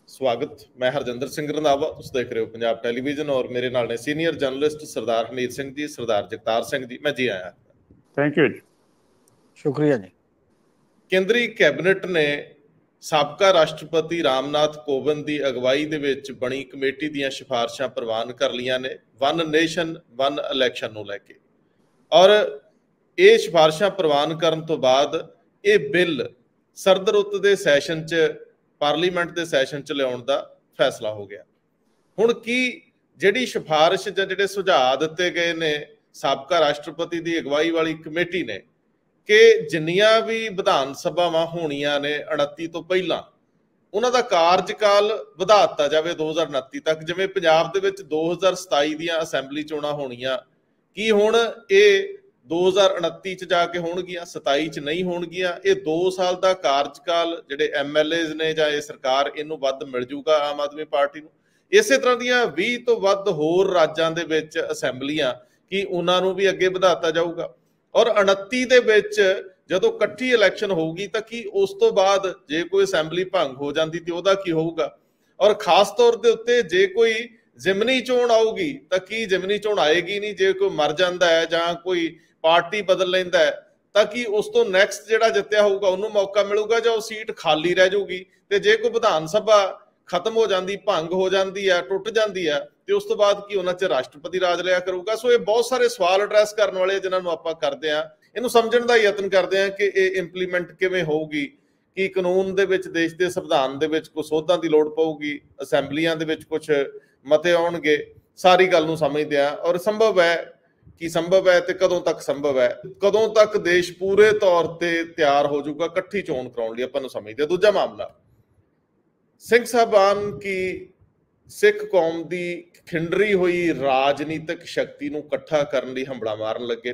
स्वागत। मैं हरजिंदर सिंह रंधावा, तुम देख रहे हो पंजाब टेलीविजन और मेरे नाल ने सीनियर जर्नलिस्ट सरदार हरमीत सिंह जी, सरदार जगतार सिंह जी। मैं जी आया। थैंक यू जी, शुक्रिया जी। केंद्रीय कैबिनेट ने साबका राष्ट्रपति रामनाथ कोविंद की अगवाई दे विच बनी कमेटी दीयां सिफारिशां प्रवान कर लियां ने वन नेशन वन इलैक्शन नूं लैके, और ये सिफारिशां प्रवान करन तो बाद ये बिल सरद रुੱਤ ਦੇ सैशन च पार्लीमेंट के सैशन च लियाउण दा फैसला हो गया। हुण की जिहड़ी सिफारिश जां जिहड़े सुझाव दिते गए ने साबका राष्ट्रपति की अगवाई वाली कमेटी ने कि जिन्नियां भी विधान सभावां होणीਆਂ ने 29 ਤੋਂ ਪਹਿਲਾਂ ਉਹਨਾਂ ਦਾ ਕਾਰਜਕਾਲ ਵਧਾ ਦਿੱਤਾ ਜਾਵੇ 2029 ਤੱਕ। ਜਿਵੇਂ ਪੰਜਾਬ ਦੇ ਵਿੱਚ 2027 ਦੀਆਂ ਅਸੈਂਬਲੀ ਚੋਣਾਂ ਹੋਣੀਆਂ, ਕੀ ਹੁਣ ਇਹ 2029 ਚ ਜਾ ਕੇ ਹੋਣਗੀਆਂ, 27 ਚ ਨਹੀਂ ਹੋਣਗੀਆਂ? ਇਹ 2 ਸਾਲ ਦਾ ਕਾਰਜਕਾਲ ਜਿਹੜੇ MLAs ਨੇ ਜਾਂ ਇਹ ਸਰਕਾਰ, ਇਹਨੂੰ ਵੱਧ ਮਿਲ ਜੂਗਾ ਆਮ ਆਦਮੀ ਪਾਰਟੀ ਨੂੰ। ਇਸੇ ਤਰ੍ਹਾਂ ਦੀਆਂ 20 ਤੋਂ ਵੱਧ ਹੋਰ ਰਾਜਾਂ ਦੇ ਵਿੱਚ ਅਸੈਂਬਲੀਆਂ, ਕੀ ਉਹਨਾਂ ਨੂੰ ਵੀ ਅੱਗੇ ਵਧਾਤਾ ਜਾਊਗਾ? ਔਰ 29 ਦੇ ਵਿੱਚ ਜਦੋਂ ਇਕੱਠੀ ਇਲੈਕਸ਼ਨ ਹੋਊਗੀ ਤਾਂ ਕੀ ਉਸ ਤੋਂ ਬਾਅਦ ਜੇ ਕੋਈ ਅਸੈਂਬਲੀ ਭੰਗ ਹੋ ਜਾਂਦੀ ਤੇ ਉਹਦਾ ਕੀ ਹੋਊਗਾ? ਔਰ ਖਾਸ ਤੌਰ ਦੇ ਉੱਤੇ ਜੇ ਕੋਈ ਜ਼ਿਮਨੀ ਚੋਣ ਆਊਗੀ ਤਾਂ ਕੀ ਜ਼ਿਮਨੀ ਚੋਣ ਆਏਗੀ ਨਹੀਂ, ਜੇ ਕੋਈ ਮਰ ਜਾਂਦਾ ਹੈ ਜਾਂ ਕੋਈ ਪਾਰਟੀ ਬਦਲ ਲੈਂਦਾ ਹੈ ਤਾਂ ਕੀ ਉਸ ਤੋਂ ਨੈਕਸਟ ਜਿਹੜਾ ਜਿੱਤਿਆ ਹੋਊਗਾ ਉਹਨੂੰ ਮੌਕਾ ਮਿਲੂਗਾ ਜਾਂ ਉਹ ਸੀਟ ਖਾਲੀ ਰਹਿ ਜਾਊਗੀ? ਤੇ ਜੇ ਕੋਈ ਵਿਧਾਨ ਸਭਾ ਖਤਮ ਹੋ ਜਾਂਦੀ, ਭੰਗ ਹੋ ਜਾਂਦੀ ਹੈ, ਟੁੱਟ ਜਾਂਦੀ ਹੈ, ਤੇ ਉਸ ਤੋਂ ਬਾਅਦ ਕੀ ਉਹਨਾਂ 'ਚ ਰਾਸ਼ਟਰਪਤੀ ਰਾਜ ਲਿਆ ਕਰੂਗਾ? ਸੋ ਇਹ ਬਹੁਤ ਸਾਰੇ ਸਵਾਲ ਐਡਰੈਸ ਕਰਨ ਵਾਲੇ ਜਿਨ੍ਹਾਂ ਨੂੰ ਆਪਾਂ ਕਰਦੇ ਹਾਂ, ਇਹਨੂੰ ਸਮਝਣ ਦਾ ਯਤਨ ਕਰਦੇ ਹਾਂ ਕਿ ਇਹ ਇੰਪਲੀਮੈਂਟ ਕਿਵੇਂ ਹੋਊਗੀ, ਕਿ ਕਾਨੂੰਨ ਦੇ ਵਿੱਚ, ਦੇਸ਼ ਦੇ ਸੰਵਿਧਾਨ ਦੇ ਵਿੱਚ ਕੁਝ ਸੋਧਾਂ ਦੀ ਲੋੜ ਪਊਗੀ, ਅਸੈਂਬਲੀਆਂ ਦੇ ਵਿੱਚ ਕੁਝ ਮਤੇ ਆਉਣਗੇ। ਸਾਰੀ ਗੱਲ ਨੂੰ ਸਮਝਦੇ ਹਾਂ ਔਰ ਸੰਭਵ ਹੈ ਕੀ ਸੰਭਵ ਹੈ ਤੇ ਕਦੋਂ ਤੱਕ ਸੰਭਵ ਹੈ, ਕਦੋਂ ਤੱਕ ਦੇਸ਼ ਪੂਰੇ ਤੌਰ ਤੇ ਤਿਆਰ ਹੋ ਜਾਊਗਾ ਇਕੱਠੀ ਚੋਣ ਕਰਾਉਣ ਲਈ, ਆਪਾਂ ਨੂੰ ਸਮਝਦੇ। ਦੂਜਾ ਮਾਮਲਾ, ਸਿੰਘ ਸਾਹਿਬਾਨ ਕੀ ਸਿੱਖ ਕੌਮ ਦੀ ਖਿੰਡਰੀ ਹੋਈ ਰਾਜਨੀਤਿਕ ਸ਼ਕਤੀ ਨੂੰ ਇਕੱਠਾ ਕਰਨ ਲਈ ਹੰਬੜਾ ਮਾਰਨ ਲੱਗੇ।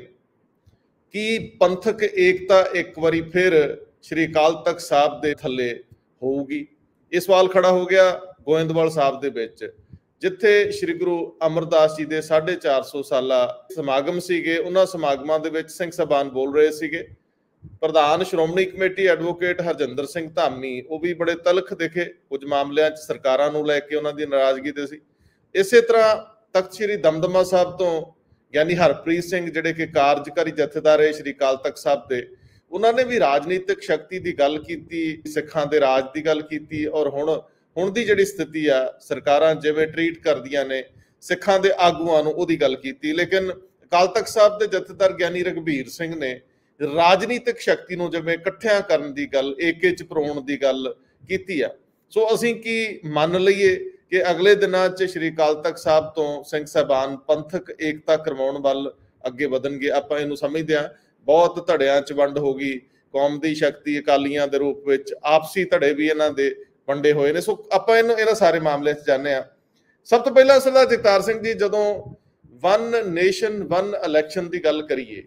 ਕੀ ਪੰਥਕ ਏਕਤਾ ਇੱਕ ਵਾਰੀ ਫਿਰ ਸ਼੍ਰੀ ਅਕਾਲ ਤਖਤ ਸਾਹਿਬ ਦੇ ਥੱਲੇ ਹੋਊਗੀ? ਇਹ ਸਵਾਲ ਖੜਾ ਹੋ ਗਿਆ ਗੋਇੰਦਵਾਲ ਸਾਹਿਬ ਦੇ ਵਿੱਚ, ਜਿੱਥੇ ਸ਼੍ਰੀ ਗੁਰੂ ਅਮਰਦਾਸ ਜੀ ਦੇ 450 ਸਾਲਾ ਸਮਾਗਮ ਸੀਗੇ। ਉਹਨਾਂ ਸਮਾਗਮਾਂ ਦੇ ਵਿੱਚ ਸਿੰਘ ਸਾਹਿਬਾਨ ਬੋਲ ਰਹੇ ਸੀਗੇ। ਪ੍ਰਧਾਨ ਸ਼੍ਰੋਮਣੀ ਕਮੇਟੀ ਐਡਵੋਕੇਟ ਹਰਜਿੰਦਰ ਸਿੰਘ ਧਾਮੀ, ਉਹ ਵੀ ਬੜੇ ਤਲਖ ਦਿਖੇ, ਕੁਝ ਮਾਮਲਿਆਂ 'ਚ ਸਰਕਾਰਾਂ ਨੂੰ ਲੈ ਕੇ ਉਹਨਾਂ ਦੀ ਨਾਰਾਜ਼ਗੀ ਤੇ ਸੀ। ਇਸੇ ਤਰ੍ਹਾਂ ਤਖਤ ਸ਼੍ਰੀ ਦਮਦਮਾ ਸਾਹਿਬ ਤੋਂ ਗਿਆਨੀ ਹਰਪ੍ਰੀਤ ਸਿੰਘ, ਜਿਹੜੇ ਕਿ ਕਾਰਜਕਾਰੀ ਜਥੇਦਾਰ ਹੈ ਸ਼੍ਰੀ ਅਕਾਲ ਤਖਤ ਸਾਹਿਬ ਦੇ, ਉਹਨਾਂ ਨੇ ਵੀ ਰਾਜਨੀਤਿਕ ਸ਼ਕਤੀ ਦੀ ਗੱਲ ਕੀਤੀ, ਸਿੱਖਾਂ ਦੇ ਰਾਜ ਦੀ ਗੱਲ ਕੀਤੀ, ਔਰ ਹੁਣ ਦੀ ਜਿਹੜੀ ਸਥਿਤੀ ਆ, ਸਰਕਾਰਾਂ ਜਿਵੇਂ ਟਰੀਟ ਕਰਦੀਆਂ ਨੇ ਸਿੱਖਾਂ ਦੇ ਆਗੂਆਂ ਨੂੰ, ਉਹਦੀ ਗੱਲ ਕੀਤੀ। ਲੇਕਿਨ ਅਕਾਲ ਤਖਤ ਸਾਹਿਬ ਦੇ ਜਥੇਦਾਰ ਗਿਆਨੀ ਰਘਬੀਰ ਸਿੰਘ ਨੇ ਰਾਜਨੀਤਿਕ ਸ਼ਕਤੀ ਨੂੰ ਜਿਵੇਂ ਇਕੱਠਿਆਂ ਕਰਨ ਦੀ ਗੱਲ, ਏਕੇ 'ਚ ਪਰੋਣ ਦੀ ਗੱਲ ਕੀਤੀ ਆ। ਸੋ ਅਸੀਂ ਕੀ ਮੰਨ ਲਈਏ ਕਿ ਅਗਲੇ ਦਿਨਾਂ 'ਚ ਸ਼੍ਰੀ ਅਕਾਲ ਤਖਤ ਸਾਹਿਬ ਤੋਂ ਸਿੰਘ ਸਾਹਿਬਾਨ ਪੰਥਕ ਏਕਤਾ ਕਰਵਾਉਣ ਵੱਲ ਅੱਗੇ ਵਧਣਗੇ? ਆਪਾਂ ਇਹਨੂੰ ਸਮਝਦੇ ਹਾਂ ਬਹੁਤ ਧੜਿਆਂ 'ਚ ਵੰਡ ਹੋ ਗਈ, ਕੌਮ ਦੀ ਸ਼ਕਤੀ ਅਕਾਲੀਆਂ ਦੇ ਰੂਪ ਵਿੱਚ, ਆਪਸੀ ਧੜੇ ਵੀ ਇਹਨਾਂ ਦੇ ਵੰਡੇ ਹੋਏ ਨੇ। ਸੋ ਆਪਾਂ ਇਹਨਾਂ ਸਾਰੇ ਮਾਮਲੇ 'ਚ ਜਾਂਦੇ ਹਾਂ। ਸਭ ਤੋਂ ਪਹਿਲਾਂ ਸਰਦਾਰ ਜਗਤਾਰ ਸਿੰਘ ਜੀ, ਜਦੋਂ ਵਨ ਨੇਸ਼ਨ ਵਨ ਇਲੈਕਸ਼ਨ ਦੀ ਗੱਲ ਕਰੀਏ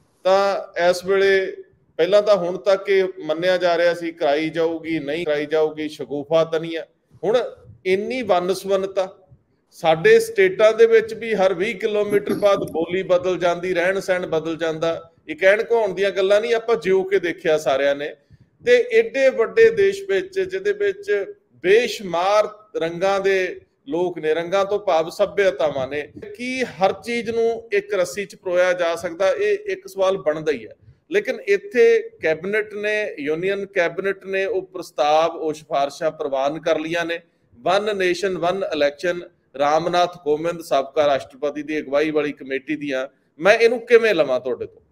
ਤਾਂ ਇਸ ਵੇਲੇ ਪਹਿਲਾਂ ਤਾਂ ਹੁਣ ਤੱਕ ਇਹ ਮੰਨਿਆ ਜਾ ਰਿਹਾ ਸੀ ਕਰਾਈ ਜਾਊਗੀ, ਨਹੀਂ ਕਰਾਈ ਜਾਊਗੀ, ਸ਼ਗੂਫਾ ਤਾਂ ਨਹੀਂ ਹੈ। ਹੁਣ ਇੰਨੀ ਵੰਨ-ਸੁਵੰਨਤਾ ਸਾਡੇ ਸਟੇਟਾਂ ਦੇ ਵਿੱਚ ਵੀ, ਹਰ 20 ਕਿਲੋਮੀਟਰ ਬਾਅਦ ਬੋਲੀ ਬਦਲ ਜਾਂਦੀ, ਰਹਿਣ ਸਹਿਣ ਬਦਲ ਜਾਂਦਾ। ਇਹ ਕਹਿਣ ਕਹਾਉਣ ਦੀਆਂ ਗੱਲਾਂ ਨਹੀਂ, ਆਪਾਂ ਜਿਉ ਕੇ ਦੇਖਿਆ ਸਾਰਿਆਂ ਨੇ। ਤੇ ਏਡੇ ਵੱਡੇ ਦੇਸ਼ ਵਿੱਚ, ਜਿਹਦੇ ਵਿੱਚ ਬੇਸ਼ੁਮਾਰ ਰੰਗਾਂ ਦੇ ਲੋਕ ਨੇ, ਰੰਗਾਂ ਤੋਂ ਭਾਵ ਸੱਭਿਅਤਾਵਾਂ ਨੇ, ਕੀ ਹਰ ਚੀਜ਼ ਨੂੰ ਇੱਕ ਰੱਸੀ 'ਚ ਪਰੋਇਆ ਜਾ ਸਕਦਾ? ਇਹ ਇੱਕ ਸਵਾਲ ਬਣਦਾ ਹੀ ਹੈ। ਲੇਕਿਨ ਇੱਥੇ ਕੈਬਨਿਟ ਨੇ, ਯੂਨੀਅਨ ਕੈਬਨਿਟ ਨੇ ਉਹ ਪ੍ਰਸਤਾਵ, ਉਹ ਸਿਫਾਰਿਸ਼ਾਂ ਪ੍ਰਵਾਨ ਕਰ ਲਈਆਂ ਨੇ। One nation one election, Ramnath Kovind ਸਾਬਕਾ ਰਾਸ਼ਟਰਪਤੀ ਦੀ ਅਗਵਾਈ ਵਾਲੀ ਕਮੇਟੀ ਦੀਆਂ, ਮੈਂ ਇਹਨੂੰ ਕਿਵੇਂ ਲਵਾਂ ਤੁਹਾਡੇ ਤੋਂ?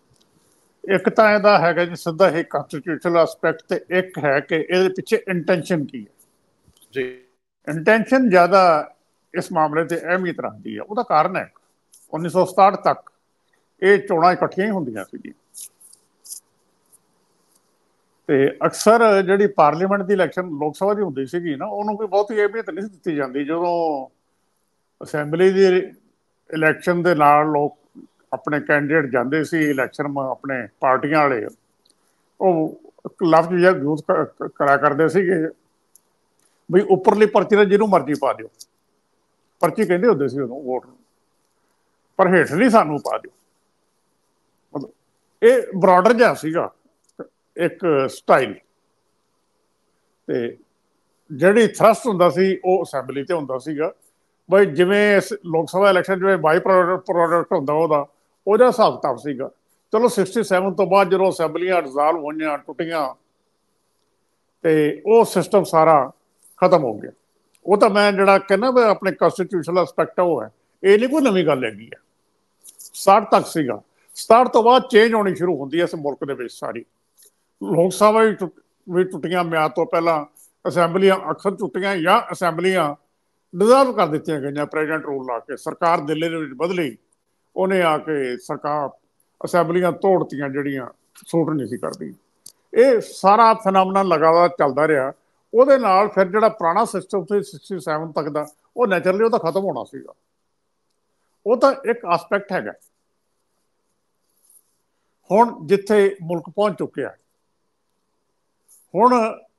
ਇੱਕ ਤਾਂ ਇਹਦਾ ਹੈਗਾ ਜੀ ਸਿੱਧਾ ਇਹ ਕੰਸਟੀਟਿਊਸ਼ਨਲ ਐਸਪੈਕਟ, ਤੇ ਇੱਕ ਹੈ ਕਿ ਇਹਦੇ ਪਿੱਛੇ ਇੰਟੈਂਸ਼ਨ ਕੀ ਹੈ ਜੀ। ਇੰਟੈਂਸ਼ਨ ਜ਼ਿਆਦਾ ਇਸ ਮਾਮਲੇ ਤੇ ਅਹਿਮੀਅਤ ਰੱਖਦੀ ਹੈ। ਉਹਦਾ ਕਾਰਨ ਹੈ 1967 ਤੱਕ ਇਹ ਚੋਣਾਂ ਇਕੱਠੀਆਂ ਹੀ ਹੁੰਦੀਆਂ ਸੀਗੀਆਂ, ਤੇ ਅਕਸਰ ਜਿਹੜੀ ਪਾਰਲੀਮੈਂਟ ਦੀ ਇਲੈਕਸ਼ਨ ਲੋਕ ਸਭਾ ਦੀ ਹੁੰਦੀ ਸੀਗੀ ਨਾ, ਉਹਨੂੰ ਕੋਈ ਬਹੁਤੀ ਅਹਿਮੀਅਤ ਨਹੀਂ ਦਿੱਤੀ ਜਾਂਦੀ। ਜਦੋਂ ਅਸੈਂਬਲੀ ਦੀ ਇਲੈਕਸ਼ਨ ਦੇ ਨਾਲ ਲੋਕ ਆਪਣੇ ਕੈਂਡੀਡੇਟ ਜਾਂਦੇ ਸੀ ਇਲੈਕਸ਼ਨ, ਆਪਣੇ ਪਾਰਟੀਆਂ ਵਾਲੇ, ਉਹ ਲਫ਼ਜ਼ ਜਿਹਾ ਯੂਜ਼ ਕਰਿਆ ਕਰਦੇ ਸੀਗੇ ਬਈ ਉੱਪਰਲੀ ਪਰਚੀ ਦਾ ਜਿਹਨੂੰ ਮਰਜ਼ੀ ਪਾ ਦਿਓ, ਪਰਚੀ ਕਹਿੰਦੇ ਹੁੰਦੇ ਸੀ ਉਹਨੂੰ, ਵੋਟ ਨੂੰ, ਪਰ ਹੇਠਲੀ ਸਾਨੂੰ ਪਾ ਦਿਓ। ਮਤਲਬ ਇਹ ਬਰਾਡਰ ਜਿਹਾ ਸੀਗਾ ਇੱਕ ਸਟਾਈਲ। ਤੇ ਜਿਹੜੀ ਥਰਸਟ ਹੁੰਦਾ ਸੀ ਉਹ ਅਸੈਂਬਲੀ ਤੇ ਹੁੰਦਾ ਸੀਗਾ। ਬਈ ਜਿਵੇਂ ਲੋਕ ਸਭਾ ਇਲੈਕਸ਼ਨ ਜਿਵੇਂ ਬਾਈ ਪ੍ਰੋਡਕਟ ਹੁੰਦਾ ਉਹਦਾ ਹਿਸਾਬ ਕਿਤਾਬ ਸੀਗਾ। ਚਲੋ 67 ਤੋਂ ਬਾਅਦ ਜਦੋਂ ਅਸੈਂਬਲੀਆਂ ਡਿਜ਼ਾਲਵ ਹੋਈਆਂ, ਟੁੱਟੀਆਂ, ਤੇ ਉਹ ਸਿਸਟਮ ਸਾਰਾ ਖਤਮ ਹੋ ਗਿਆ। ਉਹ ਤਾਂ ਮੈਂ ਜਿਹੜਾ ਕਹਿੰਦਾ ਵੀ ਆਪਣੇ ਕੰਸਟੀਟਿਊਸ਼ਨਲ ਐਸਪੈਕਟ ਉਹ ਹੈ, ਇਹ ਨਹੀਂ ਕੋਈ ਨਵੀਂ ਗੱਲ ਹੈਗੀ ਹੈ। 67 ਤੱਕ ਸੀਗਾ। 67 ਤੋਂ ਬਾਅਦ ਚੇਂਜ ਹੋਣੀ ਸ਼ੁਰੂ ਹੁੰਦੀ ਹੈ ਇਸ ਮੁਲਕ ਦੇ ਵਿੱਚ ਸਾਰੀ। ਲੋਕ ਸਭਾ ਵੀ ਟੁੱਟੀਆਂ ਮਿਆਦ ਤੋਂ ਪਹਿਲਾਂ, ਅਸੈਂਬਲੀਆਂ ਅਕਸਰ ਟੁੱਟੀਆਂ ਜਾਂ ਅਸੈਂਬਲੀਆਂ ਡਿਜ਼ਾਲਵ ਕਰ ਦਿੱਤੀਆਂ ਗਈਆਂ ਪ੍ਰੈਜ਼ੀਡੈਂਟ ਰੂਲ ਲਾ ਕੇ। ਸਰਕਾਰ ਦਿੱਲੀ ਦੇ ਵਿੱਚ ਬਦਲੀ, ਉਹਨੇ ਆ ਕੇ ਸਰਕਾਰ ਅਸੈਂਬਲੀਆਂ ਤੋੜਤੀਆਂ ਜਿਹੜੀਆਂ ਸੂਟ ਨਹੀਂ ਸੀ ਕਰਦੀ। ਇਹ ਸਾਰਾ ਫਿਨਾਮੀਨਾ ਲਗਾਤਾਰ ਚੱਲਦਾ ਰਿਹਾ। ਉਹਦੇ ਨਾਲ ਫਿਰ ਜਿਹੜਾ ਪੁਰਾਣਾ ਸਿਸਟਮ ਸੀ 67 ਤੱਕ ਦਾ, ਉਹ ਨੈਚੁਰਲੀ ਉਹ ਤਾਂ ਖਤਮ ਹੋਣਾ ਸੀਗਾ। ਉਹ ਤਾਂ ਇੱਕ ਆਸਪੈਕਟ ਹੈਗਾ। ਹੁਣ ਜਿੱਥੇ ਮੁਲਕ ਪਹੁੰਚ ਚੁੱਕਿਆ, ਹੁਣ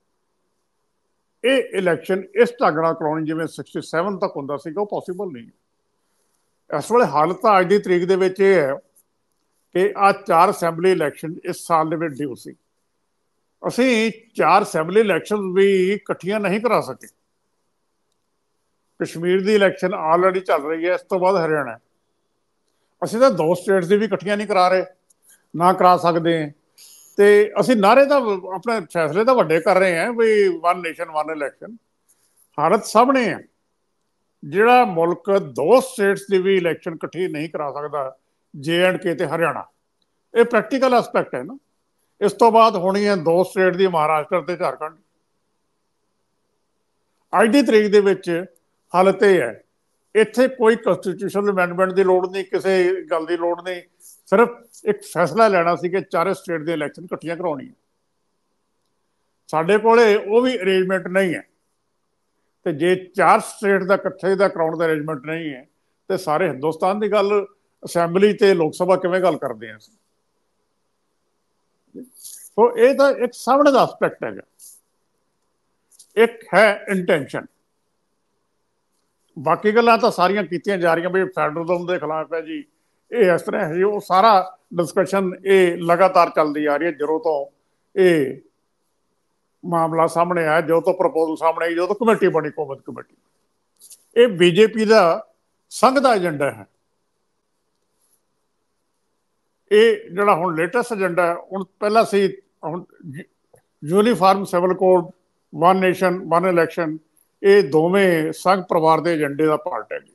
ਇਹ ਇਲੈਕਸ਼ਨ ਇਸ ਢੰਗ ਨਾਲ ਕਰਾਉਣੀ ਜਿਵੇਂ 67 ਤੱਕ ਹੁੰਦਾ ਸੀਗਾ, ਉਹ ਪੋਸੀਬਲ ਨਹੀਂ। ਇਸ ਵੇਲੇ ਹਾਲਤ ਤਾਂ ਅੱਜ ਦੀ ਤਰੀਕ ਦੇ ਵਿੱਚ ਇਹ ਹੈ ਕਿ ਆਹ 4 ਅਸੈਂਬਲੀ ਇਲੈਕਸ਼ਨ ਇਸ ਸਾਲ ਦੇ ਵਿੱਚ ਡਿਊ ਸੀ। ਅਸੀਂ 4 ਅਸੈਂਬਲੀ ਇਲੈਕਸ਼ਨ ਵੀ ਇਕੱਠੀਆਂ ਨਹੀਂ ਕਰਾ ਸਕੇ। ਕਸ਼ਮੀਰ ਦੀ ਇਲੈਕਸ਼ਨ ਆਲਰੇਡੀ ਚੱਲ ਰਹੀ ਹੈ, ਇਸ ਤੋਂ ਬਾਅਦ ਹਰਿਆਣਾ। ਅਸੀਂ ਤਾਂ 2 ਸਟੇਟਸ ਦੀ ਵੀ ਇਕੱਠੀਆਂ ਨਹੀਂ ਕਰਾ ਰਹੇ, ਨਾ ਕਰਾ ਸਕਦੇ। ਤੇ ਅਸੀਂ ਨਾਅਰੇ ਤਾਂ ਆਪਣੇ ਫੈਸਲੇ ਤਾਂ ਵੱਡੇ ਕਰ ਰਹੇ ਹਾਂ ਵੀ 1 ਨੇਸ਼ਨ 1 ਇਲੈਕਸ਼ਨ। ਹਾਲਤ ਸਾਹਮਣੇ ਹੈ। ਜਿਹੜਾ ਮੁਲਕ 2 ਸਟੇਟਸ ਦੀ ਵੀ ਇਲੈਕਸ਼ਨ ਇਕੱਠੀ ਨਹੀਂ ਕਰਾ ਸਕਦਾ, JNK ਤੇ ਹਰਿਆਣਾ, ਇਹ ਪ੍ਰੈਕਟੀਕਲ ਐਸਪੈਕਟ ਹੈ ਨਾ। ਇਸ ਤੋਂ ਬਾਅਦ ਹੋਣੀ ਹੈ 2 ਸਟੇਟ ਦੀ, ਮਹਾਰਾਸ਼ਟਰ ਤੇ ਝਾਰਖੰਡ। ਅੱਜ ਦੀ ਤਰੀਕ ਦੇ ਵਿੱਚ ਹਾਲਤ ਇਹ ਹੈ, ਇੱਥੇ ਕੋਈ ਕੰਸਟੀਟਿਊਸ਼ਨਲ ਅਮੈਂਡਮੈਂਟ ਦੀ ਲੋੜ ਨਹੀਂ, ਕਿਸੇ ਗੱਲ ਦੀ ਲੋੜ ਨਹੀਂ। ਸਿਰਫ ਇੱਕ ਫੈਸਲਾ ਲੈਣਾ ਸੀ ਕਿ 4 ਸਟੇਟ ਦੇ ਇਲੈਕਸ਼ਨ ਇਕੱਠੀਆਂ ਕਰਾਉਣੀਆਂ। ਸਾਡੇ ਕੋਲੇ ਉਹ ਵੀ ਅਰੇਂਜਮੈਂਟ ਨਹੀਂ ਹੈ। ਤੇ ਜੇ 4 ਸਟੇਟ ਦਾ ਇਕੱਠੇ ਦਾ ਕਰਾਉਣ ਦਾ ਅਰੇਂਜਮੈਂਟ ਨਹੀਂ ਹੈ, ਤੇ ਸਾਰੇ ਹਿੰਦੁਸਤਾਨ ਦੀ ਗੱਲ ਅਸੈਂਬਲੀ ਤੇ ਲੋਕ ਸਭਾ ਕਿਵੇਂ ਗੱਲ ਕਰਦੇ ਹਾਂ ਅਸੀਂ? ਸੋ ਇਹ ਤਾਂ ਇੱਕ ਸਾਹਮਣੇ ਦਾ ਐਸਪੈਕਟ ਹੈਗਾ। ਇੱਕ ਹੈ ਇੰਟੈਂਸ਼ਨ। ਬਾਕੀ ਗੱਲਾਂ ਤਾਂ ਸਾਰੀਆਂ ਕੀਤੀਆਂ ਜਾ ਰਹੀਆਂ ਵੀ ਫੈਡਰਲਿਜ਼ਮ ਦੇ ਖਿਲਾਫ ਹੈ ਜੀ, ਇਹ ਇਸ ਤਰ੍ਹਾਂ ਹੈ ਜੀ, ਉਹ ਸਾਰਾ ਡਿਸਕਸ਼ਨ ਇਹ ਲਗਾਤਾਰ ਚੱਲਦੀ ਆ ਰਹੀ ਹੈ ਜਦੋਂ ਤੋਂ ਇਹ ਮਾਮਲਾ ਸਾਹਮਣੇ ਆਇਆ, ਜਦੋਂ ਤੋਂ ਪ੍ਰਪੋਜ਼ਲ ਸਾਹਮਣੇ ਆਈ, ਜਦੋਂ ਤੋਂ ਕਮੇਟੀ ਬਣੀ, ਕੋਵਿਡ ਕਮੇਟੀ। ਇਹ BJP ਦਾ ਸੰਘ ਦਾ ਏਜੰਡਾ ਹੈ। ਇਹ ਜਿਹੜਾ ਹੁਣ ਲੇਟੈਸਟ ਏਜੰਡਾ ਹੈ, ਹੁਣ ਪਹਿਲਾਂ ਸੀ ਹੁਣ uniform civil code, 1 nation 1 election, ਇਹ ਦੋਵੇਂ ਸੰਘ ਪਰਿਵਾਰ ਦੇ ਏਜੰਡੇ ਦਾ ਪਾਰਟ ਹੈ।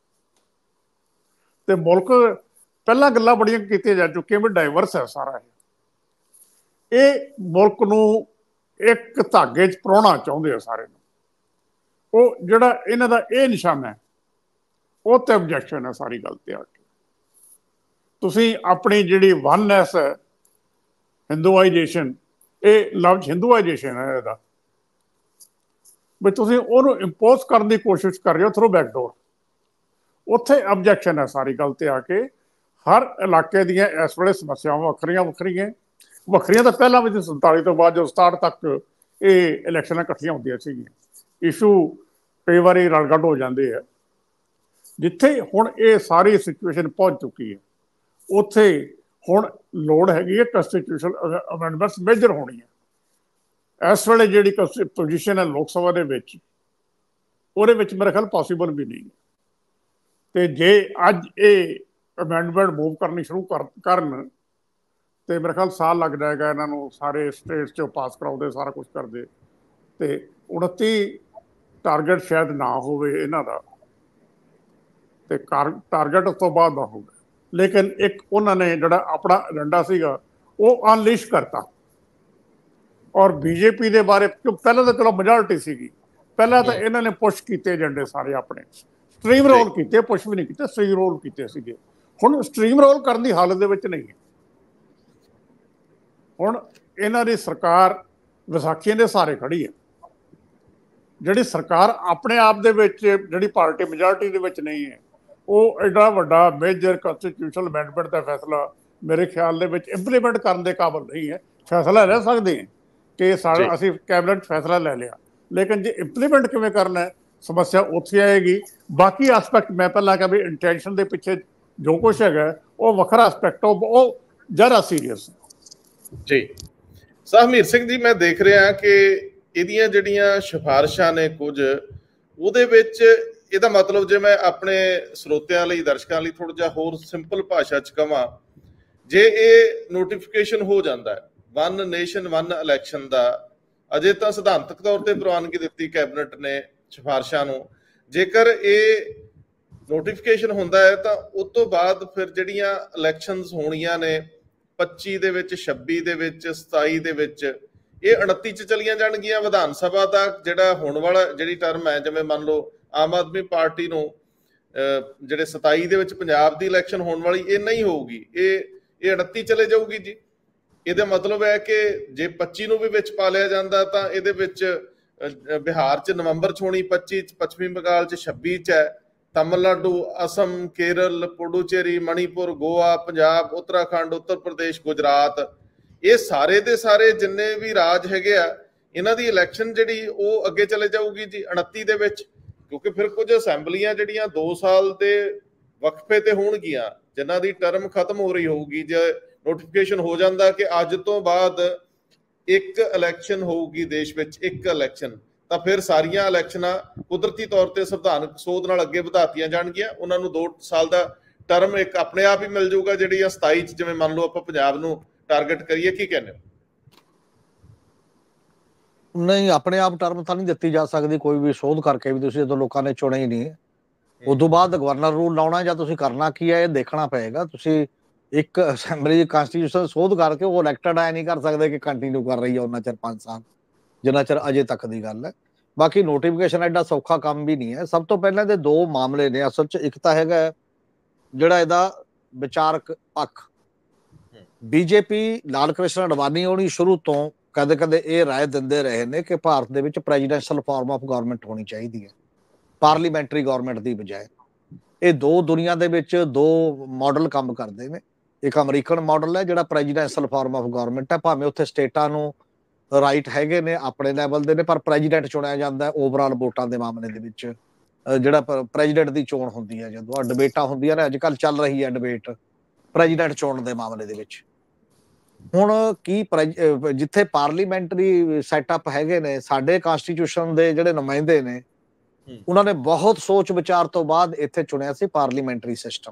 ਤੇ ਮੁਲਕ ਪਹਿਲਾਂ ਗੱਲਾਂ ਬੜੀਆਂ ਕੀਤੀਆਂ ਜਾ ਚੁੱਕੀਆਂ ਵੀ ਡਾਈਵਰਸ ਹੈ ਸਾਰਾ। ਇਹ ਮੁਲਕ ਨੂੰ ਇੱਕ ਧਾਗੇ 'ਚ ਪਰੋਣਾ ਚਾਹੁੰਦੇ ਆ ਸਾਰੇ ਨੂੰ। ਉਹ ਜਿਹੜਾ ਇਹਨਾਂ ਦਾ ਇਹ ਨਿਸ਼ਾਨਾ ਹੈ, ਉਹ ਤੇ ਆਬਜੈਕਸ਼ਨ ਹੈ ਸਾਰੀ ਗੱਲ ਤੇ ਆ ਕੇ। ਤੁਸੀਂ ਆਪਣੀ ਜਿਹੜੀ ਵਨਨੈਸ ਹੈ, ਹਿੰਦੂਆਈਜੇਸ਼ਨ, ਇਹ ਲਫ਼ਜ਼ ਹਿੰਦੂਆਈਜੇਸ਼ਨ ਹੈ ਇਹਦਾ, ਵੀ ਤੁਸੀਂ ਉਹਨੂੰ ਇੰਪੋਜ਼ ਕਰਨ ਦੀ ਕੋਸ਼ਿਸ਼ ਕਰ ਰਹੇ ਹੋ ਥਰੂ ਬੈਕਡੋਰ। ਉੱਥੇ ਆਬਜੈਕਸ਼ਨ ਹੈ ਸਾਰੀ ਗੱਲ ਤੇ ਆ ਕੇ। ਹਰ ਇਲਾਕੇ ਦੀਆਂ ਇਸ ਵੇਲੇ ਸਮੱਸਿਆਵਾਂ ਵੱਖਰੀਆਂ ਤਾਂ ਪਹਿਲਾਂ ਵੀ 47 ਤੋਂ ਬਾਅਦ ਜੋ 67 ਤੱਕ ਇਹ ਇਲੈਕਸ਼ਨਾਂ ਇਕੱਠੀਆਂ ਹੁੰਦੀਆਂ ਸੀਗੀਆਂ। ਇਸ਼ੂ ਕਈ ਵਾਰੀ ਰਲਗੱਡ ਹੋ ਜਾਂਦੇ ਆ। ਜਿੱਥੇ ਹੁਣ ਇਹ ਸਾਰੀ ਸਿਚੁਏਸ਼ਨ ਪਹੁੰਚ ਚੁੱਕੀ ਹੈ, ਉੱਥੇ ਹੁਣ ਲੋੜ ਹੈਗੀ ਹੈ ਕੰਸਟੀਟਿਊਸ਼ਨਲ ਅਮੈਂਡਮੈਂਟਸ ਮੇਜਰ ਹੋਣੀ ਹੈ। ਇਸ ਵੇਲੇ ਜਿਹੜੀ ਪੋਜੀਸ਼ਨ ਹੈ ਲੋਕ ਸਭਾ ਦੇ ਵਿੱਚ, ਉਹਦੇ ਵਿੱਚ ਮੇਰੇ ਖਿਆਲ ਪੋਸੀਬਲ ਵੀ ਨਹੀਂ। ਤੇ ਜੇ ਅੱਜ ਇਹ ਅਮੈਂਡਮੈਂਟ ਮੂਵ ਕਰਨੀ ਸ਼ੁਰੂ ਕਰਨ ਤੇ ਮੇਰੇ ਖਿਆਲ ਸਾਲ ਲੱਗ ਜਾਏਗਾ ਇਹਨਾਂ ਨੂੰ, ਸਾਰੇ ਸਟੇਟਸ 'ਚੋਂ ਪਾਸ ਕਰਾਉਂਦੇ, ਸਾਰਾ ਕੁਛ ਕਰਦੇ। ਤੇ 29 ਟਾਰਗੇਟ ਸ਼ਾਇਦ ਨਾ ਹੋਵੇ ਇਹਨਾਂ ਦਾ, ਤੇ ਟਾਰਗੇਟ ਉਸ ਤੋਂ ਬਾਅਦ ਦਾ ਹੋਵੇ। ਲੇਕਿਨ ਇੱਕ ਉਹਨਾਂ ਨੇ ਜਿਹੜਾ ਆਪਣਾ ਏਜੰਡਾ ਸੀਗਾ ਉਹ ਅਨਲਿਸ਼ ਕਰਤਾ। ਔਰ BJP ਦੇ ਬਾਰੇ ਪਹਿਲਾਂ ਤਾਂ ਚਲੋ ਮੈਜੋਰਟੀ ਸੀਗੀ, ਪਹਿਲਾਂ ਤਾਂ ਇਹਨਾਂ ਨੇ ਪੁਸ਼ ਕੀਤੇ ਏਜੰਡੇ ਸਾਰੇ ਆਪਣੇ, ਸਟ੍ਰੀਮ ਰੋਲ ਕੀਤੇ, ਪੁਸ਼ ਵੀ ਨਹੀਂ ਕੀਤੇ, ਸਟ੍ਰੀਮ ਰੋਲ ਕੀਤੇ ਸੀਗੇ। ਹੁਣ ਸਟ੍ਰੀਮ ਰੋਲ ਕਰਨ ਦੀ ਹਾਲਤ ਦੇ ਵਿੱਚ ਨਹੀਂ ਹੈ। ਹੁਣ ਇਹਨਾਂ ਦੀ ਸਰਕਾਰ ਵਿਸਾਖੀਆਂ ਦੇ ਸਹਾਰੇ ਖੜੀ ਹੈ। ਜਿਹੜੀ ਸਰਕਾਰ ਆਪਣੇ ਆਪ ਦੇ ਵਿੱਚ, ਜਿਹੜੀ ਪਾਰਟੀ ਮੈਜੋਰਟੀ ਦੇ ਵਿੱਚ ਨਹੀਂ ਹੈ, ਉਹ ਐਡਾ ਵੱਡਾ ਮੇਜਰ ਕੰਸਟੀਟਿਊਸ਼ਨਲ ਅਮੈਂਡਮੈਂਟ ਦਾ ਫੈਸਲਾ ਮੇਰੇ ਖਿਆਲ ਦੇ ਵਿੱਚ ਇੰਪਲੀਮੈਂਟ ਕਰਨ ਦੇ ਕਾਬਲ ਨਹੀਂ ਹੈ। ਫੈਸਲਾ ਲੈ ਸਕਦੇ ਹਾਂ ਕਿ ਅਸੀਂ ਕੈਬਨਿਟ ਫੈਸਲਾ ਲੈ ਲਿਆ, ਲੇਕਿਨ ਜੇ ਇੰਪਲੀਮੈਂਟ ਕਿਵੇਂ ਕਰਨਾ ਹੈ, ਸਮੱਸਿਆ ਉੱਥੇ ਆਏਗੀ। ਬਾਕੀ ਐਸਪੈਕਟ ਮੈਂ ਪਹਿਲਾਂ ਕਿਹਾ ਵੀ ਇੰਟੈਂਸ਼ਨ ਦੇ ਪਿੱਛੇ ਜੋ ਕੁਛ ਹੈਗਾ ਉਹ ਵੱਖਰਾ ਐਸਪੈਕਟ, ਉਹ ਜ਼ਿਆਦਾ ਸੀਰੀਅਸ ਜੀ। ਸਾਹਿਬਮੀਰ ਸਿੰਘ ਜੀ, ਮੈਂ ਦੇਖ ਰਿਹਾ ਕਿ ਇਹਦੀਆਂ ਜਿਹੜੀਆਂ ਸਿਫਾਰਿਸ਼ਾਂ ਨੇ ਕੁਝ, ਉਹਦੇ ਵਿੱਚ ਇਹਦਾ ਮਤਲਬ ਜੇ ਮੈਂ ਆਪਣੇ ਸਰੋਤਿਆਂ ਲਈ, ਦਰਸ਼ਕਾਂ ਲਈ ਥੋੜਾ ਜਿਹਾ ਹੋਰ ਸਿੰਪਲ ਭਾਸ਼ਾ 'ਚ ਕਹਾਂ, ਜੇ ਇਹ ਨੋਟੀਫਿਕੇਸ਼ਨ ਹੋ ਜਾਂਦਾ ਹੈ ਵਨ ਨੇਸ਼ਨ ਵਨ ਇਲੈਕਸ਼ਨ ਦਾ, ਅਜੇ ਤਾਂ ਸਿਧਾਂਤਕ ਤੌਰ ਤੇ ਪ੍ਰਵਾਨਗੀ ਦਿੱਤੀ ਕੈਬਨਿਟ ਨੇ ਸਿਫਾਰਿਸ਼ਾਂ ਨੂੰ, ਜੇਕਰ ਇਹ ਨੋਟੀਫਿਕੇਸ਼ਨ ਹੁੰਦਾ ਹੈ ਤਾਂ ਉਸ ਤੋਂ ਬਾਅਦ ਫਿਰ ਜਿਹੜੀਆਂ ਇਲੈਕਸ਼ਨਸ ਹੋਣੀਆਂ ਨੇ 25 ਦੇ ਵਿੱਚ, 26 ਦੇ ਵਿੱਚ, 27 ਦੇ ਵਿੱਚ, ਇਹ 29 ਚ ਚਲੀਆਂ ਜਾਣਗੀਆਂ। ਵਿਧਾਨ ਸਭਾ ਦਾ ਜਿਹੜਾ ਹੋਣ ਵਾਲਾ ਜਿਹੜੀ ਟਰਮ ਹੈ, ਜਿਵੇਂ ਮੰਨ ਲਓ ਆਮ ਆਦਮੀ ਪਾਰਟੀ ਨੂੰ ਜਿਹੜੇ 27 ਦੇ ਵਿੱਚ ਪੰਜਾਬ ਦੀ ਇਲੈਕਸ਼ਨ ਹੋਣ ਵਾਲੀ, ਇਹ ਨਹੀਂ ਹੋਊਗੀ, ਇਹ 29 ਚਲੇ ਜਾਊਗੀ ਜੀ। ਇਹਦਾ ਮਤਲਬ ਹੈ ਕਿ ਜੇ 25 ਨੂੰ ਵੀ ਵਿੱਚ ਪਾ ਲਿਆ ਜਾਂਦਾ ਤਾਂ ਇਹਦੇ ਵਿੱਚ ਬਿਹਾਰ 'ਚ ਨਵੰਬਰ 'ਚ ਹੋਣੀ, 25 'ਚ, ਪੱਛਮੀ ਬੰਗਾਲ 'ਚ 26 'ਚ ਹੈ, ਤਮਿਲਨਾਡੂ, ਅਸਮ, ਕੇਰਲ, ਪੁਡੂਚੇਰੀ, ਮਣੀਪੁਰ, ਗੋਆ, ਪੰਜਾਬ, ਉੱਤਰਾਖੰਡ, ਉੱਤਰ ਪ੍ਰਦੇਸ਼, ਗੁਜਰਾਤ, ਇਹ ਸਾਰੇ ਦੇ ਸਾਰੇ ਜਿੰਨੇ ਵੀ ਰਾਜ ਹੈਗੇ ਆ, ਇਹਨਾਂ ਦੀ ਇਲੈਕਸ਼ਨ ਜਿਹੜੀ ਉਹ ਅੱਗੇ ਚਲੇ ਜਾਊਗੀ ਜੀ 29 ਦੇ ਵਿੱਚ, ਕਿਉਂਕਿ ਫਿਰ ਕੁਝ ਅਸੈਂਬਲੀਆਂ ਜਿਹੜੀਆਂ 2 ਸਾਲ ਦੇ ਵਕਫੇ ਤੇ ਹੋਣਗੀਆਂ, ਜਿਨ੍ਹਾਂ ਦੀ ਟਰਮ ਖਤਮ ਹੋ ਰਹੀ ਹੋਊਗੀ। ਜੇ ਨੋਟੀਫਿਕੇਸ਼ਨ ਹੋ ਜਾਂਦਾ ਕਿ ਅੱਜ ਤੋਂ ਬਾਅਦ ਇੱਕ ਇਲੈਕਸ਼ਨ ਹੋਊਗੀ ਦੇਸ਼ ਵਿੱਚ, ਇੱਕ ਇਲੈਕਸ਼ਨ, ਤਾਂ ਫਿਰ ਸਾਰੀਆਂ ਇਲੈਕਸ਼ਨਾਂ ਕੁਦਰਤੀ ਤੌਰ ਤੇ ਸੰਵਿਧਾਨਕ ਸੋਧ ਨਾਲ ਅੱਗੇ ਵਧਾਤੀਆਂ ਜਾਣਗੀਆਂ। ਉਹਨਾਂ ਨੂੰ 2 ਸਾਲ ਦਾ ਟਰਮ ਇੱਕ ਆਪਣੇ ਆਪ ਹੀ ਮਿਲ ਜਾਊਗਾ, ਜਿਹੜੀ ਆ 27 ਚ ਜਿਵੇਂ ਮੰਨ ਲਓ ਆਪਾਂ ਪੰਜਾਬ ਨੂੰ ਟਾਰਗੇਟ ਕਰੀਏ। ਕੀ ਕਹਿੰਦੇ ਹੋ? ਨਹੀਂ, ਆਪਣੇ ਆਪ ਟਰਮ ਤਾਂ ਨਹੀਂ ਦਿੱਤੀ ਜਾ ਸਕਦੀ ਕੋਈ ਵੀ ਸੋਧ ਕਰਕੇ ਵੀ, ਤੁਸੀਂ ਜਦੋਂ ਲੋਕਾਂ ਨੇ ਚੁਣਿਆ ਹੀ ਨਹੀਂ। ਉਦੋਂ ਬਾਅਦ ਗਵਰਨਰ ਰੂਲ ਲਾਉਣਾ ਜਾਂ ਤੁਸੀਂ ਕਰਨਾ ਕੀ ਹੈ, ਇਹ ਦੇਖਣਾ ਪਏਗਾ। ਤੁਸੀਂ ਇੱਕ ਅਸੈਂਬਲੀ ਕਾਂਸਟੀਟਿਊਸ਼ਨ ਸੋਧ ਕਰਕੇ ਉਹ ਇਲੈਕਟਡ ਐ ਨਹੀਂ ਕਰ ਸਕਦੇ ਕਿ ਕੰਟੀਨਿਊ ਕਰ ਰਹੀ ਹੈ ਉਹਨਾਂ ਚਿਰ 5 ਸਾਲ, ਜਿੰਨਾ ਚਿਰ ਅਜੇ ਤੱਕ ਦੀ ਗੱਲ ਹੈ। ਬਾਕੀ ਨੋਟੀਫਿਕੇਸ਼ਨ ਐਡਾ ਸੌਖਾ ਕੰਮ ਵੀ ਨਹੀਂ ਹੈ। ਸਭ ਤੋਂ ਪਹਿਲਾਂ ਦੇ 2 ਮਾਮਲੇ ਨੇ ਅਸਲ 'ਚ। ਇੱਕ ਤਾਂ ਹੈਗਾ ਜਿਹੜਾ ਇਹਦਾ ਵਿਚਾਰਕ ਪੱਖ, ਬੀਜੇਪੀ, ਲਾਲ ਕ੍ਰਿਸ਼ਨ ਅਡਵਾਨੀ ਹੋਣੀ ਸ਼ੁਰੂ ਤੋਂ ਕਦੇ ਕਦੇ ਇਹ ਰਾਏ ਦਿੰਦੇ ਰਹੇ ਨੇ ਕਿ ਭਾਰਤ ਦੇ ਵਿੱਚ ਪ੍ਰੈਜ਼ੀਡੈਂਸ਼ੀਅਲ ਫਾਰਮ ਆਫ ਗਵਰਨਮੈਂਟ ਹੋਣੀ ਚਾਹੀਦੀ ਹੈ, ਪਾਰਲੀਮੈਂਟਰੀ ਗਵਰਨਮੈਂਟ ਦੀ ਬਜਾਏ। ਇਹ 2 ਦੁਨੀਆ ਦੇ ਵਿੱਚ 2 ਮਾਡਲ ਕੰਮ ਕਰਦੇ ਨੇ। ਇੱਕ ਅਮਰੀਕਨ ਮਾਡਲ ਹੈ ਜਿਹੜਾ ਪ੍ਰੈਜ਼ੀਡੈਂਸ਼ੀਅਲ ਫਾਰਮ ਆਫ ਗਵਰਨਮੈਂਟ ਹੈ, ਭਾਵੇਂ ਉੱਥੇ ਸਟੇਟਾਂ ਨੂੰ ਰਾਈਟ ਹੈਗੇ ਨੇ ਆਪਣੇ ਲੈਵਲ ਦੇ ਨੇ, ਪਰ ਪ੍ਰੈਜ਼ੀਡੈਂਟ ਚੁਣਿਆ ਜਾਂਦਾ ਓਵਰਆਲ ਵੋਟਾਂ ਦੇ ਮਾਮਲੇ ਦੇ ਵਿੱਚ। ਜਿਹੜਾ ਪ੍ਰੈਜ਼ੀਡੈਂਟ ਦੀ ਚੋਣ ਹੁੰਦੀ ਹੈ, ਜਦੋਂ ਡਿਬੇਟਾਂ ਹੁੰਦੀਆਂ ਨੇ, ਅੱਜ ਕੱਲ੍ਹ ਚੱਲ ਰਹੀ ਹੈ ਡਿਬੇਟ ਪ੍ਰੈਜ਼ੀਡੈਂਟ ਚੋਣ ਦੇ ਮਾਮਲੇ ਦੇ ਵਿੱਚ। ਹੁਣ ਕੀ ਜਿੱਥੇ ਪਾਰਲੀਮੈਂਟਰੀ ਸੈਟਅਪ ਹੈਗੇ ਨੇ, ਸਾਡੇ ਕਾਂਸਟੀਟਿਊਸ਼ਨ ਦੇ ਜਿਹੜੇ ਨੁਮਾਇੰਦੇ ਨੇ, ਉਹਨਾਂ ਨੇ ਬਹੁਤ ਸੋਚ ਵਿਚਾਰ ਤੋਂ ਬਾਅਦ ਇੱਥੇ ਚੁਣਿਆ ਸੀ ਪਾਰਲੀਮੈਂਟਰੀ ਸਿਸਟਮ।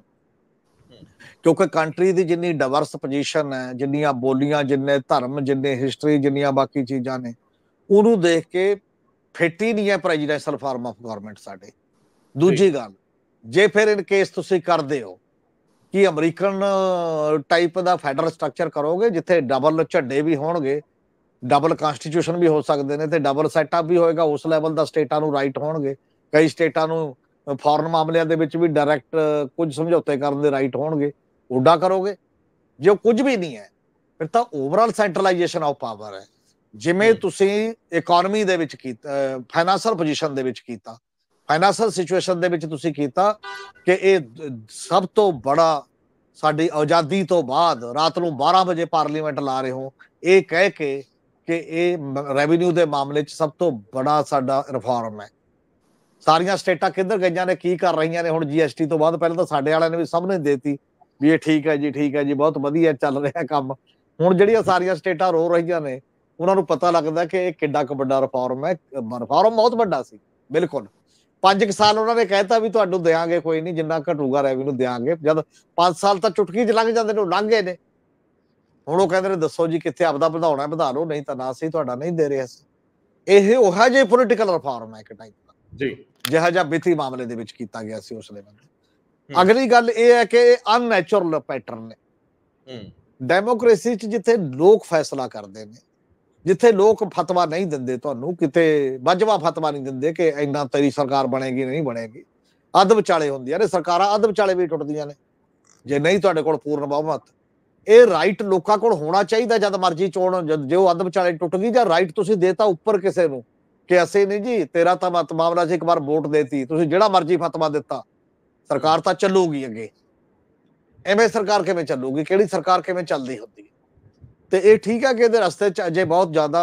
ਕਿਉਂਕਿ ਕੰਟਰੀ ਦੀ ਜਿੰਨੀ ਡਾਇਵਰਸ ਪੋਜੀਸ਼ਨ ਹੈ, ਜਿੰਨੀਆਂ ਬੋਲੀਆਂ, ਜਿੰਨੇ ਧਰਮ, ਜਿੰਨੇ ਹਿਸਟਰੀ, ਜਿੰਨੀਆਂ ਬਾਕੀ ਚੀਜ਼ਾਂ ਨੇ, ਉਹਨੂੰ ਦੇਖ ਕੇ ਫਿੱਟ ਹੀ ਨਹੀਂ ਹੈ ਪ੍ਰੈਜ਼ੀਡੈਂਸ਼ੀਅਲ ਫਾਰਮ ਆਫ ਗਵਰਨਮੈਂਟ ਸਾਡੇ। ਦੂਜੀ ਗੱਲ, ਜੇ ਫਿਰ ਇਨ ਕੇਸ ਤੁਸੀਂ ਕਰਦੇ ਹੋ ਕਿ ਅਮਰੀਕਨ ਟਾਈਪ ਦਾ ਫੈਡਰਲ ਸਟਰਕਚਰ ਕਰੋਗੇ, ਜਿੱਥੇ ਡਬਲ ਝੰਡੇ ਵੀ ਹੋਣਗੇ, ਡਬਲ ਕਾਂਸਟੀਟਿਊਸ਼ਨ ਵੀ ਹੋ ਸਕਦੇ ਨੇ, ਤੇ ਡਬਲ ਸੈਟਅਪ ਵੀ ਹੋਏਗਾ, ਉਸ ਲੈਵਲ ਦਾ ਸਟੇਟਾਂ ਨੂੰ ਰਾਈਟ ਹੋਣਗੇ। ਕਈ ਸਟੇਟਾਂ ਨੂੰ ਫੋਰਨ ਮਾਮਲਿਆਂ ਦੇ ਵਿੱਚ ਵੀ ਡਾਇਰੈਕਟ ਕੁਝ ਸਮਝੌਤੇ ਕਰਨ ਦੇ ਰਾਈਟ ਹੋਣਗੇ, ਉੱਡਾ ਕਰੋਗੇ। ਜੇ ਉਹ ਕੁਝ ਵੀ ਨਹੀਂ ਹੈ, ਫਿਰ ਤਾਂ ਓਵਰਆਲ ਸੈਂਟਰਲਾਈਜੇਸ਼ਨ ਆਫ ਪਾਵਰ ਹੈ। ਜਿਵੇਂ ਤੁਸੀਂ ਇਕਨੋਮੀ ਦੇ ਵਿੱਚ ਕੀਤਾ, ਫਾਈਨੈਂਸ਼ੀਅਲ ਪੋਜੀਸ਼ਨ ਦੇ ਵਿੱਚ ਕੀਤਾ, ਫਾਈਨੈਂਸ਼ੀਅਲ ਸਿਚੁਏਸ਼ਨ ਦੇ ਵਿੱਚ ਤੁਸੀਂ ਕੀਤਾ ਕਿ ਇਹ ਸਭ ਤੋਂ ਬੜਾ, ਸਾਡੀ ਆਜ਼ਾਦੀ ਤੋਂ ਬਾਅਦ ਰਾਤ ਨੂੰ 12 ਵਜੇ ਪਾਰਲੀਮੈਂਟ ਲਾ ਰਹੇ ਹੋ, ਇਹ ਕਹਿ ਕੇ ਕਿ ਇਹ ਰੈਵਨਿਊ ਦੇ ਮਾਮਲੇ 'ਚ ਸਭ ਤੋਂ ਬੜਾ ਸਾਡਾ ਰਿਫਾਰਮ ਹੈ। ਸਾਰੀਆਂ ਸਟੇਟਾਂ ਕਿੱਧਰ ਗਈਆਂ ਨੇ, ਕੀ ਕਰ ਰਹੀਆਂ ਨੇ ਹੁਣ GST ਤੋਂ ਬਾਅਦ? ਪਹਿਲਾਂ ਤਾਂ ਸਾਡੇ ਵਾਲਿਆਂ ਨੇ ਵੀ ਸਭ ਨੇ ਦੇਤੀ ਵੀ ਇਹ ਠੀਕ ਹੈ ਜੀ, ਠੀਕ ਹੈ ਜੀ, ਬਹੁਤ ਵਧੀਆ ਚੱਲ ਰਿਹਾ ਕੰਮ। ਹੁਣ ਜਿਹੜੀਆਂ ਸਾਰੀਆਂ ਸਟੇਟਾਂ ਰੋ ਰਹੀਆਂ ਨੇ, ਉਹਨਾਂ ਨੂੰ ਪਤਾ ਲੱਗਦਾ ਕਿ ਇਹ ਕਿੱਡਾ ਕੁ ਵੱਡਾ ਰਿਫਾਰਮ ਹੈ। ਰਿਫਾਰਮ ਬਹੁਤ ਵੱਡਾ ਸੀ, ਬਿਲਕੁਲ। 5 ਸਾਲ ਉਹਨਾਂ ਨੇ ਕਹਿਤਾ ਵੀ ਤੁਹਾਨੂੰ ਦਿਆਂਗੇ, ਕੋਈ ਨਹੀਂ, ਜਿੰਨਾ ਘਟੂਗਾ ਰੈਵਨਿਊ ਦਿਆਂਗੇ। ਜਦ 5 ਸਾਲ ਤਾਂ ਚੁਟਕੀ 'ਚ ਲੰਘ ਜਾਂਦੇ ਨੇ, ਲੰਘ ਗਏ ਨੇ। ਹੁਣ ਉਹ ਕਹਿੰਦੇ ਨੇ ਦੱਸੋ ਜੀ ਕਿੱਥੇ ਆਪਦਾ ਵਧਾਉਣਾ, ਵਧਾ ਲਓ, ਨਹੀਂ ਤਾਂ ਨਾ, ਅਸੀਂ ਤੁਹਾਡਾ ਨਹੀਂ ਦੇ ਰਹੇ। ਇਹ ਉਹੋ ਜਿਹੇ ਪੋਲੀਟੀਕਲ ਰਿਫਾਰਮ ਹੈ ਇੱਕ ਟਾਈਪ ਦਾ ਜੀ, ਜਿਹੜਾ ਜਿਹਾ ਵਿੱਤੀ ਮਾਮਲੇ ਦੇ ਵਿੱਚ ਕੀਤਾ ਗਿਆ ਸੀ ਉਸ ਲੈਵਲ। ਅਗਲੀ ਗੱਲ ਇਹ ਹੈ ਕਿ ਇਹ ਅਨਨੈਚੁਰਲ ਪੈਟਰਨ ਨੇ ਡੈਮੋਕ੍ਰੇਸੀ 'ਚ, ਜਿੱਥੇ ਲੋਕ ਫੈਸਲਾ ਕਰਦੇ ਨੇ, ਜਿੱਥੇ ਲੋਕ ਫਤਵਾ ਨਹੀਂ ਦਿੰਦੇ, ਤੁਹਾਨੂੰ ਕਿਤੇ ਵਾਜਵਾ ਫਤਵਾ ਨਹੀਂ ਦਿੰਦੇ ਕਿ ਇੰਨਾ ਤੇਰੀ ਸਰਕਾਰ ਬਣੇਗੀ ਨਹੀਂ ਬਣੇਗੀ। ਅੱਧ ਵਿਚਾਲੇ ਹੁੰਦੀਆਂ ਨੇ ਸਰਕਾਰਾਂ, ਅੱਧ ਵਿਚਾਲੇ ਵੀ ਟੁੱਟਦੀਆਂ ਨੇ ਜੇ ਨਹੀਂ ਤੁਹਾਡੇ ਕੋਲ ਪੂਰਨ ਬਹੁਮਤ। ਇਹ ਰਾਈਟ ਲੋਕਾਂ ਕੋਲ ਹੋਣਾ ਚਾਹੀਦਾ ਜਦ ਮਰਜ਼ੀ ਚੋਣ, ਜੇ ਉਹ ਅੱਧ ਵਿਚਾਲੇ ਟੁੱਟ ਗਈ, ਜਾਂ ਰਾਈਟ ਤੁਸੀਂ ਦੇਤਾ ਉੱਪਰ ਕਿਸੇ ਨੂੰ ਕਿ ਅਸੀਂ ਨਹੀਂ ਜੀ, ਤੇਰਾ ਤਾਂ ਮਾਮਲਾ ਸੀ, ਇੱਕ ਵਾਰ ਵੋਟ ਦੇਤੀ, ਤੁਸੀਂ ਜਿਹੜਾ ਮਰਜ਼ੀ ਫਤਵਾ ਦਿੱਤਾ, ਸਰਕਾਰ ਤਾਂ ਚੱਲੂਗੀ ਅੱਗੇ। ਐਵੇਂ ਸਰਕਾਰ ਕਿਵੇਂ ਚੱਲੂਗੀ? ਕਿਹੜੀ ਸਰਕਾਰ ਕਿਵੇਂ ਚੱਲਦੀ ਹੁੰਦੀ ਹੈ? ਤੇ ਇਹ ਠੀਕ ਹੈ ਕਿ ਇਹਦੇ ਰਸਤੇ 'ਚ ਅਜੇ ਬਹੁਤ ਜ਼ਿਆਦਾ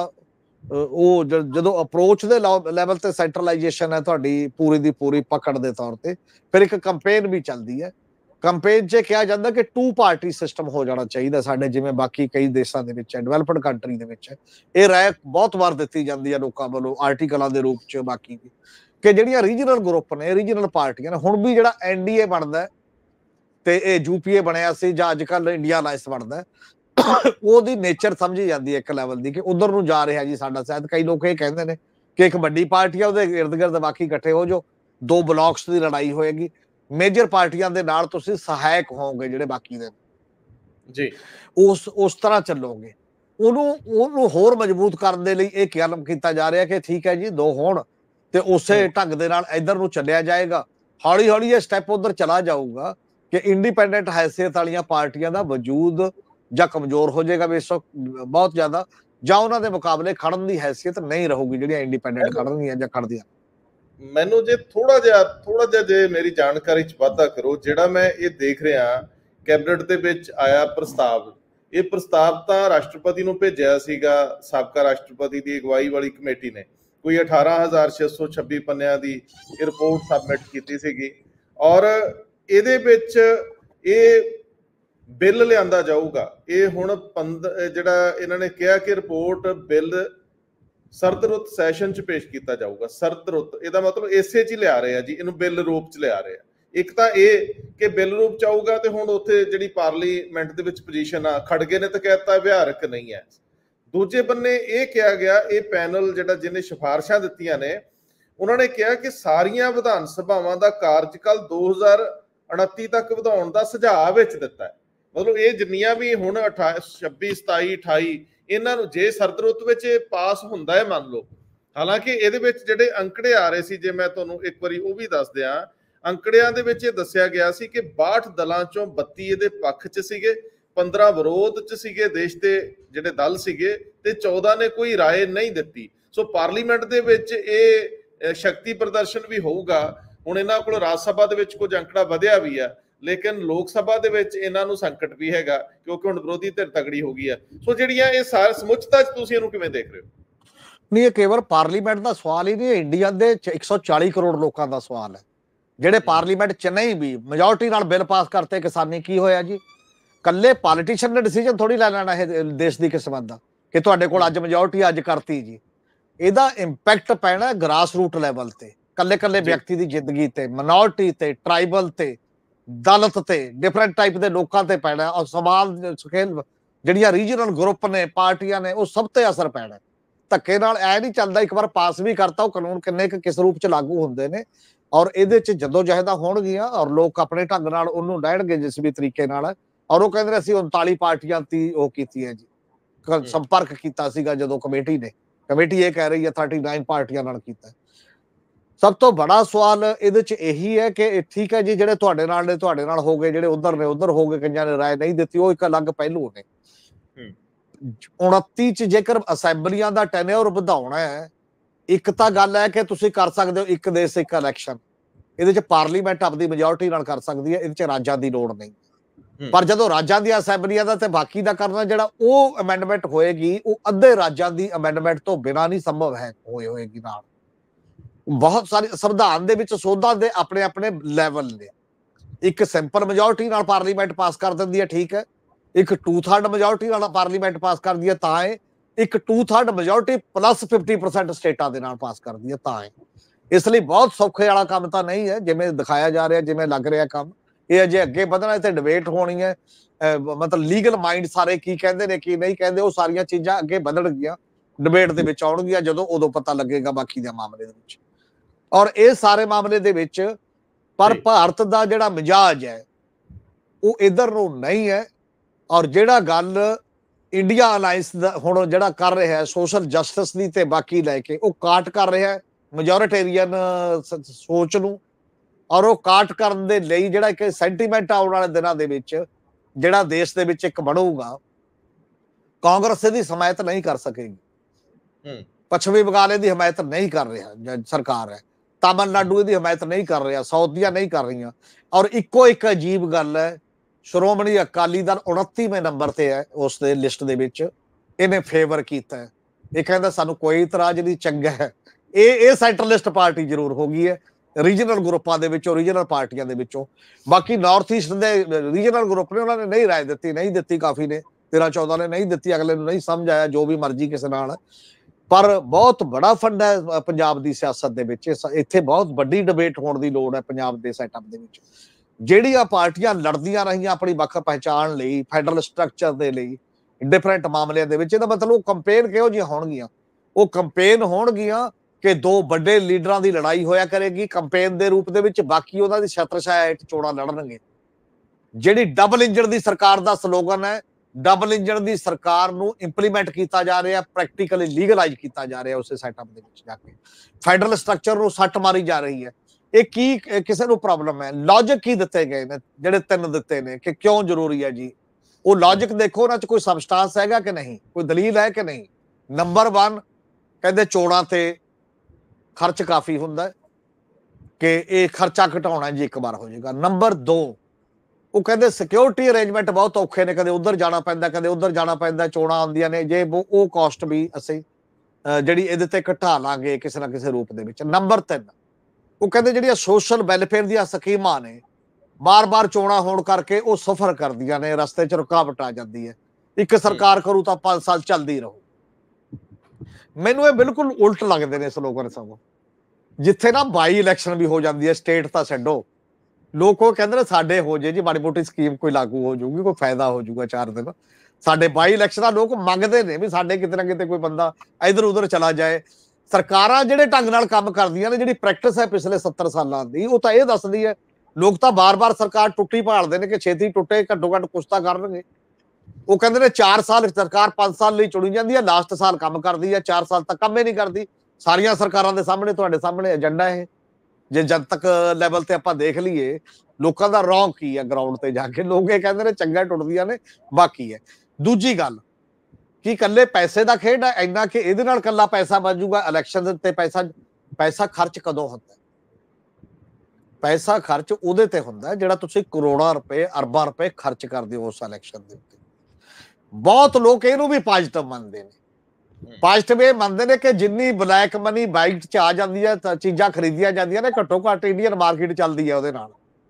ਉਹ ਜਦੋਂ ਅਪਰੋਚ ਦੇ ਲੈਵਲ ਤੇ ਸੈਂਟਰਲਾਈਜੇਸ਼ਨ ਹੈ ਤੁਹਾਡੀ ਪੂਰੀ ਦੀ ਪੂਰੀ ਪਕੜ ਦੇ ਤੌਰ ਤੇ, ਫਿਰ ਇੱਕ ਕੰਪੇਨ ਵੀ ਚੱਲਦੀ ਹੈ ਕੰਪੇਨ 'ਚ ਕਿਹਾ ਜਾਂਦਾ ਕਿ 2 ਪਾਰਟੀ ਸਿਸਟਮ ਹੋ ਜਾਣਾ ਚਾਹੀਦਾ ਸਾਡੇ, ਜਿਵੇਂ ਬਾਕੀ ਕਈ ਦੇਸ਼ਾਂ ਦੇ ਵਿੱਚ ਹੈ, ਡਿਵੈਲਪਡ ਕੰਟਰੀ ਦੇ ਵਿੱਚ। ਇਹ ਰਾਏ ਬਹੁਤ ਵਾਰ ਦਿੱਤੀ ਜਾਂਦੀ ਹੈ ਲੋਕਾਂ ਵੱਲੋਂ ਆਰਟੀਕਲਾਂ ਦੇ ਰੂਪ 'ਚ, ਬਾਕੀ ਵੀ, ਕਿ ਜਿਹੜੀਆਂ ਰੀਜਨਲ ਗਰੁੱਪ ਨੇ, ਰੀਜਨਲ ਪਾਰਟੀਆਂ ਨੇ, ਹੁਣ ਵੀ ਜਿਹੜਾ NDA ਬਣਦਾ ਤੇ ਇਹ UPA ਬਣਿਆ ਸੀ ਜਾਂ ਅੱਜ ਕੱਲ ਇੰਡੀਆ ਅਲਾਇੰਸ ਬਣਦਾ, ਉਹਦੀ ਨੇਚਰ ਸਮਝੀ ਜਾਂਦੀ ਹੈ ਇੱਕ ਲੈਵਲ ਦੀ, ਕਿ ਉਧਰ ਨੂੰ ਜਾ ਰਿਹਾ ਜੀ ਸਾਡਾ। ਸ਼ਾਇਦ ਕਈ ਲੋਕ ਇਹ ਕਹਿੰਦੇ ਨੇ ਕਿ ਇੱਕ ਵੱਡੀ ਪਾਰਟੀ ਆ, ਉਹਦੇ ਇਰਦ ਗਿਰਦ ਬਾਕੀ ਇਕੱਠੇ ਹੋ ਜੋ, 2 ਬਲਾਕਸ ਦੀ ਲੜਾਈ ਹੋਏਗੀ, ਮੇਜਰ ਪਾਰਟੀਆਂ ਦੇ ਨਾਲ ਤੁਸੀਂ ਸਹਾਇਕ ਹੋਵੋਗੇ ਜਿਹੜੇ ਬਾਕੀ ਦੇ ਜੀ, ਉਸ ਤਰ੍ਹਾਂ ਚੱਲੋਗੇ। ਉਹਨੂੰ ਹੋਰ ਮਜ਼ਬੂਤ ਕਰਨ ਦੇ ਲਈ ਇਹ ਕਦਮ ਕੀਤਾ ਜਾ ਰਿਹਾ ਕਿ ਠੀਕ ਹੈ ਜੀ 2 ਹੋਣ ਤੇ ਉਸੇ ਢੰਗ ਦੇ ਨਾਲ ਇੱਧਰ ਨੂੰ ਚੱਲਿਆ ਜਾਏਗਾ। ਹੌਲੀ ਹੌਲੀ ਇਹ ਸਟੈਪ ਉਧਰ ਚਲਾ ਜਾਊਗਾ ਕਿ ਇੰਡੀਪੈਂਡੈਂਟ ਹੈਸੀਅਤ ਵਾਲੀਆਂ ਪਾਰਟੀਆਂ ਦਾ ਵਜੂਦ ਜਾਂ ਕਮਜ਼ੋਰ ਹੋ ਜਾਏਗਾ ਬੇਸ਼ੱਕ ਬਹੁਤ ਜ਼ਿਆਦਾ, ਜਾਂ ਉਹਨਾਂ ਦੇ ਮੁਕਾਬਲੇ ਖੜਨ ਦੀ ਹੈਸੀਅਤ ਨਹੀਂ ਰਹੂਗੀ ਜਿਹੜੀਆਂ ਇੰਡੀਪੈਂਡੈਂਟ ਖੜਨਗੀਆਂ ਜਾਂ ਖੜਦੀਆਂ। ਮੈਨੂੰ ਜੇ ਥੋੜਾ ਜਿਹਾ ਜੇ ਮੇਰੀ ਜਾਣਕਾਰੀ 'ਚ ਵਾਧਾ ਕਰੋ, ਜਿਹੜਾ ਮੈਂ ਇਹ ਦੇਖ ਰਿਹਾ ਕੈਬਨਿਟ ਦੇ ਵਿੱਚ ਆਇਆ ਪ੍ਰਸਤਾਵ, ਇਹ ਪ੍ਰਸਤਾਵ ਤਾਂ ਰਾਸ਼ਟਰਪਤੀ ਨੂੰ ਭੇਜਿਆ ਸੀਗਾ ਸਾਬਕਾ ਰਾਸ਼ਟਰਪਤੀ ਦੀ ਅਗਵਾਈ ਵਾਲੀ ਕਮੇਟੀ ਨੇ, ਕੋਈ 18,626 ਪੰਨਿਆਂ ਦੀ ਇਹ ਰਿਪੋਰਟ ਸਬਮਿਟ ਕੀਤੀ ਸੀਗੀ, ਔਰ ਇਹਦੇ ਵਿੱਚ ਇਹ ਬਿੱਲ ਲਿਆਂਦਾ ਜਾਊਗਾ। ਇਹ ਹੁਣ ਜਿਹੜਾ ਇਹਨਾਂ ਨੇ ਕਿਹਾ ਕਿ ਰਿਪੋਰਟ ਬਿੱਲ ਸਰਦ ਰੁੱਤ ਸੈਸ਼ਨ 'ਚ ਪੇਸ਼ ਕੀਤਾ ਜਾਊਗਾ। ਸਰਦ ਰੁੱਤ ਇਹਦਾ ਮਤਲਬ ਇਸੇ 'ਚ ਹੀ ਲਿਆ ਰਹੇ ਆ ਜੀ, ਇਹਨੂੰ ਬਿੱਲ ਰੂਪ 'ਚ ਲਿਆ ਰਹੇ ਆ। ਇੱਕ ਤਾਂ ਇਹ ਕਿ ਬਿੱਲ ਰੂਪ 'ਚ ਆਊਗਾ ਤੇ ਹੁਣ ਉੱਥੇ ਜਿਹੜੀ ਪਾਰਲੀਮੈਂਟ ਦੇ ਵਿੱਚ ਪੋਜੀਸ਼ਨ ਆ, ਖੜਗੇ ਨੇ ਤਾਂ ਕਹਿਤਾ ਵਿਹਾਰਕ ਨਹੀਂ ਹੈ। ਦੂਜੇ ਬੰਨੇ ਇਹ ਕਿਹਾ ਗਿਆ, ਇਹ ਪੈਨਲ ਜਿਹੜਾ ਜਿਹਨੇ ਸਿਫਾਰਿਸ਼ਾਂ ਦਿੱਤੀਆਂ ਨੇ, ਉਹਨਾਂ ਨੇ ਕਿਹਾ ਕਿ ਸਾਰੀਆਂ ਵਿਧਾਨ ਸਭਾਵਾਂ ਦਾ ਕਾਰਜਕਾਲ 2029 ਤੱਕ ਵਧਾਉਣ ਦਾ ਸੁਝਾਅ ਵਿੱਚ ਦਿੱਤਾ ਹੈ। ਮਤਲਬ ਇਹ ਜਿੰਨੀਆਂ ਵੀ ਹੁਣ 26, 27, 28 ਇਹਨਾਂ ਨੂੰ ਜੇ ਸਰਦ ਰੁੱਤ ਵਿੱਚ ਪਾਸ ਹੁੰਦਾ ਹੈ ਮੰਨ ਲਓ, ਹਾਲਾਂਕਿ ਇਹਦੇ ਵਿੱਚ ਜਿਹੜੇ ਅੰਕੜੇ ਆ ਰਹੇ ਸੀ, ਜੇ ਮੈਂ ਤੁਹਾਨੂੰ ਇੱਕ ਵਾਰੀ ਉਹ ਵੀ ਦੱਸ ਦਿਆਂ, ਅੰਕੜਿਆਂ ਦੇ ਵਿੱਚ ਇਹ ਦੱਸਿਆ ਗਿਆ ਸੀ ਕਿ 62 ਦਲਾਂ ਚੋਂ 32 ਇਹਦੇ ਪੱਖ 'ਚ ਸੀਗੇ, 15 ਵਿਰੋਧ 'ਚ ਸੀਗੇ, ਦੇਸ਼ ਦੇ ਜਿਹੜੇ ਦਲ ਸੀਗੇ, ਤੇ 14 ਨੇ ਕੋਈ ਰਾਏ ਨਹੀਂ ਦਿੱਤੀ। ਸੋ ਪਾਰਲੀਮੈਂਟ ਦੇ ਵਿੱਚ ਇਹ ਸ਼ਕਤੀ ਪ੍ਰਦਰਸ਼ਨ ਵੀ ਹੋਊਗਾ। ਹੁਣ ਇਹਨਾਂ ਕੋਲ ਰਾਜ ਸਭਾ ਦੇ ਵਿੱਚ ਕੁਝ ਅੰਕੜਾ ਵਧਿਆ ਵੀ ਆ, ਲੇਕਿਨ ਲੋਕ ਸਭਾ ਦੇ ਵਿੱਚ ਇਹਨਾਂ ਨੂੰ ਸੰਕਟ ਵੀ ਹੈਗਾ ਕਿਉਂਕਿ ਹੁਣ ਵਿਰੋਧੀ ਧਿਰ ਤਗੜੀ ਹੋ ਗਈ ਹੈ। ਸੋ ਜਿਹੜੀਆਂ ਇਹ ਸਾਰੇ ਸਮੁੱਚਤਾ 'ਚ ਤੁਸੀਂ ਇਹਨੂੰ ਕਿਵੇਂ ਦੇਖ ਰਹੇ ਹੋ? ਨਹੀਂ, ਇਹ ਕੇਵਲ ਪਾਰਲੀਮੈਂਟ ਦਾ ਸਵਾਲ ਹੀ ਨਹੀਂ, ਇੰਡੀਆ ਦੇ 140 ਕਰੋੜ ਲੋਕਾਂ ਦਾ ਸਵਾਲ ਹੈ ਜਿਹੜੇ ਪਾਰਲੀਮੈਂਟ 'ਚ ਨਹੀਂ ਵੀ ਮੈਜੋਰਟੀ ਨਾਲ ਬਿੱਲ ਪਾਸ ਕਰਤੇ। ਕਿਸਾਨੀ ਕੀ ਹੋਇਆ ਜੀ? ਕੱਲੇ ਪੋਲੀਟੀਸ਼ੀਅਨ ਨੇ ਡਿਸੀਜਨ ਥੋੜੀ ਲੈ ਲੈਣਾ ਇਹ ਦੇਸ਼ ਦੀ ਕਿਸਮਤ ਦਾ ਕਿ ਤੁਹਾਡੇ ਕੋਲ ਅੱਜ ਮੈਜੋਰਟੀ ਅੱਜ ਕਰਤੀ ਜੀ। ਇਹਦਾ ਇੰਪੈਕਟ ਪੈਣਾ ਗ੍ਰਾਸ ਰੂਟ ਲੈਵਲ ਤੇ, ਕੱਲੇ ਵਿਅਕਤੀ ਦੀ ਜ਼ਿੰਦਗੀ ਤੇ, ਮਿਨੋਰਟੀ ਤੇ, ਟ੍ਰਾਈਬਲ ਤੇ, ਦਲਿਤ ਤੇ, ਡਿਫਰੈਂਟ ਟਾਈਪ ਦੇ ਲੋਕਾਂ ਤੇ ਪੈਣਾ, ਔਰ ਸਮਾਜ ਜਿਹੜੀਆਂ ਰੀਜਨਲ ਗਰੁੱਪ ਨੇ, ਪਾਰਟੀਆਂ ਨੇ, ਉਹ ਸਭ ਤੇ ਅਸਰ ਪੈਣਾ। ਧੱਕੇ ਨਾਲ ਐ ਨਹੀਂ ਚੱਲਦਾ, ਇੱਕ ਵਾਰ ਪਾਸ ਵੀ ਕਰਤਾ ਉਹ ਕਾਨੂੰਨ ਕਿੰਨੇ ਕਿਸ ਰੂਪ 'ਚ ਲਾਗੂ ਹੁੰਦੇ ਨੇ, ਔਰ ਇਹਦੇ 'ਚ ਜਦੋਂ ਜਹਿਦਾਂ ਹੋਣਗੀਆਂ ਔਰ ਲੋਕ ਆਪਣੇ ਢੰਗ ਨਾਲ ਉਹਨੂੰ ਲੈਣਗੇ ਜਿਸ ਵੀ ਤਰੀਕੇ ਨਾਲ। ਔਰ ਉਹ ਕਹਿੰਦੇ ਅਸੀਂ 39 ਪਾਰਟੀਆਂ ਦੀ ਉਹ ਕੀਤੀ ਹੈ ਜੀ, ਸੰਪਰਕ ਕੀਤਾ ਸੀਗਾ ਜਦੋਂ ਕਮੇਟੀ ਇਹ ਕਹਿ ਰਹੀ ਹੈ 39 ਪਾਰਟੀਆਂ ਨਾਲ ਕੀਤਾ। ਸਭ ਤੋਂ ਬੜਾ ਸਵਾਲ ਇਹਦੇ 'ਚ ਇਹੀ ਹੈ ਕਿ ਠੀਕ ਹੈ ਜੀ, ਜਿਹੜੇ ਤੁਹਾਡੇ ਨਾਲ ਨੇ ਤੁਹਾਡੇ ਨਾਲ ਹੋ ਗਏ, ਜਿਹੜੇ ਉਧਰ ਨੇ ਉਧਰ ਹੋ ਗਏ, ਕਈਆਂ ਨੇ ਰਾਏ ਨਹੀਂ ਦਿੱਤੀ, ਉਹ ਇੱਕ ਅਲੱਗ ਪਹਿਲੂ ਨੇ। 29 'ਚ ਜੇਕਰ ਅਸੈਂਬਲੀਆਂ ਦਾ ਟੈਨਿਓਰ ਵਧਾਉਣਾ ਹੈ, ਇੱਕ ਤਾਂ ਗੱਲ ਹੈ ਕਿ ਤੁਸੀਂ ਕਰ ਸਕਦੇ ਹੋ ਇੱਕ ਦੇਸ਼ ਇੱਕ ਇਲੈਕਸ਼ਨ, ਇਹਦੇ 'ਚ ਪਾਰਲੀਮੈਂਟ ਆਪਣੀ ਮੈਜੋਰਟੀ ਨਾਲ ਕਰ ਸਕਦੀ ਹੈ, ਇਹਦੇ 'ਚ ਰਾਜਾਂ ਦੀ ਲੋੜ ਨਹੀਂ। ਪਰ ਜਦੋਂ ਰਾਜਾਂ ਦੀਆਂ ਅਸੈਂਬਲੀਆਂ ਦਾ ਤੇ ਬਾਕੀ ਦਾ ਕਰਨਾ ਜਿਹੜਾ ਉਹ ਅਮੈਂਡਮੈਂਟ ਹੋਏਗੀ, ਉਹ ਅੱਧੇ ਰਾਜਾਂ ਦੀ ਅਮੈਂਡਮੈਂਟ ਤੋਂ ਬਿਨਾਂ ਨਹੀਂ ਸੰਭਵ ਹੈ ਹੋਏਗੀ। ਨਾਲ ਬਹੁਤ ਸਾਰੇ ਸੰਵਿਧਾਨ ਦੇ ਵਿੱਚ ਸੋਧਾਂ ਦੇ ਆਪਣੇ ਆਪਣੇ ਲੈਵਲ ਨੇ। ਇੱਕ ਸਿੰਪਲ ਮੈਜੋਰਟੀ ਨਾਲ ਪਾਰਲੀਮੈਂਟ ਪਾਸ ਕਰ ਦਿੰਦੀ ਹੈ, ਠੀਕ ਹੈ। ਇੱਕ 2/3 ਮੈਜੋਰਟੀ ਨਾਲ ਪਾਰਲੀਮੈਂਟ ਪਾਸ ਕਰਦੀ ਹੈ ਤਾਂ ਹੈ। ਇੱਕ 2/3 ਮੈਜੋਰਟੀ ਪਲੱਸ 50% ਸਟੇਟਾਂ ਦੇ ਨਾਲ ਪਾਸ ਕਰਦੀ ਹੈ ਤਾਂ ਹੈ। ਇਸ ਲਈ ਬਹੁਤ ਸੌਖੇ ਵਾਲਾ ਕੰਮ ਤਾਂ ਨਹੀਂ ਹੈ ਜਿਵੇਂ ਦਿਖਾਇਆ ਜਾ ਰਿਹਾ, ਜਿਵੇਂ ਲੱਗ ਰਿਹਾ ਕੰਮ। ਇਹ ਅਜੇ ਅੱਗੇ ਵਧਣਾ, ਇੱਥੇ ਡਿਬੇਟ ਹੋਣੀ ਹੈ, ਮਤਲਬ ਲੀਗਲ ਮਾਈਂਡ ਸਾਰੇ ਕੀ ਕਹਿੰਦੇ ਨੇ ਕੀ ਨਹੀਂ ਕਹਿੰਦੇ, ਉਹ ਸਾਰੀਆਂ ਚੀਜ਼ਾਂ ਅੱਗੇ ਵਧਣਗੀਆਂ, ਡਿਬੇਟ ਦੇ ਵਿੱਚ ਆਉਣਗੀਆਂ, ਜਦੋਂ ਉਦੋਂ ਪਤਾ ਲੱਗੇਗਾ ਬਾਕੀ ਦੇ ਮਾਮਲੇ ਦੇ ਵਿੱਚ। ਔਰ ਇਹ ਸਾਰੇ ਮਾਮਲੇ ਦੇ ਵਿੱਚ ਪਰ ਭਾਰਤ ਦਾ ਜਿਹੜਾ ਮਿਜਾਜ ਹੈ ਉਹ ਇਧਰ ਨੂੰ ਨਹੀਂ ਹੈ। ਔਰ ਜਿਹੜਾ ਗੱਲ ਇੰਡੀਆ ਅਲਾਇੰਸ ਦਾ ਹੁਣ ਜਿਹੜਾ ਕਰ ਰਿਹਾ ਹੈ ਸੋਸ਼ਲ ਜਸਟਿਸ ਦੀ ਤੇ ਬਾਕੀ ਲੈ ਕੇ, ਉਹ ਕਾਟ ਕਰ ਰਿਹਾ ਮੈਜੋਰਿਟੇਰੀਅਨ ਸੋਚ ਨੂੰ। ਔਰ ਉਹ ਕਾਟ ਕਰਨ ਦੇ ਲਈ ਜਿਹੜਾ ਇੱਕ ਸੈਂਟੀਮੈਂਟ ਆਉਣ ਵਾਲੇ ਦਿਨਾਂ ਦੇ ਵਿੱਚ ਜਿਹੜਾ ਦੇਸ਼ ਦੇ ਵਿੱਚ ਇੱਕ ਬਣੂਗਾ, ਕਾਂਗਰਸ ਇਹਦੀ ਹਮਾਇਤ ਨਹੀਂ ਕਰ ਸਕੇਗੀ। ਪੱਛਮੀ ਬੰਗਾਲ ਦੀ ਹਮਾਇਤ ਨਹੀਂ ਕਰ ਰਿਹਾ ਸਰਕਾਰ ਹੈ, ਤਾਮਿਲਨਾਡੂ ਇਹਦੀ ਹਮਾਇਤ ਨਹੀਂ ਕਰ ਰਿਹਾ, ਸਾਊਥੀਆਂ ਨਹੀਂ ਕਰ ਰਹੀਆਂ। ਔਰ ਇੱਕੋ ਇੱਕ ਅਜੀਬ ਗੱਲ ਹੈ, ਸ਼੍ਰੋਮਣੀ ਅਕਾਲੀ ਦਲ 29ਵੇਂ ਨੰਬਰ ਤੇ ਹੈ ਉਸ ਦੇ ਲਿਸਟ ਦੇ ਵਿੱਚ, ਇਹਨੇ ਫੇਵਰ ਕੀਤਾ ਹੈ। ਇਹ ਕਹਿੰਦਾ ਸਾਨੂੰ ਕੋਈ ਇਤਰਾਜ਼ ਨਹੀਂ, ਚੰਗਾ ਹੈ। ਇਹ ਸੈਂਟਰਲਿਸਟ ਪਾਰਟੀ ਜ਼ਰੂਰ ਹੋ ਗਈ ਹੈ, ਰੀਜਨਲ ਗਰੁੱਪਾਂ ਦੇ ਵਿੱਚੋਂ, ਰੀਜਨਲ ਪਾਰਟੀਆਂ ਦੇ ਵਿੱਚੋਂ। ਬਾਕੀ ਨਾਰਥ ਈਸਟ ਦੇ ਰੀਜਨਲ ਗਰੁੱਪ ਨੇ ਉਹਨਾਂ ਨੇ ਨਹੀਂ ਰਾਏ ਦਿੱਤੀ, ਨਹੀਂ ਦਿੱਤੀ, ਕਾਫੀ ਨੇ 13-14 ਨੇ ਨਹੀਂ ਦਿੱਤੀ, ਅਗਲੇ ਨੂੰ ਨਹੀਂ ਸਮਝ ਆਇਆ, ਜੋ ਵੀ ਮਰਜ਼ੀ ਕਿਸੇ ਨਾਲ। ਪਰ ਬਹੁਤ ਬੜਾ ਫੰਡ ਹੈ ਪੰਜਾਬ ਦੀ ਸਿਆਸਤ ਦੇ ਵਿੱਚ, ਇੱਥੇ ਬਹੁਤ ਵੱਡੀ ਡਿਬੇਟ ਹੋਣ ਦੀ ਲੋੜ ਹੈ ਪੰਜਾਬ ਦੇ ਸੈਟਅਪ ਦੇ ਵਿੱਚ। ਜਿਹੜੀਆਂ ਪਾਰਟੀਆਂ ਲੜਦੀਆਂ ਰਹੀਆਂ ਆਪਣੀ ਵੱਖ ਪਹਿਚਾਣ ਲਈ, ਫੈਡਰਲ ਸਟਰਕਚਰ ਦੇ ਲਈ, ਡਿਫਰੈਂਟ ਮਾਮਲਿਆਂ ਦੇ ਵਿੱਚ, ਇਹਦਾ ਮਤਲਬ ਉਹ ਕੰਪੇਨ ਕਿਹੋ ਜਿਹੀਆਂ ਹੋਣਗੀਆਂ? ਉਹ ਕੰਪੇਨ ਹੋਣਗੀਆਂ ਕਿ ਦੋ ਵੱਡੇ ਲੀਡਰਾਂ ਦੀ ਲੜਾਈ ਹੋਇਆ ਕਰੇਗੀ ਕੰਪੇਨ ਦੇ ਰੂਪ ਦੇ ਵਿੱਚ, ਬਾਕੀ ਉਹਨਾਂ ਦੀ ਛਤਰਛਾਇਆ ਹੇਠ ਚੋਣਾਂ ਲੜਨਗੇ। ਜਿਹੜੀ ਡਬਲ ਇੰਜਨ ਦੀ ਸਰਕਾਰ ਦਾ ਸਲੋਗਨ ਹੈ, ਡਬਲ ਇੰਜਨ ਦੀ ਸਰਕਾਰ ਨੂੰ ਇੰਪਲੀਮੈਂਟ ਕੀਤਾ ਜਾ ਰਿਹਾ, ਪ੍ਰੈਕਟੀਕਲੀ ਲੀਗਲਾਈਜ਼ ਕੀਤਾ ਜਾ ਰਿਹਾ ਉਸੇ ਸੈਟਅਪ ਦੇ ਵਿੱਚ ਜਾ ਕੇ। ਫੈਡਰਲ ਸਟਰਕਚਰ ਨੂੰ ਸੱਟ ਮਾਰੀ ਜਾ ਰਹੀ ਹੈ। ਇਹ ਕੀ ਕਿਸੇ ਨੂੰ ਪ੍ਰੋਬਲਮ ਹੈ? ਲੌਜਿਕ ਕੀ ਦਿੱਤੇ ਗਏ ਨੇ, ਜਿਹੜੇ 3 ਦਿੱਤੇ ਨੇ ਕਿ ਕਿਉਂ ਜ਼ਰੂਰੀ ਹੈ ਜੀ? ਉਹ ਲੌਜਿਕ ਦੇਖੋ, ਉਹਨਾਂ 'ਚ ਕੋਈ ਸਬਸਟੈਂਸ ਹੈਗਾ ਕਿ ਨਹੀਂ, ਕੋਈ ਦਲੀਲ ਹੈ ਕਿ ਨਹੀਂ? ਨੰਬਰ 1 ਕਹਿੰਦੇ ਚੋਣਾਂ ਤੇ ਖਰਚ ਕਾਫੀ ਹੁੰਦਾ ਕਿ ਇਹ ਖਰਚਾ ਘਟਾਉਣਾ ਜੀ ਇੱਕ ਵਾਰ ਹੋ ਜਾਏਗਾ। ਨੰਬਰ 2 ਉਹ ਕਹਿੰਦੇ ਸਿਕਿਉਰਿਟੀ ਅਰੇਂਜਮੈਂਟ ਬਹੁਤ ਔਖੇ ਨੇ, ਕਦੇ ਉੱਧਰ ਜਾਣਾ ਪੈਂਦਾ, ਕਦੇ ਉੱਧਰ ਜਾਣਾ ਪੈਂਦਾ, ਚੋਣਾਂ ਆਉਂਦੀਆਂ ਨੇ, ਜੇ ਉਹ ਕਾਸਟ ਵੀ ਅਸੀਂ ਜਿਹੜੀ ਇਹਦੇ ਤੇ ਘਟਾ ਲਾਂਗੇ ਕਿਸੇ ਨਾ ਕਿਸੇ ਰੂਪ ਦੇ ਵਿੱਚ। ਨੰਬਰ 3 ਉਹ ਕਹਿੰਦੇ ਜਿਹੜੀਆਂ ਸੋਸ਼ਲ ਵੈਲਫੇਅਰ ਦੀਆਂ ਸਕੀਮਾਂ ਨੇ, ਬਾਰ-ਬਾਰ ਚੋਣਾਂ ਹੋਣ ਕਰਕੇ ਉਹ ਸਫਰ ਕਰਦੀਆਂ ਨੇ, ਰਸਤੇ 'ਚ ਰੁਕਾਵਟ ਆ ਜਾਂਦੀ ਹੈ। ਇੱਕ ਸਰਕਾਰ ਕਰੂ ਤਾਂ 5 ਸਾਲ ਚੱਲਦੀ ਰਹੂ। ਮੈਨੂੰ ਇਹ ਬਿਲਕੁਲ ਉਲਟ ਲੱਗਦੇ ਨੇ ਸਲੋਗਨ ਸਗੋਂ। ਜਿੱਥੇ ਨਾ ਬਾਈ ਇਲੈਕਸ਼ਨ ਵੀ ਹੋ ਜਾਂਦੀ ਹੈ, ਸਟੇਟ ਤਾਂ ਛੱਡੋ, ਲੋਕ ਉਹ ਕਹਿੰਦੇ ਨੇ ਸਾਡੇ ਹੋ ਜੇ ਜੀ, ਮਾੜੀ ਮੋਟੀ ਸਕੀਮ ਕੋਈ ਲਾਗੂ ਹੋ ਜਾਊਗੀ, ਕੋਈ ਫਾਇਦਾ ਹੋ ਜਾਊਗਾ 4 ਦਿਨ। ਸਾਡੇ ਬਾਈ ਇਲੈਕਸ਼ਨਾਂ ਲੋਕ ਮੰਗਦੇ ਨੇ ਵੀ ਸਾਡੇ ਕਿਤੇ ਨਾ ਕਿਤੇ ਕੋਈ ਬੰਦਾ ਇੱਧਰ ਉੱਧਰ ਚਲਾ ਜਾਏ। ਸਰਕਾਰਾਂ ਜਿਹੜੇ ਢੰਗ ਨਾਲ ਕੰਮ ਕਰਦੀਆਂ ਨੇ, ਜਿਹੜੀ ਪ੍ਰੈਕਟਿਸ ਹੈ ਪਿਛਲੇ 70 ਸਾਲਾਂ ਦੀ, ਉਹ ਤਾਂ ਇਹ ਦੱਸਦੀ ਹੈ। ਲੋਕ ਤਾਂ ਬਾਰ-ਬਾਰ ਸਰਕਾਰ ਟੁੱਟੀ ਭਾਲਦੇ ਨੇ ਕਿ ਛੇਤੀ ਟੁੱਟੇ, ਘੱਟੋ ਘੱਟ ਕੁਛ ਤਾਂ ਕਰਨਗੇ। ਉਹ ਕਹਿੰਦੇ ਨੇ 4 ਸਾਲ ਸਰਕਾਰ 5 ਸਾਲ ਲਈ ਚੁਣੀ ਜਾਂਦੀ ਹੈ, ਲਾਸਟ ਸਾਲ ਕੰਮ ਕਰਦੀ ਹੈ, 4 ਸਾਲ ਤੱਕ ਕੰਮ ਹੀ ਨਹੀਂ ਕਰਦੀ। ਸਾਰੀਆਂ ਸਰਕਾਰਾਂ ਦੇ ਸਾਹਮਣੇ, ਤੁਹਾਡੇ ਸਾਹਮਣੇ ਏਜੰਡਾ ਇਹ। ਜੇ ਜਨਤਕ ਲੈਵਲ ਤੇ ਆਪਾਂ ਦੇਖ ਲਈਏ ਲੋਕਾਂ ਦਾ ਰੌਂਗ ਕੀ ਹੈ ਗਰਾਊਂਡ ਤੇ ਜਾ ਕੇ, ਲੋਕ ਇਹ ਕਹਿੰਦੇ ਨੇ ਚੰਗਾ ਟੁੱਟਦੀਆਂ ਨੇ, ਬਾਕੀ ਹੈ। ਦੂਜੀ ਗੱਲ ਕਿ ਇਕੱਲੇ ਪੈਸੇ ਦਾ ਖੇਡ ਹੈ ਇੰਨਾ ਕਿ ਇਹਦੇ ਨਾਲ ਇਕੱਲਾ ਪੈਸਾ ਬਣ ਜਾਊਗਾ? ਇਲੈਕਸ਼ਨ ਤੇ ਪੈਸਾ ਖਰਚ ਕਦੋਂ ਹੁੰਦਾ? ਪੈਸਾ ਖਰਚ ਉਹਦੇ ਤੇ ਹੁੰਦਾ ਜਿਹੜਾ ਤੁਸੀਂ ਕਰੋੜਾਂ ਰੁਪਏ, ਅਰਬਾਂ ਰੁਪਏ ਖਰਚ ਕਰਦੇ ਹੋ ਉਸ ਇਲੈਕਸ਼ਨ ਦੇ ਉੱਤੇ। ਬਹੁਤ ਲੋਕ ਇਹਨੂੰ ਵੀ ਪੋਜ਼ਿਟਿਵ ਮੰਨਦੇ ਨੇ। ਪੋਜ਼ਿਟਿਵ ਇਹ ਮੰਨਦੇ ਨੇ ਕਿ ਜਿੰਨੀ ਬਲੈਕ ਮਨੀ ਬਾਈਟ 'ਚ ਆ ਜਾਂਦੀ ਹੈ, ਚੀਜ਼ਾਂ ਖਰੀਦੀਆਂ ਜਾਂਦੀਆਂ ਨੇ, ਘੱਟੋ ਘੱਟ ਇੰਡੀਅਨ ਮਾਰਕੀਟ ਚੱਲਦੀ ਹੈ ਉਹਦੇ ਨਾਲ।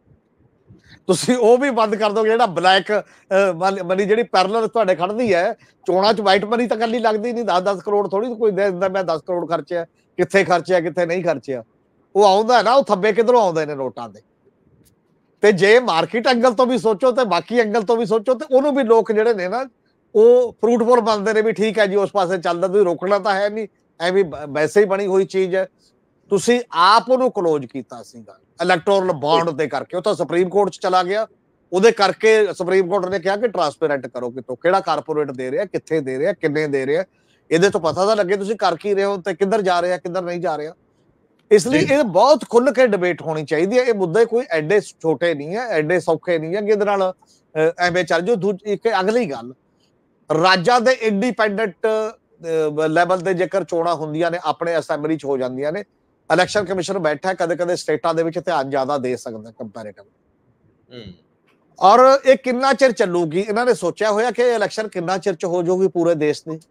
ਤੁਸੀਂ ਉਹ ਵੀ ਬੰਦ ਕਰ ਦੋਗੇ, ਜਿਹੜਾ ਬਲੈਕ ਮਨੀ ਜਿਹੜੀ ਪੈਰਲਲ ਤੁਹਾਡੇ ਖੜਦੀ ਹੈ ਚੋਣਾਂ 'ਚ, ਵਾਈਟ ਮਨੀ ਤਾਂ ਕੱਲੀ ਲੱਗਦੀ ਨਹੀਂ। 10-10 ਕਰੋੜ ਥੋੜੀ ਕੋਈ ਦੇ ਦਿੰਦਾ ਮੈਂ 10 ਕਰੋੜ ਖਰਚਿਆ, ਕਿੱਥੇ ਖਰਚਿਆ ਕਿੱਥੇ ਨਹੀਂ ਖਰਚਿਆ। ਉਹ ਆਉਂਦਾ ਨਾ, ਉਹ ਥੱਬੇ ਕਿੱਧਰੋਂ ਆਉਂਦੇ ਨੇ ਨੋਟਾਂ ਦੇ। ਤੇ ਜੇ ਮਾਰਕੀਟ ਐਂਗਲ ਤੋਂ ਵੀ ਸੋਚੋ ਤੇ ਬਾਕੀ ਐਂਗਲ ਤੋਂ ਵੀ ਸੋਚੋ, ਤੇ ਉਹਨੂੰ ਵੀ ਲੋਕ ਜਿਹੜੇ ਨੇ ਨਾ ਉਹ ਫਰੂਟਫੁਲ ਬਣਦੇ ਨੇ ਵੀ ਠੀਕ ਹੈ ਜੀ ਉਸ ਪਾਸੇ ਚੱਲਦਾ, ਤੁਸੀਂ ਰੋਕਣਾ ਤਾਂ ਹੈ ਨਹੀਂ, ਐਵੇਂ ਵੈਸੇ ਹੀ ਬਣੀ ਹੋਈ ਚੀਜ਼ ਹੈ। ਤੁਸੀਂ ਆਪ ਉਹਨੂੰ ਕਲੋਜ਼ ਕੀਤਾ ਸੀਗਾ ਇਲੈਕਟੋਰਲ ਬੌਂਡ ਦੇ ਕਰਕੇ। ਉਹ ਤਾਂ ਸੁਪਰੀਮ ਕੋਰਟ 'ਚ ਚਲਾ ਗਿਆ, ਉਹਦੇ ਕਰਕੇ ਸੁਪਰੀਮ ਕੋਰਟ ਨੇ ਕਿਹਾ ਕਿ ਟਰਾਂਸਪੇਰੈਂਟ ਕਰੋ, ਕਿਤੋਂ ਕਿਹੜਾ ਕਾਰਪੋਰੇਟ ਦੇ ਰਿਹਾ, ਕਿੱਥੇ ਦੇ ਰਿਹਾ, ਕਿੰਨੇ ਦੇ ਰਿਹਾ, ਇਹਦੇ ਤੋਂ ਪਤਾ ਤਾਂ ਲੱਗੇ ਤੁਸੀਂ ਕਰ ਕੀ ਰਹੇ ਹੋ ਤੇ ਕਿੱਧਰ ਜਾ ਰਿਹਾ, ਕਿੱਧਰ ਨਹੀਂ ਜਾ ਰਿਹਾ। ਇਸ ਲਈ ਇਹ ਬਹੁਤ ਖੁੱਲ੍ਹ ਕੇ ਡਿਬੇਟ ਹੋਣੀ ਚਾਹੀਦੀ ਹੈ। ਇਹ ਮੁੱਦੇ ਕੋਈ ਐਡੇ ਛੋਟੇ ਨਹੀਂ ਹੈ, ਐਡੇ ਸੌਖੇ ਨਹੀਂ ਹੈ ਕਿ ਇਹਦੇ ਨਾਲ ਐਵੇਂ ਚੱਲ ਜਾਓ। ਇੱਕ ਅਗਲੀ ਗੱਲ, ਰਾਜਾਂ ਦੇ ਇੰਡੀਪੈਂਡੈਂਟ ਲੈਵਲ ਤੇ ਜੇਕਰ ਚੋਣਾਂ ਹੁੰਦੀਆਂ ਨੇ, ਆਪਣੇ ਅਸੈਂਬਲੀ 'ਚ ਹੋ ਜਾਂਦੀਆਂ ਨੇ, ਇਲੈਕਸ਼ਨ ਕਮਿਸ਼ਨ ਬੈਠਾ ਕਦੇ ਕਦੇ ਸਟੇਟਾਂ ਦੇ ਵਿੱਚ ਧਿਆਨ ਜ਼ਿਆਦਾ ਦੇ ਸਕਦਾ ਕੰਪੈਰੀਟਿਵ। ਔਰ ਇਹ ਕਿੰਨਾ ਚਿਰ ਚੱਲੂਗੀ? ਇਹਨਾਂ ਨੇ ਸੋਚਿਆ ਹੋਇਆ ਕਿ ਇਲੈਕਸ਼ਨ ਕਿੰਨਾ ਚਿਰ 'ਚ ਹੋ ਜਾਊਗੀ ਪੂਰੇ ਦੇਸ਼ ਦੀ?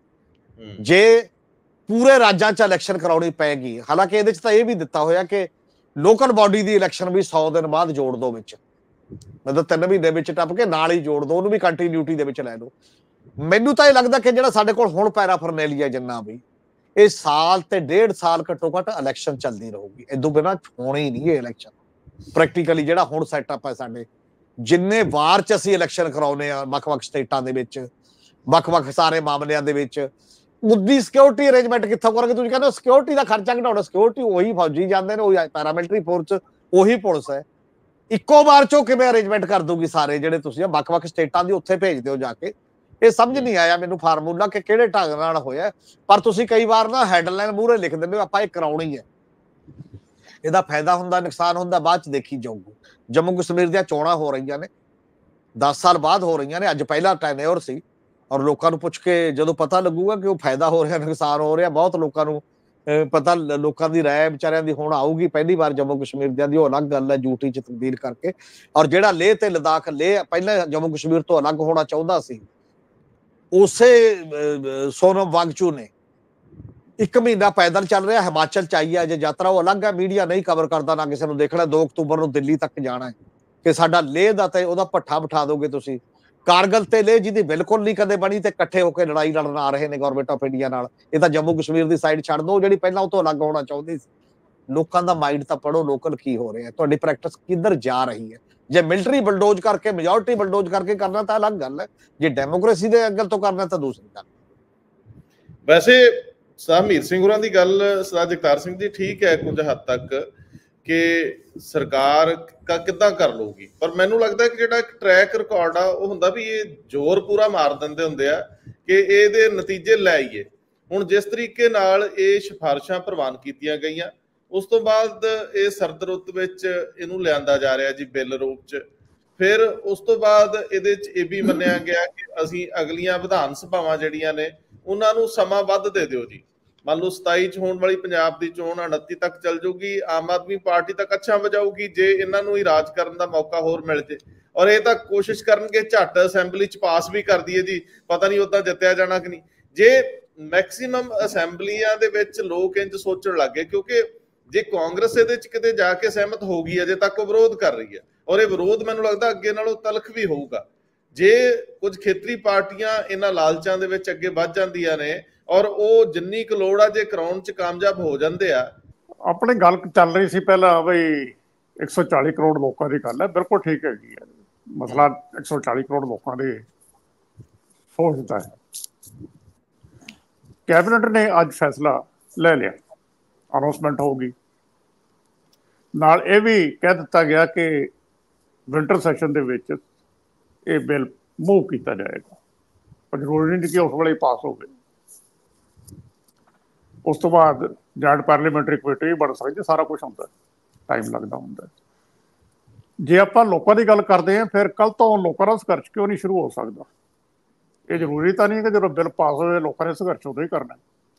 ਜੇ ਪੂਰੇ ਰਾਜਾਂ 'ਚ ਇਲੈਕਸ਼ਨ ਕਰਾਉਣੀ ਪਏਗੀ, ਹਾਲਾਂਕਿ ਇਹਦੇ 'ਚ ਤਾਂ ਇਹ ਵੀ ਦਿੱਤਾ ਹੋਇਆ ਕਿ ਲੋਕਲ ਬਾਡੀ ਦੀ ਇਲੈਕਸ਼ਨ ਵੀ 100 ਦਿਨ ਬਾਅਦ ਜੋੜ ਦੋ ਵਿੱਚ, ਮਤਲਬ 3 ਮਹੀਨੇ ਵਿੱਚ ਟੱਪ ਕੇ ਨਾਲ ਹੀ ਜੋੜ ਦੋ, ਉਹਨੂੰ ਵੀ ਕੰਟੀਨਿਊਟੀ ਦੇ ਵਿੱਚ ਲੈ ਲਓ। ਮੈਨੂੰ ਤਾਂ ਇਹ ਲੱਗਦਾ ਕਿ ਜਿਹੜਾ ਸਾਡੇ ਕੋਲ ਹੁਣ ਪੈਰਾਫਰਨੇਲੀਆ ਜਿੰਨਾ ਵੀ, ਇਹ ਸਾਲ ਤੇ 1.5 ਸਾਲ ਘੱਟੋ ਘੱਟ ਇਲੈਕਸ਼ਨ ਚੱਲਦੀ ਰਹੂਗੀ। ਇਦੋਂ ਬਿਨਾਂ ਹੋਣੀ ਹੀ ਨਹੀਂ ਇਹ ਇਲੈਕਸ਼ਨ। ਪ੍ਰੈਕਟੀਕਲੀ ਜਿਹੜਾ ਹੁਣ ਸੈਟਅਪ ਹੈ ਸਾਡੇ, ਜਿੰਨੇ ਵਾਰ 'ਚ ਅਸੀਂ ਇਲੈਕਸ਼ਨ ਕਰਾਉਨੇ ਆ ਵੱਖ-ਵੱਖ ਸਟੇਟਾਂ ਦੇ ਵਿੱਚ, ਵੱਖ-ਵੱਖ ਸਾਰੇ ਮਾਮਲਿਆਂ ਦੇ ਵਿੱਚ, ਉਹਦੀ ਸਿਕਿਉਰਿਟੀ ਅਰੇਂਜਮੈਂਟ ਕਿੱਥੋਂ ਕਰਾਂਗੇ? ਤੁਸੀਂ ਕਹਿੰਦੇ ਸਿਕਿਉਰਿਟੀ ਦਾ ਖਰਚਾ ਘਟਾਉਣਾ, ਸਿਕਿਉਰਿਟੀ ਉਹੀ ਫੌਜੀ ਜਾਂਦੇ ਨੇ, ਉਹੀ ਪੈਰਾਮਿਲਟਰੀ ਫੋਰਸ, ਉਹੀ ਪੁਲਿਸ ਹੈ। ਇੱਕੋ ਵਾਰ 'ਚੋਂ ਕਿਵੇਂ ਅਰੇਂਜਮੈਂਟ ਕਰ ਦੂਗੀ ਸਾਰੇ ਜਿਹੜੇ ਤੁਸੀਂ ਵੱਖ-ਵੱਖ ਸਟੇਟਾਂ ਦੀ ਉੱਥੇ ਭੇਜਦੇ ਹੋ ਜਾ ਕੇ? ਇਹ ਸਮਝ ਨਹੀਂ ਆਇਆ ਮੈਨੂੰ ਫਾਰਮੂਲਾ ਕਿ ਕਿਹੜੇ ਢੰਗ ਨਾਲ ਹੋਇਆ। ਪਰ ਤੁਸੀਂ ਕਈ ਵਾਰ ਨਾ ਹੈਡਲਾਈਨ ਮੂਹਰੇ ਲਿਖ ਦਿੰਦੇ ਹੋ ਆਪਾਂ ਇਹ ਕਰਾਉਣੀ ਹੈ। ਇਹਦਾ ਫਾਇਦਾ ਹੁੰਦਾ ਨੁਕਸਾਨ ਹੁੰਦਾ ਬਾਅਦ 'ਚ ਦੇਖੀ ਜਾਊਗੀ। ਜੰਮੂ ਕਸ਼ਮੀਰ ਦੀਆਂ ਚੋਣਾਂ ਹੋ ਰਹੀਆਂ ਨੇ, 10 ਸਾਲ ਬਾਅਦ ਹੋ ਰਹੀਆਂ ਨੇ। ਅੱਜ ਪਹਿਲਾ ਟੈਨਿਓਰ ਸੀ ਔਰ ਲੋਕਾਂ ਨੂੰ ਪੁੱਛ ਕੇ ਜਦੋਂ ਪਤਾ ਲੱਗੂਗਾ ਕਿ ਉਹ ਫਾਇਦਾ ਹੋ ਰਿਹਾ ਨੁਕਸਾਨ ਹੋ ਰਿਹਾ, ਬਹੁਤ ਲੋਕਾਂ ਨੂੰ ਪਤਾ, ਲੋਕਾਂ ਦੀ ਰਾਏ ਵਿਚਾਰਿਆਂ ਦੀ ਹੁਣ ਆਊਗੀ ਪਹਿਲੀ ਵਾਰ ਜੰਮੂ ਕਸ਼ਮੀਰ ਦੀਆਂ ਦੀ। ਉਹ ਅਲੱਗ ਗੱਲ ਹੈ ਯੂਟੀ 'ਚ ਤਬਦੀਲ ਕਰਕੇ। ਔਰ ਜਿਹੜਾ ਲੇਹ ਤੇ ਲਦਾਖ, ਲੇਹ ਪਹਿਲਾਂ ਜੰਮੂ ਕਸ਼ਮੀਰ ਤੋਂ ਅਲੱਗ ਹੋਣਾ ਚਾਹੁੰਦਾ ਸੀ, ਉਸੇ ਸੋਨਮ ਵਾਂਗਚੂ ਨੇ 1 ਮਹੀਨਾ ਪੈਦਲ ਚੱਲ ਰਿਹਾ, ਹਿਮਾਚਲ ਚ ਆਈ ਹੈ ਜੇ ਯਾਤਰਾ, ਉਹ ਅਲੱਗ ਹੈ, ਮੀਡੀਆ ਨਹੀਂ ਕਵਰ ਕਰਦਾ, ਨਾ ਕਿਸੇ ਨੂੰ ਦੇਖਣਾ। 2 ਅਕਤੂਬਰ ਨੂੰ ਦਿੱਲੀ ਤੱਕ ਜਾਣਾ ਹੈ ਕਿ ਸਾਡਾ ਲੇਹ ਦਾ ਤੇ ਉਹਦਾ ਭੱਠਾ ਬਿਠਾ ਦੋਗੇ ਤੁਸੀਂ। ਕਾਰਗਲ ਤੇ ਲੇਹ ਜਿਹਦੀ ਬਿਲਕੁਲ ਨਹੀਂ ਕਦੇ ਬਣੀ ਤੇ ਇਕੱਠੇ ਹੋ ਕੇ ਲੜਾਈ ਲੜਨ ਆ ਰਹੇ ਨੇ ਗਵਰਨਮੈਂਟ ਆਫ ਇੰਡੀਆ ਨਾਲ। ਇਹ ਤਾਂ ਜੰਮੂ ਕਸ਼ਮੀਰ ਦੀ ਸਾਈਡ ਛੱਡ ਦੋ, ਜਿਹੜੀ ਪਹਿਲਾਂ ਉਹ ਤੋਂ ਅਲੱਗ ਹੋਣਾ ਚਾਹੁੰਦੀ ਸੀ। ਲੋਕਾਂ ਦਾ ਮਾਈਂਡ ਤਾਂ ਪੜੋ, ਲੋਕਲ ਕੀ ਹੋ ਰਿਹਾ, ਤੁਹਾਡੀ ਪ੍ਰੈਕਟਿਸ ਕਿੱਧਰ ਜਾ ਰਹੀ ਹੈ। ਜੇ ਮਿਲਟਰੀ ਬਲਡੋਜ਼ ਕਰਕੇ, ਮੈਜੋਰਟੀ ਬਲਡੋਜ਼ ਕਰਕੇ ਕਰਨਾ ਤਾਂ ਅਲੱਗ ਗੱਲ ਹੈ, ਜੇ ਡੈਮੋਕ੍ਰੇਸੀ ਦੇ ਐਂਗਲ ਤੋਂ ਕਰਨਾ ਤਾਂ ਦੂਸਰੀ ਗੱਲ। ਵੈਸੇ ਹਰਮੀਤ ਸਿੰਘ ਹੋਰਾਂ ਦੀ ਗੱਲ ਸਰਦਾਰ ਜਗਤਾਰ ਸਿੰਘ ਜੀ ਠੀਕ ਹੈ ਕੁਝ ਹੱਦ ਤੱਕ ਕਿ ਸਰਕਾਰ ਕਿੱਦਾਂ ਕਰ ਲਊਗੀ, ਪਰ ਮੈਨੂੰ ਲੱਗਦਾ ਕਿ ਜਿਹੜਾ ਇੱਕ ਟਰੈਕ ਰਿਕਾਰਡ ਆ ਉਹ ਹੁੰਦਾ ਵੀ ਇਹ ਜ਼ੋਰ ਪੂਰਾ ਮਾਰ ਦਿੰਦੇ ਹੁੰਦੇ ਆ ਕਿ ਇਹਦੇ ਨਤੀਜੇ ਲੈ ਆਈਏ। ਹੁਣ ਜਿਸ ਤਰੀਕੇ ਨਾਲ ਇਹ ਸਿਫਾਰਿਸ਼ਾਂ ਪ੍ਰਵਾਨ ਕੀਤੀਆਂ ਗਈਆਂ, ਉਸ ਤੋਂ ਬਾਅਦ ਇਹ ਸਰਦ ਰੁੱਤ ਵਿੱਚ ਇਹਨੂੰ ਲਿਆਂਦਾ ਜਾ ਰਿਹਾ ਜੀ ਬਿੱਲ ਰੂਪ 'ਚ। ਫਿਰ ਉਸ ਤੋਂ ਬਾਅਦ ਇਹਦੇ 'ਚ ਇਹ ਵੀ ਮੰਨਿਆ ਗਿਆ ਕਿ ਅਸੀਂ ਅਗਲੀਆਂ ਵਿਧਾਨ ਸਭਾਵਾਂ ਜਿਹੜੀਆਂ ਨੇ ਉਹਨਾਂ ਨੂੰ ਸਮਾਂ ਵੱਧ ਦੇ ਦਿਓ ਜੀ। ਮੰਨ ਲਓ 27 ਚ ਹੋਣ ਵਾਲੀ ਪੰਜਾਬ ਦੀ ਚੋਣ 29 ਤੱਕ ਚੱਲ ਜਾਊਗੀ, ਆਮ ਆਦਮੀ ਪਾਰਟੀ ਤਾਂ ਕੱਛਾਂ ਵਜਾਊਗੀ ਜੇ ਇਹਨਾਂ ਨੂੰ ਹੀ ਰਾਜ ਕਰਨ ਦਾ ਮੌਕਾ ਹੋਰ ਮਿਲ ਜੇ। ਔਰ ਇਹ ਤਾਂ ਕੋਸ਼ਿਸ਼ ਕਰਨਗੇ ਝੱਟ ਅਸੈਂਬਲੀ ਚ ਪਾਸ ਵੀ ਕਰ ਦਈਏ ਜੀ, ਪਤਾ ਨਹੀਂ ਉਦਾਂ ਜਿੱਤਿਆ ਜਾਣਾ ਕਿ ਨਹੀਂ। ਜੇ ਮੈਕਸੀਮਮ ਅਸੈਂਬਲੀਆਂ ਦੇ ਵਿੱਚ ਲੋਕ ਇੰਝ ਸੋਚਣ ਲੱਗ ਗਏ, ਕਿਉਂਕਿ ਜੇ ਕਾਂਗਰਸ ਇਹਦੇ ਚ ਕਿਤੇ ਜਾ ਕੇ ਸਹਿਮਤ ਹੋ ਗਈ, ਅਜੇ ਤੱਕ ਉਹ ਵਿਰੋਧ ਕਰ ਰਹੀ ਹੈ, ਔਰ ਇਹ ਵਿਰੋਧ ਮੈਨੂੰ ਲੱਗਦਾ ਅੱਗੇ ਨਾਲੋਂ ਤਲਖ ਵੀ ਹੋਊਗਾ। ਜੇ ਕੁਝ ਖੇਤਰੀ ਪਾਰਟੀਆਂ ਇਹਨਾਂ ਲਾਲਚਾਂ ਦੇ ਵਿੱਚ ਅੱਗੇ ਵੱਧ ਜਾਂਦੀਆਂ ਨੇ ਔਰ ਉਹ ਜਿੰਨੀ ਕੁ ਲੋੜ ਆ ਜੇ ਕਰਾਉਣ ਚ ਕਾਮਯਾਬ ਹੋ ਜਾਂਦੇ ਆ। ਆਪਣੀ ਗੱਲ ਚੱਲ ਰਹੀ ਸੀ ਪਹਿਲਾਂ ਬਈ 140 ਕਰੋੜ ਲੋਕਾਂ ਦੀ ਗੱਲ ਹੈ, ਬਿਲਕੁਲ ਠੀਕ ਹੈਗੀ ਹੈ। ਮਸਲਾ 140 ਕਰੋੜ ਲੋਕਾਂ ਦੇ ਸੋਚਦਾ ਹੈ। ਕੈਬਨਿਟ ਨੇ ਅੱਜ ਫੈਸਲਾ ਲੈ ਲਿਆ, ਅਨਾਉਂਸਮੈਂਟ ਹੋਊਗੀ। ਨਾਲ ਇਹ ਵੀ ਕਹਿ ਦਿੱਤਾ ਗਿਆ ਕਿ ਵਿੰਟਰ ਸੈਸ਼ਨ ਦੇ ਵਿੱਚ ਇਹ ਬਿੱਲ ਮੂਵ ਕੀਤਾ ਜਾਏਗਾ, ਪਰ ਜ਼ਰੂਰੀ ਨਹੀਂ ਕਿ ਉਸ ਵੇਲੇ ਪਾਸ ਹੋਵੇ। ਉਸ ਤੋਂ ਬਾਅਦ ਜੁਆਇੰਟ ਪਾਰਲੀਮੈਂਟਰੀ ਕਮੇਟੀ ਵੀ ਬਣ ਸਕਦੀ, ਸਾਰਾ ਕੁਛ ਹੁੰਦਾ, ਟਾਈਮ ਲੱਗਦਾ ਹੁੰਦਾ। ਜੇ ਆਪਾਂ ਲੋਕਾਂ ਦੀ ਗੱਲ ਕਰਦੇ ਹਾਂ, ਫਿਰ ਕੱਲ੍ਹ ਤੋਂ ਲੋਕਾਂ ਦਾ ਸੰਘਰਸ਼ ਕਿਉਂ ਨਹੀਂ ਸ਼ੁਰੂ ਹੋ ਸਕਦਾ? ਇਹ ਜ਼ਰੂਰੀ ਤਾਂ ਨਹੀਂ ਕਿ ਜਦੋਂ ਬਿੱਲ ਪਾਸ ਹੋਵੇ ਲੋਕਾਂ ਨੇ ਸੰਘਰਸ਼ ਉਦੋਂ ਹੀ ਕਰਨਾ।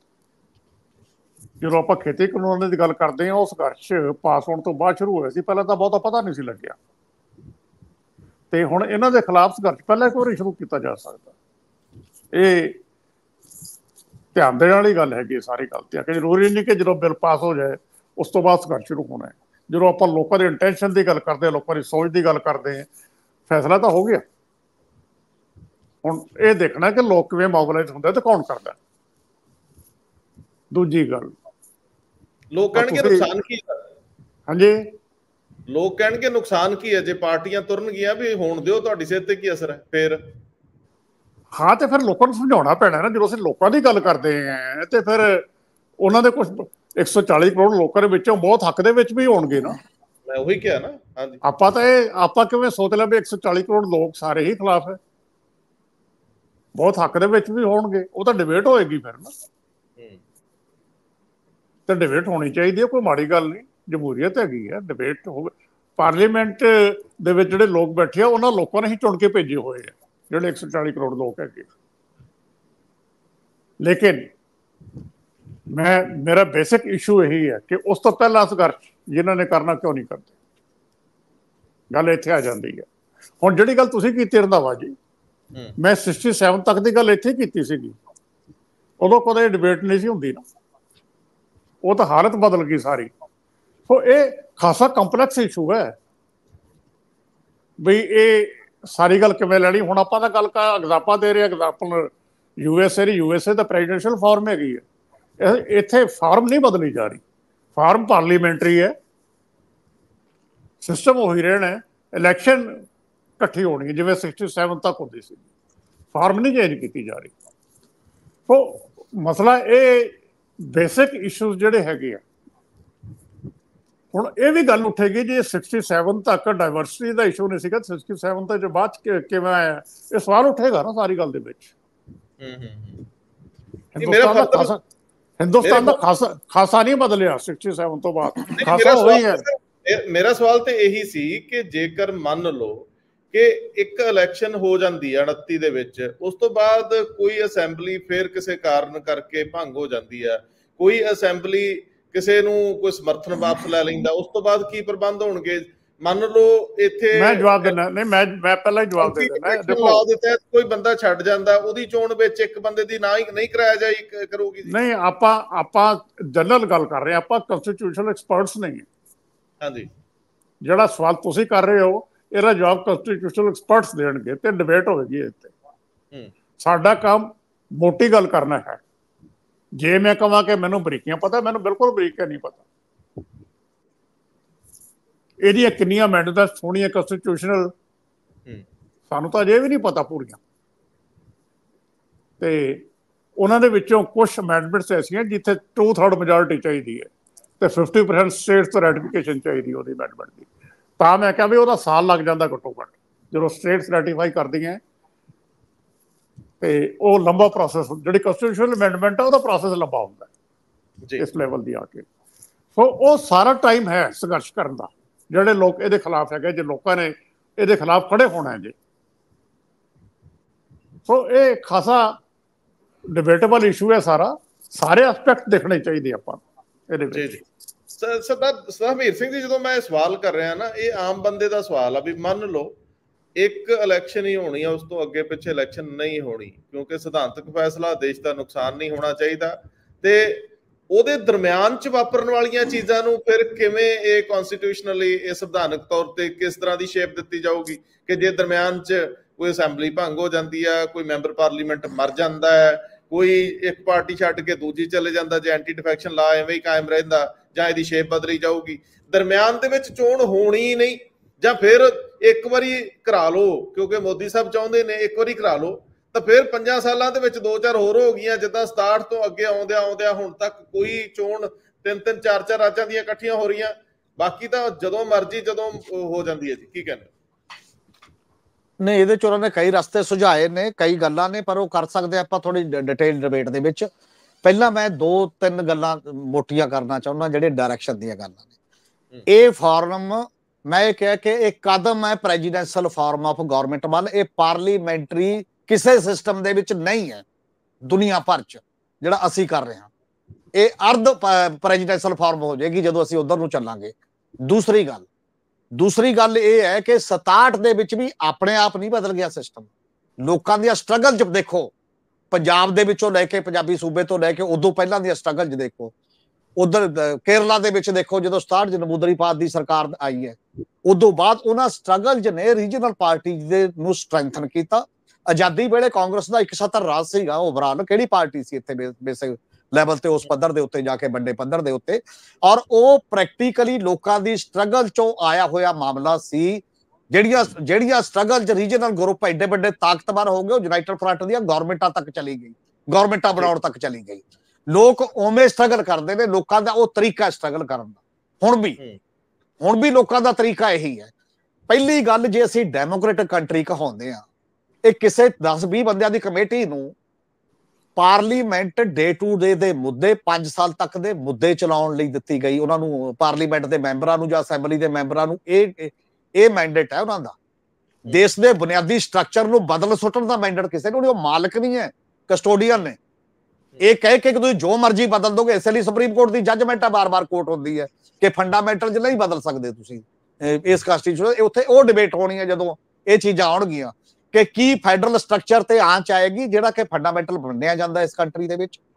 ਜਦੋਂ ਆਪਾਂ ਖੇਤੀ ਕਾਨੂੰਨਾਂ ਦੀ ਗੱਲ ਕਰਦੇ ਹਾਂ, ਉਹ ਸੰਘਰਸ਼ ਪਾਸ ਹੋਣ ਤੋਂ ਬਾਅਦ ਸ਼ੁਰੂ ਹੋਇਆ ਸੀ, ਪਹਿਲਾਂ ਤਾਂ ਬਹੁਤਾ ਪਤਾ ਨਹੀਂ ਸੀ ਲੱਗਿਆ। ਤੇ ਹੁਣ ਇਹਨਾਂ ਦੇ ਖਿਲਾਫ ਸੰਘਰਸ਼ ਪਹਿਲਾਂ ਇੱਕ ਵਾਰੀ ਸ਼ੁਰੂ ਕੀਤਾ ਜਾ ਸਕਦਾ। ਇਹ ਧਿਆਨ ਦੇਣ ਵਾਲੀ ਗੱਲ ਹੈਗੀ ਸਾਰੀ ਗੱਲ ਤੇ, ਕਿ ਜ਼ਰੂਰੀ ਨਹੀਂ ਕਿ ਜਦੋਂ ਬਿੱਲ ਪਾਸ ਹੋ ਜਾਏ ਉਸ ਤੋਂ ਬਾਅਦ ਸੰਘਰਸ਼ ਸ਼ੁਰੂ ਹੋਣਾ ਹੈ। ਜਦੋਂ ਆਪਾਂ ਲੋਕਾਂ ਦੇ ਇੰਟੈਂਸ਼ਨ ਦੀ ਗੱਲ ਕਰਦੇ ਹਾਂ, ਲੋਕਾਂ ਦੀ ਸੋਚ ਦੀ ਗੱਲ ਕਰਦੇ ਹਾਂ, ਫੈਸਲਾ ਤਾਂ ਹੋ ਗਿਆ। ਹੁਣ ਇਹ ਦੇਖਣਾ ਕਿ ਲੋਕ ਕਿਵੇਂ ਮੋਬਿਲਾਈਜ਼ ਹੁੰਦੇ ਤੇ ਕੌਣ ਕਰਦਾ। ਦੂਜੀ ਗੱਲ, ਲੋਕ ਕਹਿਣਗੇ ਨੁਕਸਾਨ ਕੀ ਹੈ? ਹਾਂਜੀ, ਲੋਕ ਕਹਿਣਗੇ ਨੁਕਸਾਨ ਕੀ ਹੈ ਜੇ ਪਾਰਟੀਆਂ ਤੁਰਨਗੀਆਂ ਵੀ ਹੋਣ ਦਿਓ, ਤੁਹਾਡੀ ਸਿਹਤ ਤੇ ਕੀ ਅਸਰ ਹੈ? ਫਿਰ ਹਾਂ, ਤੇ ਫਿਰ ਲੋਕਾਂ ਨੂੰ ਸਮਝਾਉਣਾ ਪੈਣਾ ਨਾ। ਜਦੋਂ ਅਸੀਂ ਲੋਕਾਂ ਦੀ ਗੱਲ ਕਰਦੇ ਹਾਂ ਤੇ ਫਿਰ ਉਹਨਾਂ ਦੇ ਕੁਝ 140 ਕਰੋੜ ਲੋਕਾਂ ਦੇ ਵਿੱਚੋਂ ਬਹੁਤ ਹੱਕ ਦੇ ਵਿੱਚ ਵੀ ਹੋਣਗੇ ਨਾ। ਮੈਂ ਉਹੀ ਕਿਹਾ ਨਾ। ਹਾਂਜੀ, ਆਪਾਂ ਕਿਵੇਂ ਸੋਚ ਲਿਆ ਵੀ 140 ਕਰੋੜ ਲੋਕ ਸਾਰੇ ਹੀ ਖਿਲਾਫ ਹੈ? ਬਹੁਤ ਹੱਕ ਦੇ ਵਿੱਚ ਵੀ ਹੋਣਗੇ, ਉਹ ਤਾਂ ਡਿਬੇਟ ਹੋਏਗੀ ਫਿਰ ਨਾ। ਤੇ ਡਿਬੇਟ ਹੋਣੀ ਚਾਹੀਦੀ ਹੈ, ਕੋਈ ਮਾੜੀ ਗੱਲ ਨਹੀਂ, ਜਮਹੂਰੀਅਤ ਹੈਗੀ ਹੈ, ਡਿਬੇਟ ਹੋਵੇ। ਪਾਰਲੀਮੈਂਟ ਦੇ ਵਿੱਚ ਜਿਹੜੇ ਲੋਕ ਬੈਠੇ ਆ ਉਹਨਾਂ ਲੋਕਾਂ ਨੇ ਹੀ ਚੁਣ ਕੇ ਭੇਜੇ ਹੋਏ ਆ, ਜਿਹੜੇ 140 ਕਰੋੜ ਲੋਕ ਹੈਗੇ। ਲੇਕਿਨ ਮੇਰਾ ਬੇਸਿਕ ਇਸ਼ੂ ਇਹੀ ਹੈ ਕਿ ਉਸ ਤੋਂ ਪਹਿਲਾਂ ਸੰਘਰਸ਼ ਜਿਨ੍ਹਾਂ ਨੇ ਕਰਨਾ ਕਿਉਂ ਨਹੀਂ ਕਰਦੇ। ਗੱਲ ਇੱਥੇ ਆ ਜਾਂਦੀ ਹੈ। ਹੁਣ ਜਿਹੜੀ ਗੱਲ ਤੁਸੀਂ ਕੀਤੀ ਰੰਧਾਵਾ ਜੀ, ਮੈਂ 67 ਤੱਕ ਦੀ ਗੱਲ ਇੱਥੇ ਕੀਤੀ ਸੀਗੀ, ਉਦੋਂ ਕਦੇ ਡਿਬੇਟ ਨਹੀਂ ਸੀ ਹੁੰਦੀ ਨਾ, ਉਹ ਤਾਂ ਹਾਲਤ ਬਦਲ ਗਈ ਸਾਰੀ। ਸੋ ਇਹ ਖਾਸਾ ਕੰਪਲੈਕਸ ਇਸ਼ੂ ਹੈ ਬਈ ਇਹ ਸਾਰੀ ਗੱਲ ਕਿਵੇਂ ਲੈਣੀ। ਹੁਣ ਆਪਾਂ ਤਾਂ ਗੱਲ ਐਗਜ਼ਾਮਪਲ ਦੇ ਰਹੇ, ਐਗਜ਼ਾਮਪਲ ਯੂਐਸਏ ਦਾ ਪ੍ਰੈਜ਼ੀਡੈਂਸ਼ੀਅਲ ਫਾਰਮ ਹੈਗੀ ਹੈ, ਇੱਥੇ ਫਾਰਮ ਨਹੀਂ ਬਦਲੀ ਜਾ ਰਹੀ, ਫਾਰਮ ਪਾਰਲੀਮੈਂਟਰੀ ਹੈ, ਸਿਸਟਮ ਉਹੀ ਰਹਿਣਾ, ਇਲੈਕਸ਼ਨ ਇਕੱਠੀ ਹੋਣੀ ਹੈ ਜਿਵੇਂ 67 ਤੱਕ ਹੁੰਦੀ ਸੀ, ਫਾਰਮ ਨਹੀਂ ਚੇਂਜ ਕੀਤੀ ਜਾ ਰਹੀ। ਸੋ ਮਸਲਾ ਇਹ ਬੇਸਿਕ ਇਸ਼ੂਜ਼ ਜਿਹੜੇ ਹੈਗੇ ਆ। ਹੁਣ ਇਹ ਵੀ ਗੱਲ ਉੱਠੇਗੀ ਜੀ 67 ਤੱਕ ਡਾਇਵਰਸਿਟੀ ਦਾ ਇਸ਼ੂ ਨਹੀਂ ਸੀਗਾ, 67 ਤੋਂ ਬਾਅਦ ਕਿਵੇਂ ਆਇਆ, ਇਹ ਸਵਾਲ ਉੱਠੇਗਾ ਨਾ ਸਾਰੀ ਗੱਲ ਦੇ ਵਿੱਚ। ਹਿੰਦੁਸਤਾਨ ਦਾ ਖਾਸਾ ਨਹੀਂ ਬਦਲਿਆ 67 ਤੋਂ ਬਾਅਦ, ਖਾਸਾ ਹੋਈ ਹੈ। ਮੇਰਾ ਸਵਾਲ ਤੇ ਇਹੀ ਸੀ ਕਿ ਜੇਕਰ ਮੰਨ ਲਓ ਕਿ ਇੱਕ ਇਲੈਕਸ਼ਨ ਹੋ ਜਾਂਦੀ ਹੈ 29 ਦੇ ਵਿੱਚ, ਉਸ ਤੋਂ ਬਾਅਦ ਕੋਈ ਅਸੈਂਬਲੀ ਫਿਰ ਕਿਸੇ ਕਾਰਨ ਕਰਕੇ ਭੰਗ ਹੋ ਜਾਂਦੀ ਹੈ, ਕੋਈ ਅਸੈਂਬਲੀ ਕਿਸੇ ਨੂੰ ਕੋਈ ਸਮਰਥਨ ਵਾਪਸ ਲੈ ਲੈਂਦਾ, ਉਸ ਤੋਂ ਬਾਅਦ ਕੀ ਪ੍ਰਬੰਧ ਹੋਣਗੇ? ਮੰਨ ਲਓ ਇੱਥੇ ਮੈਂ ਜਵਾਬ ਦਿੰਦਾ, ਨਹੀਂ ਮੈਂ ਪਹਿਲਾਂ ਹੀ ਜਵਾਬ ਦੇ ਦਿੰਦਾ। ਦੇਖੋ ਲਾਅ ਦੇ ਤਹਿਤ ਕੋਈ ਬੰਦਾ ਛੱਡ ਜਾਂਦਾ, ਉਹਦੀ ਚੋਣ ਵਿੱਚ ਇੱਕ ਬੰਦੇ ਦੀ ਨਾ ਹੀ ਨਹੀਂ ਕਰਾਇਆ ਜਾਈ ਕਰੂਗੀ ਜੀ। ਨਹੀਂ, ਆਪਾਂ ਜਨਰਲ ਗੱਲ ਕਰ ਰਹੇ ਹਾਂ, ਆਪਾਂ ਕੰਸਟੀਟਿਊਸ਼ਨਲ ਐਕਸਪਰਟਸ ਨਹੀਂ। ਹਾਂਜੀ, ਜਿਹੜਾ ਸਵਾਲ ਤੁਸੀਂ ਕਰ ਰਹੇ ਹੋ ਇਹਦਾ ਜਵਾਬ ਕੰਸਟੀਟਿਊਸ਼ਨਲ ਐਕਸਪਰਟਸ ਦੇਣਗੇ ਤੇ ਡਿਬੇਟ ਹੋਵੇਗੀ ਇੱਥੇ। ਸਾਡਾ ਕੰਮ ਮੋਟੀ ਗੱਲ ਕਰਨਾ ਹੈ। ਜੇ ਮੈਂ ਕਹਾਂ ਕਿ ਮੈਨੂੰ ਬਰੀਕੀਆਂ ਪਤਾ, ਮੈਨੂੰ ਬਿਲਕੁਲ ਬਰੀਕੀਆਂ ਨਹੀਂ ਪਤਾ। ਇਹਦੀਆਂ ਕਿੰਨੀਆਂ ਅਮੈਂਡਮੈਂਟਾਂ ਹੋਣੀਆਂ ਕੰਸਟੀਟਿਊਸ਼ਨਲ, ਸਾਨੂੰ ਤਾਂ ਅਜੇ ਵੀ ਨਹੀਂ ਪਤਾ ਪੂਰੀਆਂ। ਤੇ ਉਹਨਾਂ ਦੇ ਵਿੱਚੋਂ ਕੁਝ ਅਮੈਂਡਮੈਂਟਸ ਐਸੀਆਂ ਜਿੱਥੇ 2/3 ਮੈਜੋਰਿਟੀ ਚਾਹੀਦੀ ਹੈ ਤੇ 50% ਸਟੇਟਸ ਤੋਂ ਰੈਟੀਫਿਕੇਸ਼ਨ ਚਾਹੀਦੀ ਉਹਦੀ ਅਮੈਂਡਮੈਂਟ ਦੀ। ਤਾਂ ਮੈਂ ਕਿਹਾ ਵੀ ਉਹਦਾ ਸਾਲ ਲੱਗ ਜਾਂਦਾ ਘੱਟੋ ਘੱਟ, ਜਦੋਂ ਸਟੇਟਸ ਰੈਟੀਫਾਈ ਕਰਦੀਆਂ। ਤੇ ਉਹ ਲੰਬਾ ਪ੍ਰੋਸੈਸ, ਜਿਹੜੀ ਕੰਸਟੀਟਿਊਸ਼ਨਲ ਅਮੈਂਡਮੈਂਟ ਆ ਉਹਦਾ ਪ੍ਰੋਸੈਸ ਲੰਬਾ ਹੁੰਦਾ ਇਸ ਲੈਵਲ ਦੀ ਆ ਕੇ। ਸੋ ਉਹ ਸਾਰਾ ਟਾਈਮ ਹੈ ਸੰਘਰਸ਼ ਕਰਨ ਦਾ। ਜਿਹੜੇ ਲੋਕ ਇਹਦੇ ਖਿਲਾਫ ਹੈਗੇ, ਜੇ ਲੋਕਾਂ ਨੇ ਇਹਦੇ ਖਿਲਾਫ ਖੜੇ ਹੋਣਾ ਹੈ ਜੀ, ਸੋ ਇਹ ਖਾਸਾ ਡਿਬੇਟੇਬਲ ਇਸ਼ੂ ਹੈ ਸਾਰਾ। ਸਾਰੇ ਐਸਪੈਕਟ ਦੇਖਣੇ ਚਾਹੀਦੇ ਆਪਾਂ ਇਹਦੇ ਵਿੱਚ। ਸਰਦਾਰ ਹਰਮੀਤ ਸਿੰਘ ਜੀ, ਜਦੋਂ ਮੈਂ ਸਵਾਲ ਕਰ ਰਿਹਾ ਨਾ, ਇਹ ਆਮ ਬੰਦੇ ਦਾ ਸਵਾਲ ਆ ਵੀ ਮੰਨ ਲਓ ਇੱਕ ਇਲੈਕਸ਼ਨ ਹੀ ਹੋਣੀ ਆ, ਉਸ ਤੋਂ ਅੱਗੇ ਪਿੱਛੇ ਇਲੈਕਸ਼ਨ ਨਹੀਂ ਹੋਣੀ, ਕਿਉਂਕਿ ਸਿਧਾਂਤਕ ਫੈਸਲਾ ਦੇਸ਼ ਦਾ ਨੁਕਸਾਨ ਨਹੀਂ ਹੋਣਾ ਚਾਹੀਦਾ, ਤੇ ਉਹਦੇ ਦਰਮਿਆਨ ਚ ਵਾਪਰਨ ਵਾਲੀਆਂ ਚੀਜ਼ਾਂ ਨੂੰ ਫਿਰ ਕਿਵੇਂ ਇਹ ਕਨਸਟੀਟਿਊਸ਼ਨਲੀ, ਇਹ ਸੰਵਿਧਾਨਕ ਤੌਰ ਤੇ ਕਿਸ ਤਰ੍ਹਾਂ ਦੀ ਸ਼ੇਪ ਦਿੱਤੀ ਜਾਊਗੀ ਕਿ ਜੇ ਦਰਮਿਆਨ ਚ ਕੋਈ ਅਸੈਂਬਲੀ ਭੰਗ ਹੋ ਜਾਂਦੀ ਆ, ਕੋਈ ਮੈਂਬਰ ਪਾਰਲੀਮੈਂਟ ਮਰ ਜਾਂਦਾ ਹੈ, ਕੋਈ ਇੱਕ ਪਾਰਟੀ ਛੱਡ ਕੇ ਦੂਜੀ ਚਲੇ ਜਾਂਦਾ, ਜੇ ਐਂਟੀ ਡਿਫੈਕਸ਼ਨ ਲਾ ਐਵੇਂ ਹੀ ਕਾਇਮ ਰਹਿੰਦਾ, ਜਾਂ ਇਹਦੀ ਸ਼ੇਪ ਬਦਲੀ ਜਾਊਗੀ। ਦਰਮਿਆਨ ਦੇ ਵਿੱਚ ਚੋਣ ਹੋਣੀ ਨਹੀਂ, ਜਾਂ ਫਿਰ ਇੱਕ ਵਾਰੀ ਕਰਾ ਲਓ, ਕਿਉਂਕਿ ਮੋਦੀ ਸਾਹਿਬ ਚਾਹੁੰਦੇ ਨੇ ਇੱਕ ਵਾਰੀ ਕਰਾ ਲਓ, ਤਾਂ ਫਿਰ 5 ਸਾਲਾਂ ਦੇ ਵਿੱਚ 2-4 ਹੋਰ ਹੋ ਗਈਆਂ। ਜਿੱਦਾਂ 67 ਤੋਂ ਅੱਗੇ ਆਉਂਦਿਆਂ ਹੁਣ ਤੱਕ ਕੋਈ ਚੋਣ 3-3 4-4 ਰਾਜਾਂ ਦੀਆਂ ਇਕੱਠੀਆਂ ਹੋ ਰਹੀਆਂ, ਬਾਕੀ ਤਾਂ ਜਦੋਂ ਮਰਜ਼ੀ ਜਦੋਂ ਹੋ ਜਾਂਦੀ ਹੈ ਜੀ। ਕੀ ਕਹਿੰਦੇ? ਨਹੀਂ, ਇਹਦੇ ਚ ਉਹਨਾਂ ਨੇ ਕਈ ਰਸਤੇ ਸੁਝਾਏ ਨੇ, ਕਈ ਗੱਲਾਂ ਨੇ, ਪਰ ਉਹ ਕਰ ਸਕਦੇ ਆਪਾਂ ਥੋੜੀ ਡਿਟੇਲ ਡਿਬੇਟ ਦੇ ਵਿੱਚ। ਪਹਿਲਾਂ ਮੈਂ 2-3 ਗੱਲਾਂ ਮੋਟੀਆਂ ਕਰਨਾ ਚਾਹੁੰਦਾ ਜਿਹੜੇ ਡਾਇਰੈਕਸ਼ਨ ਦੀਆਂ ਗੱਲਾਂ ਨੇ। ਇਹ ਫਾਰਮ, ਮੈਂ ਇਹ ਕਿਹਾ ਕਿ ਇੱਕ ਕਦਮ ਹੈ ਪ੍ਰੈਜ਼ੀਡੈਂਸ਼ੀਅਲ ਫਾਰਮ ਆਫ ਗਵਰਨਮੈਂਟ ਵੱਲ। ਇਹ ਪਾਰਲੀਮੈਂਟਰੀ ਕਿਸੇ ਸਿਸਟਮ ਦੇ ਵਿੱਚ ਨਹੀਂ ਹੈ ਦੁਨੀਆ ਭਰ ਚ ਜਿਹੜਾ ਅਸੀਂ ਕਰ ਰਹੇ ਹਾਂ। ਇਹ ਅਰਧ ਪ੍ਰੈਜ਼ੀਡੈਂਸ਼ੀਅਲ ਫਾਰਮ ਹੋ ਜਾਏਗੀ ਜਦੋਂ ਅਸੀਂ ਉਧਰ ਨੂੰ ਚੱਲਾਂਗੇ। ਦੂਸਰੀ ਗੱਲ ਇਹ ਹੈ ਕਿ 67 ਦੇ ਵਿੱਚ ਵੀ ਆਪਣੇ ਆਪ ਨਹੀਂ ਬਦਲ ਗਿਆ ਸਿਸਟਮ। ਲੋਕਾਂ ਦੀਆਂ ਸਟਰਗਲ ਚ ਦੇਖੋ, ਪੰਜਾਬ ਦੇ ਵਿੱਚੋਂ ਲੈ ਕੇ, ਪੰਜਾਬੀ ਸੂਬੇ ਤੋਂ ਲੈ ਕੇ ਉਦੋਂ ਪਹਿਲਾਂ ਦੀਆਂ ਸਟਰਗਲ ਚ ਦੇਖੋ, ਉਧਰ ਕੇਰਲਾ ਦੇ ਵਿੱਚ ਦੇਖੋ, ਜਦੋਂ 67 ਚ ਨਮੂਦਰੀਪਾਤ ਦੀ ਸਰਕਾਰ ਆਈ ਹੈ, ਉਦੋਂ ਬਾਅਦ ਉਹਨਾਂ ਸਟਰਗਲ ਚ ਨੇ ਰੀਜਨਲ ਪਾਰਟੀ ਦੇ ਨੂੰ ਸਟਰੈਂਥਨ ਕੀਤਾ। ਆਜ਼ਾਦੀ ਵੇਲੇ ਕਾਂਗਰਸ ਦਾ 71 ਰਾਜ ਸੀਗਾ ਓਵਰਆਲ। ਕਿਹੜੀ ਪਾਰਟੀ ਸੀ ਇੱਥੇ ਬੇਸਿਕ ਲੈਵਲ ਤੇ, ਉਸ ਪੱਧਰ ਦੇ ਉੱਤੇ ਜਾ ਕੇ, ਵੱਡੇ ਪੱਧਰ ਦੇ ਉੱਤੇ? ਔਰ ਉਹ ਪ੍ਰੈਕਟੀਕਲੀ ਲੋਕਾਂ ਦੀ ਸਟਰਗਲ ਚੋਂ ਆਇਆ ਹੋਇਆ ਮਾਮਲਾ ਸੀ। ਜਿਹੜੀਆਂ ਸਟਰਗਲ ਚ ਰੀਜਨਲ ਗਰੁੱਪ ਐਡੇ ਵੱਡੇ ਤਾਕਤਵਰ ਹੋ ਗਏ, ਉਹ ਯੂਨਾਈਟਿਡ ਫਰੰਟ ਦੀਆਂ ਗਵਰਨਮੈਂਟਾਂ ਤੱਕ ਚਲੀ ਗਈ, ਗਵਰਨਮੈਂਟਾਂ ਬਣਾਉਣ ਤੱਕ ਚਲੀ ਗਈ। ਲੋਕ ਉਵੇਂ ਸਟਰਗਲ ਕਰਦੇ ਨੇ, ਲੋਕਾਂ ਦਾ ਉਹ ਤਰੀਕਾ ਸਟਰਗਲ ਕਰਨ ਦਾ ਹੁਣ ਵੀ ਲੋਕਾਂ ਦਾ ਤਰੀਕਾ ਇਹੀ ਹੈ। ਪਹਿਲੀ ਗੱਲ, ਜੇ ਅਸੀਂ ਡੈਮੋਕ੍ਰੇਟਿਕ ਕੰਟਰੀ ਕਹਾਉਂਦੇ ਆ, ਇਹ ਕਿਸੇ 10-20 ਬੰਦਿਆਂ ਦੀ ਕਮੇਟੀ ਨੂੰ ਪਾਰਲੀਮੈਂਟ ਡੇ ਟੂ ਡੇ ਦੇ ਮੁੱਦੇ, 5 ਸਾਲ ਤੱਕ ਦੇ ਮੁੱਦੇ ਚਲਾਉਣ ਲਈ ਦਿੱਤੀ ਗਈ। ਉਹਨਾਂ ਨੂੰ, ਪਾਰਲੀਮੈਂਟ ਦੇ ਮੈਂਬਰਾਂ ਨੂੰ ਜਾਂ ਅਸੈਂਬਲੀ ਦੇ ਮੈਂਬਰਾਂ ਨੂੰ ਇਹ ਮੈਂਡੇਟ ਹੈ ਉਹਨਾਂ ਦਾ। ਦੇਸ਼ ਦੇ ਬੁਨਿਆਦੀ ਸਟਰਕਚਰ ਨੂੰ ਬਦਲ ਸੁੱਟਣ ਦਾ ਮੈਂਡੇਟ ਕਿਸੇ ਨੂੰ ਨਹੀਂ। ਉਹ ਮਾਲਕ ਨਹੀਂ ਹੈ, ਕਸਟੋਡੀਅਨ ਨੇ। ਇਹ ਕਹਿ ਕੇ ਕਿ ਤੁਸੀਂ ਜੋ ਮਰਜ਼ੀ ਬਦਲ ਦੋਗੇ, ਇਸ ਲਈ ਸੁਪਰੀਮ ਕੋਰਟ ਦੀ ਜੱਜਮੈਂਟ ਆ, ਬਾਰ-ਬਾਰ ਕੋਰਟ ਹੁੰਦੀ ਹੈ ਕਿ ਫੰਡਾਮੈਂਟਲ ਚ ਨਹੀਂ ਬਦਲ ਸਕਦੇ ਤੁਸੀਂ ਇਸ ਕਨਸਟੀਟਿਊਸ਼ਨ। ਉੱਥੇ ਉਹ ਡਿਬੇਟ ਹੋਣੀ ਹੈ ਜਦੋਂ ਇਹ ਚੀਜ਼ਾਂ ਆਉਣਗੀਆਂ ਕਿ ਕੀ ਫੈਡਰਲ ਸਟਰਕਚਰ ਤੇ ਆਂਚ ਆਏਗੀ ਜਿਹੜਾ ਕਿ ਫੰਡਾਮੈਂਟਲ ਮੰਨਿਆ ਜਾਂਦਾ ਇਸ ਕੰਟਰੀ ਦੇ ਵਿੱਚ।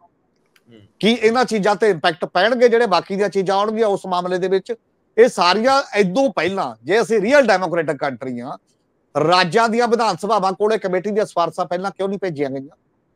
ਕੀ ਇਹਨਾਂ ਚੀਜ਼ਾਂ ਤੇ ਇੰਪੈਕਟ ਪੈਣਗੇ ਜਿਹੜੇ ਬਾਕੀ ਦੀਆਂ ਚੀਜ਼ਾਂ ਆਉਣਗੀਆਂ ਉਸ ਮਾਮਲੇ ਦੇ ਵਿੱਚ? ਇਹ ਸਾਰੀਆਂ ਇਦੋਂ ਪਹਿਲਾਂ, ਜੇ ਅਸੀਂ ਰੀਅਲ ਡੈਮੋਕ੍ਰੇਟਿਕ ਕੰਟਰੀ ਆ, ਰਾਜਾਂ ਦੀਆਂ ਵਿਧਾਨ ਸਭਾਵਾਂ ਕੋਲੇ ਕਮੇਟੀ ਦੀਆਂ ਸਿਫਾਰਸ਼ਾਂ ਪਹਿਲਾਂ ਕਿਉਂ ਨਹੀਂ ਭੇਜੀਆਂ ਗਈਆਂ?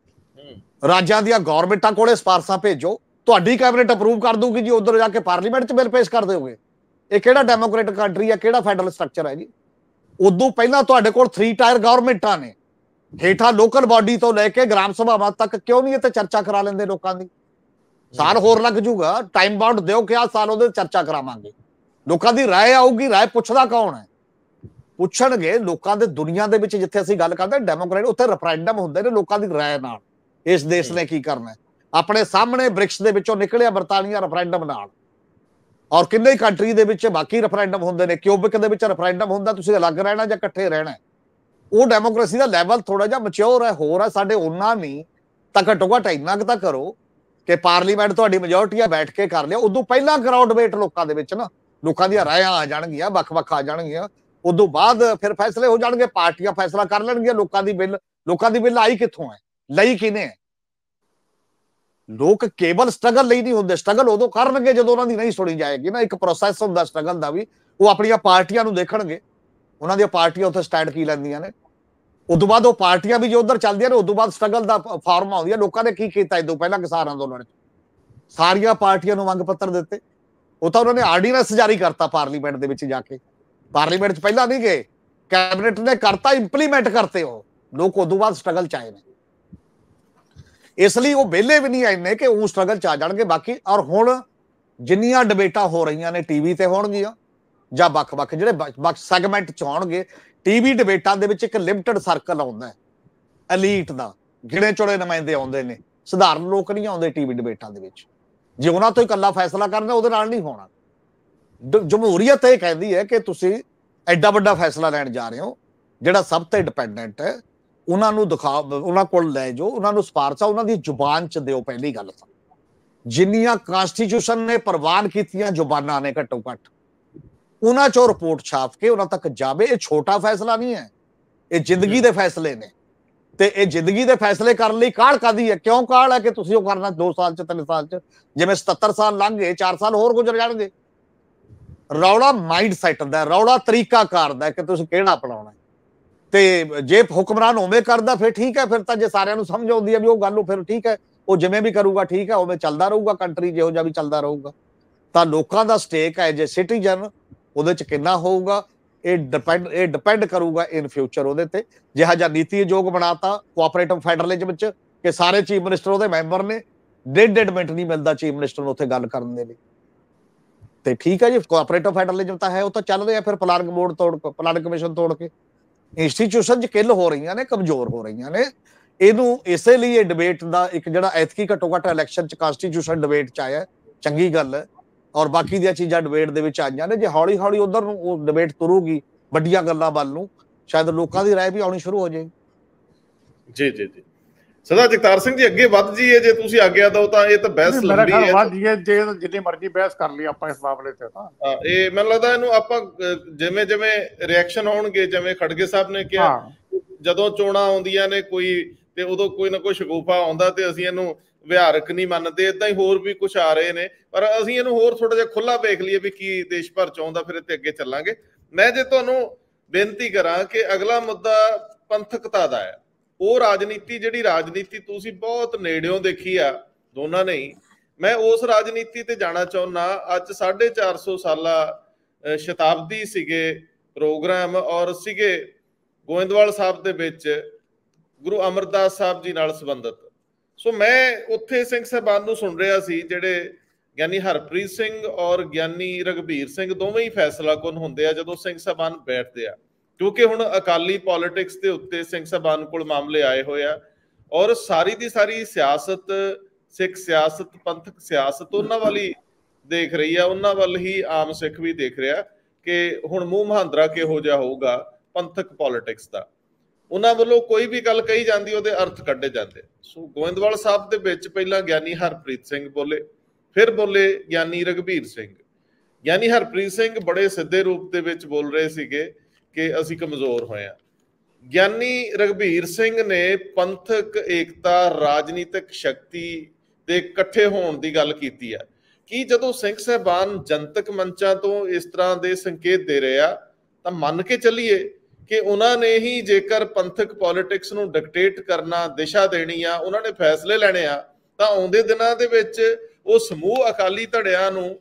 ਰਾਜਾਂ ਦੀਆਂ ਗਵਰਨਮੈਂਟਾਂ ਕੋਲੇ ਸਿਫਾਰਸ਼ਾਂ ਭੇਜੋ, ਤੁਹਾਡੀ ਕੈਬਨਿਟ ਅਪਰੂਵ ਕਰ ਦੂਗੀ ਜੀ, ਉਧਰ ਜਾ ਕੇ ਪਾਰਲੀਮੈਂਟ 'ਚ ਬਿੱਲ ਪੇਸ਼ ਕਰ ਦਿਓਗੇ। ਇਹ ਕਿਹੜਾ ਡੈਮੋਕ੍ਰੇਟਿਕ ਕੰਟਰੀ ਆ, ਕਿਹੜਾ ਫੈਡਰਲ ਸਟਰਕਚਰ ਹੈ ਜੀ? ਉਦੋਂ ਪਹਿਲਾਂ ਤੁਹਾਡੇ ਕੋਲ 3 ਟਾਇਰ ਗਵਰਨਮੈਂਟਾਂ ਨੇ, ਹੇਠਾਂ ਲੋਕਲ ਬਾਡੀ ਤੋਂ ਲੈ ਕੇ ਗ੍ਰਾਮ ਸਭਾਵਾਂ ਤੱਕ। ਕਿਉਂ ਨਹੀਂ ਇੱਥੇ ਚਰਚਾ ਕਰਾ ਲੈਂਦੇ ਲੋਕਾਂ ਦੀ? ਸਾਲ ਹੋਰ ਲੱਗ ਜੂਗਾ, ਟਾਈਮ ਬਾਉਂਡ ਦਿਓ ਕਿ ਆਹ ਸਾਲ ਉਹਦੇ ਚਰਚਾ ਕਰਾਵਾਂਗੇ। ਲੋਕਾਂ ਦੀ ਰਾਏ ਆਊਗੀ। ਰਾਏ ਪੁੱਛਦਾ ਕੌਣ ਹੈ? ਪੁੱਛਣਗੇ ਲੋਕਾਂ ਦੇ। ਦੁਨੀਆ ਦੇ ਵਿੱਚ ਜਿੱਥੇ ਅਸੀਂ ਗੱਲ ਕਰਦੇ ਡੈਮੋਕ੍ਰੇਟ, ਉੱਥੇ ਰੈਫਰੈਂਡਮ ਹੁੰਦੇ ਨੇ ਲੋਕਾਂ ਦੀ ਰਾਏ ਨਾਲ, ਇਸ ਦੇਸ਼ ਨੇ ਕੀ ਕਰਨਾ। ਆਪਣੇ ਸਾਹਮਣੇ ਬ੍ਰਿਕਸ ਦੇ ਵਿੱਚੋਂ ਨਿਕਲਿਆ ਬਰਤਾਨੀਆ ਰੈਫਰੈਂਡਮ ਨਾਲ, ਔਰ ਕਿੰਨੇ ਕੰਟਰੀ ਦੇ ਵਿੱਚ ਬਾਕੀ ਰੈਫਰੈਂਡਮ ਹੁੰਦੇ ਨੇ। ਕਿਊਬਿਕ ਦੇ ਵਿੱਚ ਰੈਫਰੈਂਡਮ ਹੁੰਦਾ, ਤੁਸੀਂ ਅਲੱਗ ਰਹਿਣਾ ਜਾਂ ਇਕੱਠੇ ਰਹਿਣਾ। ਉਹ ਡੈਮੋਕ੍ਰੇਸੀ ਦਾ ਲੈਵਲ ਥੋੜਾ ਜਿਹਾ ਮੈਚਿਓਰ ਹੈ, ਹੋਰ ਹੈ। ਸਾਡੇ ਉਹਨਾਂ ਨਹੀਂ ਤਾਂ ਘੱਟੋ ਘੱਟ ਇੰਨਾ ਕੁ ਤਾਂ ਕਰੋ ਕਿ ਪਾਰਲੀਮੈਂਟ ਤੁਹਾਡੀ ਮੈਜੋਰਟੀ ਆ, ਬੈਠ ਕੇ ਕਰ ਲਿਆ। ਉਦੋਂ ਪਹਿਲਾਂ ਕਰਾਓ ਡਿਬੇਟ ਲੋਕਾਂ ਦੇ ਵਿੱਚ ਨਾ, ਲੋਕਾਂ ਦੀਆਂ ਰਾਇਆਂ ਆ ਜਾਣਗੀਆਂ, ਵੱਖ-ਵੱਖ ਆ ਜਾਣਗੀਆਂ। ਉਦੋਂ ਬਾਅਦ ਫਿਰ ਫੈਸਲੇ ਹੋ ਜਾਣਗੇ, ਪਾਰਟੀਆਂ ਫੈਸਲਾ ਕਰ ਲੈਣਗੀਆਂ। ਲੋਕਾਂ ਦੀ ਬਿੱਲ ਆਈ ਕਿੱਥੋਂ ਹੈ, ਲਈ ਕਿਹਨੇ ਹੈ? ਲੋਕ ਕੇਵਲ ਸਟਰਗਲ ਲਈ ਨਹੀਂ ਹੁੰਦੇ, ਸਟਰਗਲ ਉਦੋਂ ਕਰਨਗੇ ਜਦੋਂ ਉਹਨਾਂ ਦੀ ਨਹੀਂ ਸੁਣੀ ਜਾਏਗੀ ਨਾ। ਇੱਕ ਪ੍ਰੋਸੈਸ ਹੁੰਦਾ ਸਟਰਗਲ ਦਾ ਵੀ। ਉਹ ਆਪਣੀਆਂ ਪਾਰਟੀਆਂ ਨੂੰ ਦੇਖਣਗੇ, ਉਹਨਾਂ ਦੀਆਂ ਪਾਰਟੀਆਂ ਉੱਥੇ ਸਟੈਂਡ ਕੀ ਲੈਂਦੀਆਂ ਨੇ। ਉਦੋਂ ਬਾਅਦ ਉਹ ਪਾਰਟੀਆਂ ਵੀ ਜੋ ਉਧਰ ਚੱਲਦੀਆਂ ਨੇ, ਉਦੋਂ ਬਾਅਦ ਸਟਰਗਲ ਦਾ ਫਾਰਮ ਆਉਂਦੀਆਂ। ਲੋਕਾਂ ਨੇ ਕੀ ਕੀਤਾ ਇਦੋਂ ਪਹਿਲਾਂ ਕਿਸਾਨ ਅੰਦੋਲਨ ਚ? ਸਾਰੀਆਂ ਪਾਰਟੀਆਂ ਨੂੰ ਮੰਗ ਪੱਤਰ ਦਿੱਤੇ। ਉਹ ਤਾਂ ਉਹਨਾਂ ਨੇ ਆਰਡੀਨੈਂਸ ਜਾਰੀ ਕਰਤਾ ਪਾਰਲੀਮੈਂਟ ਦੇ ਵਿੱਚ ਜਾ ਕੇ। ਪਾਰਲੀਮੈਂਟ ਚ ਪਹਿਲਾਂ ਨਹੀਂ ਗਏ, ਕੈਬਨਿਟ ਨੇ ਕਰਤਾ, ਇੰਪਲੀਮੈਂਟ ਕਰਤੇ ਉਹ ਲੋਕ। ਉਦੋਂ ਬਾਅਦ ਸਟਰਗਲ ਚ ਆਏ ਨੇ। ਇਸ ਲਈ ਉਹ ਵਿਹਲੇ ਵੀ ਨਹੀਂ ਇੰਨੇ ਕਿ ਉਹ ਸਟਰਗਲ ਚ ਆ ਜਾਣਗੇ। ਬਾਕੀ ਔਰ ਹੁਣ ਜਿੰਨੀਆਂ ਡਿਬੇਟਾਂ ਹੋ ਰਹੀਆਂ ਨੇ ਟੀਵੀ ਤੇ ਹੋਣਗੀਆਂ ਜਾਂ ਵੱਖ-ਵੱਖ ਜਿਹੜੇ ਸੈਗਮੈਂਟ ਚ ਹੋਣਗੇ, ਟੀਵੀ ਡਿਬੇਟਾਂ ਦੇ ਵਿੱਚ ਇੱਕ ਲਿਮਟਿਡ ਸਰਕਲ ਆਉਂਦਾ ਹੈ, ਐਲੀਟ ਦਾ, ਗਿਣੇ ਚੁਣੇ ਨੁਮਾਇੰਦੇ ਆਉਂਦੇ ਨੇ। ਸਧਾਰਨ ਲੋਕ ਨਹੀਂ ਆਉਂਦੇ ਟੀਵੀ ਡਿਬੇਟਾਂ ਦੇ ਵਿੱਚ। ਜੇ ਉਹਨਾਂ ਤੋਂ ਇਕੱਲਾ ਫੈਸਲਾ ਕਰਨਾ, ਉਹਦੇ ਨਾਲ ਨਹੀਂ ਹੋਣਾ। ਜਮਹੂਰੀਅਤ ਇਹ ਕਹਿੰਦੀ ਹੈ ਕਿ ਤੁਸੀਂ ਐਡਾ ਵੱਡਾ ਫੈਸਲਾ ਲੈਣ ਜਾ ਰਹੇ ਹੋ ਜਿਹੜਾ ਸਭ ਤੇ ਡਿਪੈਂਡੈਂਟ ਹੈ, ਉਹਨਾਂ ਨੂੰ ਉਹਨਾਂ ਕੋਲ ਲੈ ਜਾਓ, ਉਹਨਾਂ ਨੂੰ ਸਿਫਾਰਸ਼ਾਂ ਉਹਨਾਂ ਦੀ ਜ਼ੁਬਾਨ ਚ ਦਿਓ। ਪਹਿਲੀ ਗੱਲ ਤਾਂ ਜਿੰਨੀਆਂ ਕਾਂਸਟੀਟਿਊਸ਼ਨ ਨੇ ਪ੍ਰਵਾਨ ਕੀਤੀਆਂ ਜ਼ੁਬਾਨਾਂ ਨੇ, ਘੱਟੋ ਘੱਟ ਉਹਨਾਂ ਚੋਂ ਰਿਪੋਰਟ ਛਾਪ ਕੇ ਉਹਨਾਂ ਤੱਕ ਜਾਵੇ। ਇਹ ਛੋਟਾ ਫੈਸਲਾ ਨਹੀਂ ਹੈ, ਇਹ ਜ਼ਿੰਦਗੀ ਦੇ ਫੈਸਲੇ ਨੇ। ਤੇ ਇਹ ਜ਼ਿੰਦਗੀ ਦੇ ਫੈਸਲੇ ਕਰਨ ਲਈ ਕਾਹਲ ਕਾਹਦੀ ਹੈ? ਕਿਉਂ ਕਾਹਲ ਹੈ ਕਿ ਤੁਸੀਂ ਉਹ ਕਰਨਾ 2 ਸਾਲ ਚ, 3 ਸਾਲ ਚ? ਜਿਵੇਂ 77 ਸਾਲ ਲੰਘ ਗਏ, 4 ਸਾਲ ਹੋਰ ਗੁਜ਼ਰ ਜਾਣਗੇ। ਰੌਲਾ ਮਾਈਂਡ ਸੈਟ ਦਾ, ਰੌਲਾ ਤਰੀਕਾਕਾਰ ਦਾ ਕਿ ਤੁਸੀਂ ਕਿਹੜਾ ਅਪਣਾਉਣਾ। ਤੇ ਜੇ ਹੁਕਮਰਾਨ ਉਵੇਂ ਕਰਦਾ ਫਿਰ ਠੀਕ ਹੈ, ਫਿਰ ਤਾਂ ਜੇ ਸਾਰਿਆਂ ਨੂੰ ਸਮਝ ਆਉਂਦੀ ਹੈ ਵੀ ਉਹ ਗੱਲ, ਉਹ ਫਿਰ ਠੀਕ ਹੈ, ਉਹ ਜਿਵੇਂ ਵੀ ਕਰੂਗਾ ਠੀਕ ਹੈ, ਉਵੇਂ ਚੱਲਦਾ ਰਹੂਗਾ ਕੰਟਰੀ, ਜਿਹੋ ਜਿਹਾ ਵੀ ਚੱਲਦਾ ਰਹੂਗਾ। ਤਾਂ ਲੋਕਾਂ ਦਾ ਸਟੇਕ ਹੈ ਜੇ ਸਿਟੀਜ਼ਨ, ਉਹਦੇ ਚ ਕਿੰਨਾ ਹੋਊਗਾ, ਇਹ ਡਿਪੈਂਡ ਕਰੂਗਾ ਇਨ ਫਿਊਚਰ ਉਹਦੇ ਤੇ। ਜਿਹਾ ਜਿਹਾ ਨੀਤੀ ਆਯੋਗ ਬਣਾਤਾ ਕੋਆਪਰੇਟਿਵ ਫੈਡਰਲਿਜ਼ਮ ਵਿੱਚ ਕਿ ਸਾਰੇ ਚੀਫ ਮਿਨਿਸਟਰ ਉਹਦੇ ਮੈਂਬਰ ਨੇ, 1.5 ਮਿੰਟ ਨਹੀਂ ਮਿਲਦਾ ਚੀਫ ਮਿਨਿਸਟਰ ਨੂੰ ਉੱਥੇ ਗੱਲ ਕਰਨ ਦੇ ਲਈ। ਤੇ ਠੀਕ ਹੈ ਜੀ, ਕੋਆਪਰੇਟਿਵ ਫੈਡਰਲਿਜ਼ਮ ਤਾਂ ਹੈ, ਉਹ ਤਾਂ ਚੱਲ ਰਿਹਾ। ਫਿਰ ਪਲਾਨਿੰਗ ਬੋਰਡ ਤੋੜ ਕੇ, ਪਲਾਨਿੰਗ ਕਮਿਸ਼ਨ ਤੋੜ ਕੇ ਇੰਸਟੀਟਿਊਸ਼ਨ ਚ ਕਿੱਲ ਹੋ ਰਹੀਆਂ ਨੇ, ਕਮਜ਼ੋਰ ਹੋ ਰਹੀਆਂ ਨੇ। ਇਹਨੂੰ ਇਸੇ ਲਈ ਇਹ ਡਿਬੇਟ ਦਾ ਇੱਕ ਜਿਹੜਾ ਐਤਕੀ ਘੱਟੋ ਘੱਟ ਇਲੈਕਸ਼ਨ ਚ ਕਾਂਸਟੀਟਿਊਸ਼ਨ ਡਿਬੇਟ ਚ ਆਇਆ, ਚੰਗੀ ਗੱਲ ਹੈ। ਔਰ ਬਾਕੀ ਦੀਆਂ ਚੀਜ਼ਾਂ ਡਿਬੇਟ ਦੇ ਵਿੱਚ ਆਈਆਂ ਨੇ। ਜੇ ਹੌਲੀ ਹੌਲੀ ਉਧਰ ਨੂੰ ਉਹ ਡਿਬੇਟ ਤੁਰੂਗੀ ਵੱਡੀਆਂ ਗੱਲਾਂ ਵੱਲ ਨੂੰ, ਸ਼ਾਇਦ ਲੋਕਾਂ ਦੀ ਰਾਏ ਵੀ ਆਉਣੀ ਸ਼ੁਰੂ ਹੋ ਜਾਏਗੀ। ਜੀ ਜੀ ਜੀ। ਸਰਦਾਰ ਜਗਤਾਰ ਸਿੰਘ ਜੀ, ਅੱਗੇ ਵੱਧ ਜੀਏ ਜੇ ਤੁਸੀਂ ਆਗਿਆ ਦਿਓ ਤਾਂ। ਇਹ ਤਾਂ ਬਹਿਸ ਲੰਬੀ ਹੈ, ਵੱਧ ਜੀਏ ਜੇ ਜਿੰਨੀ ਮਰਜ਼ੀ ਬਹਿਸ ਕਰ ਲਈ ਆਪਾਂ ਇਸ ਮਾਮਲੇ ਤੇ। ਤਾਂ ਇਹ ਮੈਨੂੰ ਲੱਗਦਾ ਇਹਨੂੰ ਆਪਾਂ ਜਿਵੇਂ ਜਿਵੇਂ ਰਿਐਕਸ਼ਨ ਹੋਣਗੇ, ਜਿਵੇਂ ਖੜਗੇ ਸਾਹਿਬ ਨੇ ਕਿਹਾ, ਜਦੋਂ ਚੋਣਾਂ ਆਉਂਦੀਆਂ ਨੇ ਕੋਈ ਤੇ ਉਦੋਂ ਕੋਈ ਨਾ ਕੋਈ ਸ਼ਗੂਫਾ ਆਉਂਦਾ ਤੇ ਅਸੀਂ ਇਹਨੂੰ ਵਿਹਾਰਕ ਨਹੀਂ ਮੰਨਦੇ। ਏਦਾਂ ਹੀ ਹੋਰ ਵੀ ਕੁਝ ਆ ਰਹੇ ਨੇ, ਪਰ ਅਸੀਂ ਇਹਨੂੰ ਹੋਰ ਥੋੜਾ ਜਿਹਾ ਖੁੱਲਾ ਵੇਖ ਲਈਏ ਵੀ ਕੀ ਦੇਸ਼ ਭਰ ਚ ਆਉਂਦਾ, ਫਿਰ ਇੱਥੇ ਅੱਗੇ ਚੱਲਾਂਗੇ। ਮੈਂ ਜੇ ਤੁਹਾਨੂੰ ਬੇਨਤੀ ਕਰਾਂ ਕਿ ਅਗਲਾ ਮੁੱਦਾ ਪੰਥਕਤਾ ਦਾ ਹੈ। ਉਹ ਰਾਜਨੀਤੀ, ਜਿਹੜੀ ਰਾਜਨੀਤੀ ਤੁਸੀਂ ਬਹੁਤ ਨੇੜਿਓਂ ਦੇਖੀ ਆ ਦੋਨਾਂ ਨੇ ਹੀ, ਮੈਂ ਉਸ ਰਾਜਨੀਤੀ ਤੇ ਜਾਣਾ ਚਾਹੁੰਦਾ। ਅੱਜ 450 ਸਾਲਾ ਸ਼ਤਾਬਦੀ ਸੀਗੇ ਪ੍ਰੋਗਰਾਮ, ਔਰ ਸੀਗੇ ਗੋਇੰਦਵਾਲ ਸਾਹਿਬ ਦੇ ਵਿੱਚ ਗੁਰੂ ਅਮਰਦਾਸ ਸਾਹਿਬ ਜੀ ਨਾਲ ਸੰਬੰਧਿਤ। ਸੋ ਮੈਂ ਉੱਥੇ ਸਿੰਘ ਸਾਹਿਬਾਨ ਨੂੰ ਸੁਣ ਰਿਹਾ ਸੀ, ਜਿਹੜੇ ਗਿਆਨੀ ਹਰਪ੍ਰੀਤ ਸਿੰਘ ਔਰ ਗਿਆਨੀ ਰਘਬੀਰ ਸਿੰਘ ਦੋਵੇਂ ਹੀ ਫੈਸਲਾ ਕੁਨ ਹੁੰਦੇ ਆ ਜਦੋਂ ਸਿੰਘ ਸਾਹਿਬਾਨ ਬੈਠਦੇ ਆ, ਕਿਉਂਕਿ ਹੁਣ ਅਕਾਲੀ ਪੋਲਿਟਿਕਸ ਦੇ ਉੱਤੇ ਸਿੰਘ ਸਾਹਿਬਾਨ ਕੋਲ ਮਾਮਲੇ ਆਏ ਹੋਏ ਆ। ਔਰ ਸਾਰੀ ਦੀ ਸਾਰੀ ਸਿਆਸਤ, ਸਿੱਖ ਸਿਆਸਤ, ਪੰਥਕ ਸਿਆਸਤ ਉਹਨਾਂ ਵੱਲ ਹੀ ਦੇਖ ਰਹੀ ਆ, ਉਹਨਾਂ ਵੱਲ ਹੀ ਆਮ ਸਿੱਖ ਵੀ ਦੇਖ ਰਿਹਾ ਕਿ ਹੁਣ ਮੂੰਹ ਮਹਾਂਦਰਾ ਕਿਹੋ ਜਿਹਾ ਹੋਊਗਾ ਪੰਥਕ ਪੋਲਿਟਿਕਸ ਦਾ। ਉਹਨਾਂ ਵੱਲੋਂ ਕੋਈ ਵੀ ਗੱਲ ਕਹੀ ਜਾਂਦੀ, ਉਹਦੇ ਅਰਥ ਕੱਢੇ ਜਾਂਦੇ। ਸੋ ਗੋਇੰਦਵਾਲ ਸਾਹਿਬ ਦੇ ਵਿੱਚ ਪਹਿਲਾਂ ਗਿਆਨੀ ਹਰਪ੍ਰੀਤ ਸਿੰਘ ਬੋਲੇ, ਫਿਰ ਬੋਲੇ ਗਿਆਨੀ ਰਘਬੀਰ ਸਿੰਘ। ਗਿਆਨੀ ਹਰਪ੍ਰੀਤ ਸਿੰਘ ਬੜੇ ਸਿੱਧੇ ਰੂਪ ਦੇ ਵਿੱਚ ਬੋਲ ਰਹੇ ਸੀਗੇ ਕਿ ਅਸੀਂ ਕਮਜ਼ੋਰ ਹੋਏ ਹਾਂ। ਗਿਆਨੀ ਰਘਬੀਰ ਸਿੰਘ ਨੇ ਪੰਥਕ ਏਕਤਾ, ਰਾਜਨੀਤਿਕ ਸ਼ਕਤੀ ਦੇ ਇਕੱਠੇ ਹੋਣ ਦੀ ਗੱਲ ਕੀਤੀ ਹੈ। ਕਿ ਜਦੋਂ ਸਿੰਘ ਸਾਹਿਬਾਨ ਜਨਤਕ ਮੰਚਾਂ ਤੋਂ ਇਸ ਤਰ੍ਹਾਂ ਦੇ ਸੰਕੇਤ ਦੇ ਰਹੇ ਆ, ਤਾਂ ਮੰਨ ਕੇ ਚੱਲੀਏ ਕਿ ਉਹਨਾਂ ਨੇ ਹੀ ਜੇਕਰ ਪੰਥਕ ਪੋਲਿਟਿਕਸ ਨੂੰ ਡਿਕਟੇਟ ਕਰਨਾ, ਦਿਸ਼ਾ ਦੇਣੀ ਆ, ਉਹਨਾਂ ਨੇ ਫੈਸਲੇ ਲੈਣੇ ਆ, ਤਾਂ ਆਉਂਦੇ ਦਿਨਾਂ ਦੇ ਵਿੱਚ ਉਹ ਸਮੂਹ ਅਕਾਲੀ ਧੜਿਆਂ ਨੂੰ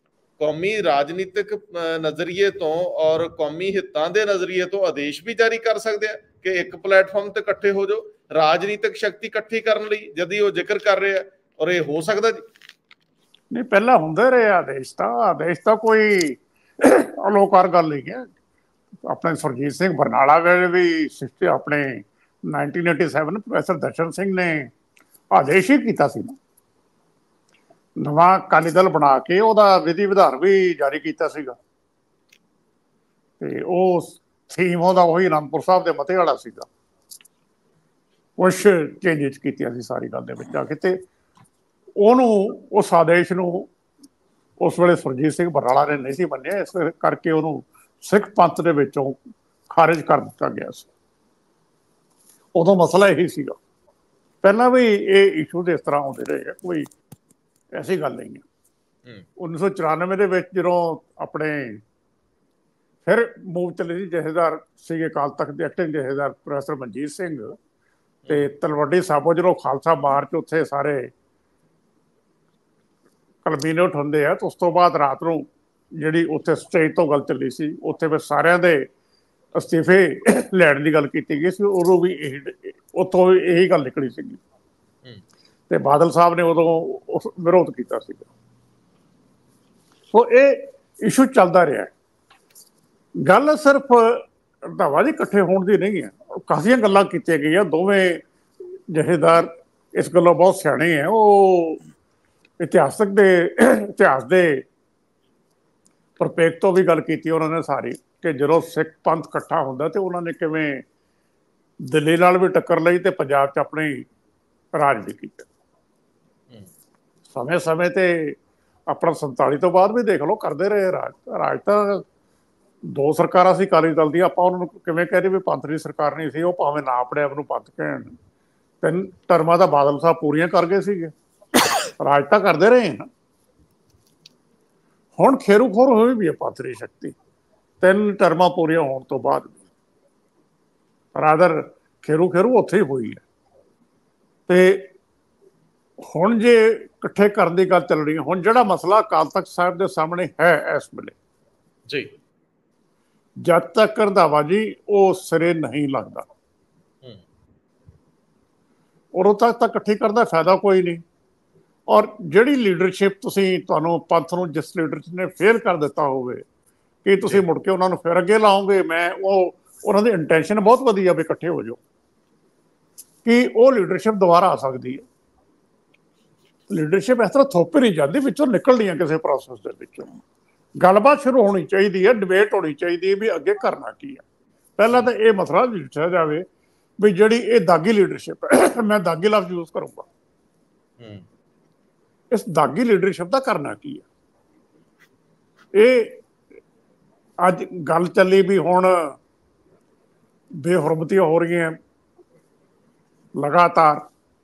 ਕੌਮੀ ਰਾਜਨੀਤਿਕ ਨਜ਼ਰੀਏ ਤੋਂ ਔਰ ਕੌਮੀ ਹਿੱਤਾਂ ਦੇ ਨਜ਼ਰੀਏ ਤੋਂ ਆਦੇਸ਼ ਵੀ ਜਾਰੀ ਕਰ ਸਕਦੇ ਆ ਕਿ ਇੱਕ ਪਲੇਟਫਾਰਮ ਤੇ ਇਕੱਠੇ ਹੋ ਜਾਓ ਰਾਜਨੀਤਿਕ ਸ਼ਕਤੀ ਇਕੱਠੀ ਕਰਨ ਲਈ, ਜਦ ਉਹ ਜ਼ਿਕਰ ਕਰ ਰਹੇ ਆ। ਔਰ ਇਹ ਹੋ ਸਕਦਾ ਜੀ? ਨਹੀਂ, ਪਹਿਲਾਂ ਹੁੰਦੇ ਰਹੇ ਆਦੇਸ਼ ਤਾਂ ਕੋਈ ਅਲੋਕਾਰ ਗੱਲ ਨਹੀਂ ਹੈ। ਆਪਣੇ ਸੁਰਜੀਤ ਸਿੰਘ ਬਰਨਾਲਾ ਵੇਲੇ ਵੀ ਆਪਣੇ 1987 ਪ੍ਰੋਫੈਸਰ ਦਰਸ਼ਨ ਸਿੰਘ ਨੇ ਆਦੇਸ਼ ਹੀ ਕੀਤਾ ਸੀ, ਨਵਾਂ ਅਕਾਲੀ ਦਲ ਬਣਾ ਕੇ ਉਹਦਾ ਵਿਧੀ ਵਿਧਾਨ ਵੀ ਜਾਰੀ ਕੀਤਾ ਸੀਗਾ। ਤੇ ਉਹ ਥੀਮ ਉਹਦਾ ਉਹੀ ਅਨੰਦਪੁਰ ਸਾਹਿਬ ਦੇ ਮਤੇ ਵਾਲਾ ਸੀਗਾ। ਕੁਛ ਚੇਂਜਿਸ ਕੀਤੀਆਂ ਸੀ ਸਾਰੀ ਗੱਲ ਦੇ ਵਿੱਚ ਆ ਕੇ, ਤੇ ਉਹਨੂੰ ਉਸ ਆਦੇਸ਼ ਨੂੰ ਉਸ ਵੇਲੇ ਸੁਰਜੀਤ ਸਿੰਘ ਬਰਾੜਾ ਨੇ ਨਹੀਂ ਸੀ ਮੰਨਿਆ, ਇਸ ਕਰਕੇ ਉਹਨੂੰ ਸਿੱਖ ਪੰਥ ਦੇ ਵਿੱਚੋਂ ਖਾਰਿਜ ਕਰ ਦਿੱਤਾ ਗਿਆ ਸੀ। ਉਦੋਂ ਮਸਲਾ ਇਹੀ ਸੀਗਾ। ਪਹਿਲਾਂ ਵੀ ਇਹ ਇਸ਼ੂ ਇਸ ਤਰ੍ਹਾਂ ਆਉਂਦੇ ਰਹੇ, ਕੋਈ ਐਸੀ ਗੱਲ ਨਹੀਂ ਹੈ। 1994 ਦੇ ਵਿੱਚ ਜਦੋਂ ਆਪਣੇ ਫਿਰ ਮੂਵ ਚੱਲੇ ਸੀ, ਜਥੇਦਾਰ ਸੀਗੇ ਅਕਾਲ ਤਖਤ ਦੇ ਐਕਟਿੰਗ ਜਥੇਦਾਰ ਪ੍ਰੋਫੈਸਰ ਮਨਜੀਤ ਸਿੰਘ, ਤੇ ਤਲਵੰਡੀ ਸਾਬੋ ਜਦੋਂ ਖਾਲਸਾ ਮਾਰਚ ਉੱਥੇ ਸਾਰੇ ਕਲਮੀਨੇਟ ਹੁੰਦੇ ਆ, ਤਾਂ ਉਸ ਤੋਂ ਬਾਅਦ ਰਾਤ ਨੂੰ ਜਿਹੜੀ ਉੱਥੇ ਸਟੇਜ ਤੋਂ ਗੱਲ ਚੱਲੀ ਸੀ, ਉੱਥੇ ਫਿਰ ਸਾਰਿਆਂ ਦੇ ਅਸਤੀਫੇ ਲੈਣ ਦੀ ਗੱਲ ਕੀਤੀ ਗਈ ਸੀ। ਉਦੋਂ ਵੀ ਉੱਥੋਂ ਵੀ ਇਹੀ ਗੱਲ ਨਿਕਲੀ ਸੀਗੀ, ਤੇ ਬਾਦਲ ਸਾਹਿਬ ਨੇ ਉਦੋਂ ਵਿਰੋਧ ਕੀਤਾ ਸੀਗਾ। ਸੋ ਇਹ ਇਸ਼ੂ ਚੱਲਦਾ ਰਿਹਾ। ਗੱਲ ਸਿਰਫ ਰੰਧਾਵਾ ਜੀ ਇਕੱਠੇ ਹੋਣ ਦੀ ਨਹੀਂ ਹੈ, ਕਾਫੀਆਂ ਗੱਲਾਂ ਕੀਤੀਆਂ ਗਈਆਂ। ਦੋਵੇਂ ਜਥੇਦਾਰ ਇਸ ਗੱਲੋਂ ਬਹੁਤ ਸਿਆਣੇ ਹੈ। ਉਹ ਇਤਿਹਾਸ ਦੇ ਪ੍ਰਪੇਖ ਤੋਂ ਵੀ ਗੱਲ ਕੀਤੀ ਉਹਨਾਂ ਨੇ ਸਾਰੀ, ਕਿ ਜਦੋਂ ਸਿੱਖ ਪੰਥ ਇਕੱਠਾ ਹੁੰਦਾ ਤੇ ਉਹਨਾਂ ਨੇ ਕਿਵੇਂ ਦਿੱਲੀ ਨਾਲ ਵੀ ਟੱਕਰ ਲਈ ਤੇ ਪੰਜਾਬ 'ਚ ਆਪਣੀ ਰਾਜ ਵੀ ਕੀਤਾ। ਸਮੇਂ ਸਮੇਂ ਤੇ ਆਪਣਾ 47 ਤੋਂ ਬਾਅਦ ਵੀ ਦੇਖ ਲਓ ਕਰਦੇ ਰਹੇ ਰਾਜ ਤਾਂ ਦੋ ਸਰਕਾਰਾਂ ਸੀ ਅਕਾਲੀ ਦਲ ਦੀਆਂ। ਆਪਾਂ ਉਹਨਾਂ ਨੂੰ ਕਿਵੇਂ ਕਹਿ ਰਹੇ ਵੀ ਪੰਥ ਦੀ ਸਰਕਾਰ ਨਹੀਂ ਸੀ, ਉਹ ਭਾਵੇਂ ਨਾ ਆਪਣੇ ਆਪ ਨੂੰ ਪੰਥ ਕਹਿਣ। 3 ਟਰਮਾਂ ਦਾ ਬਾਦਲ ਸਾਹਿਬ ਪੂਰੀਆਂ ਕਰ ਗਏ ਸੀਗੇ, ਰਾਜ ਤਾਂ ਕਰਦੇ ਰਹੇ ਨਾ। ਹੁਣ ਖੇਰੂ ਖੋਰ ਹੋਈ ਵੀ ਹੈ ਪੰਥ ਦੀ ਸ਼ਕਤੀ 3 ਟਰਮਾਂ ਪੂਰੀਆਂ ਹੋਣ ਤੋਂ ਬਾਅਦ। ਰਾਦਰ ਖੇਰੂ ਉੱਥੇ ਹੀ ਹੋਈ ਹੈ। ਤੇ ਹੁਣ ਜੇ ਇਕੱਠੇ ਕਰਨ ਦੀ ਗੱਲ ਚੱਲ ਰਹੀ ਹੈ, ਹੁਣ ਜਿਹੜਾ ਮਸਲਾ ਅਕਾਲ ਤਖਤ ਸਾਹਿਬ ਦੇ ਸਾਹਮਣੇ ਹੈ ਇਸ ਵੇਲੇ ਜੀ, ਜਦ ਤੱਕ ਰੰਧਾਵਾ ਜੀ ਉਹ ਸਿਰੇ ਨਹੀਂ ਲੱਗਦਾ, ਉਦੋਂ ਤੱਕ ਤਾਂ ਇਕੱਠੀ ਕਰਨ ਦਾ ਫਾਇਦਾ ਕੋਈ ਨਹੀਂ। ਔਰ ਜਿਹੜੀ ਲੀਡਰਸ਼ਿਪ ਤੁਹਾਨੂੰ ਪੰਥ ਨੂੰ ਜਿਸ ਲੀਡਰਸ਼ਿਪ ਨੇ ਫੇਲ ਕਰ ਦਿੱਤਾ ਹੋਵੇ, ਕਿ ਤੁਸੀਂ ਮੁੜ ਕੇ ਉਹਨਾਂ ਨੂੰ ਫਿਰ ਅੱਗੇ ਲਾਓਗੇ। ਉਹਨਾਂ ਦੀ ਇੰਟੈਂਸ਼ਨ ਬਹੁਤ ਵਧੀਆ ਵੀ ਇਕੱਠੇ ਹੋ ਜਾਓ, ਕਿ ਉਹ ਲੀਡਰਸ਼ਿਪ ਦੁਬਾਰਾ ਆ ਸਕਦੀ ਹੈ। ਲੀਡਰਸ਼ਿਪ ਇਸ ਤਰ੍ਹਾਂ ਥੋਪੇ ਨਹੀਂ ਜਾਂਦੀ, ਵਿੱਚੋਂ ਨਿਕਲਦੀ ਹੈ ਕਿਸੇ ਪ੍ਰੋਸੈਸ ਦੇ ਵਿੱਚੋਂ। ਗੱਲਬਾਤ ਸ਼ੁਰੂ ਹੋਣੀ ਚਾਹੀਦੀ ਹੈ, ਡਿਬੇਟ ਹੋਣੀ ਚਾਹੀਦੀ ਹੈ ਵੀ ਅੱਗੇ ਕਰਨਾ ਕੀ ਹੈ। ਪਹਿਲਾਂ ਤਾਂ ਇਹ ਮਸਲਾ ਜਿੱਠਿਆ ਜਾਵੇ ਵੀ ਜਿਹੜੀ ਇਹ ਦਾਗੀ ਲੀਡਰਸ਼ਿਪ ਹੈ, ਮੈਂ ਦਾਗੀ ਲਫ਼ਜ਼ ਯੂਜ਼ ਕਰੂੰਗਾ, ਇਸ ਦਾਗੀ ਲੀਡਰਸ਼ਿਪ ਦਾ ਕਰਨਾ ਕੀ ਹੈ। ਇਹ ਅੱਜ ਗੱਲ ਚੱਲੀ ਵੀ ਹੁਣ ਬੇਹੁਰਮਤੀਆਂ ਹੋ ਰਹੀਆਂ ਲਗਾਤਾਰ।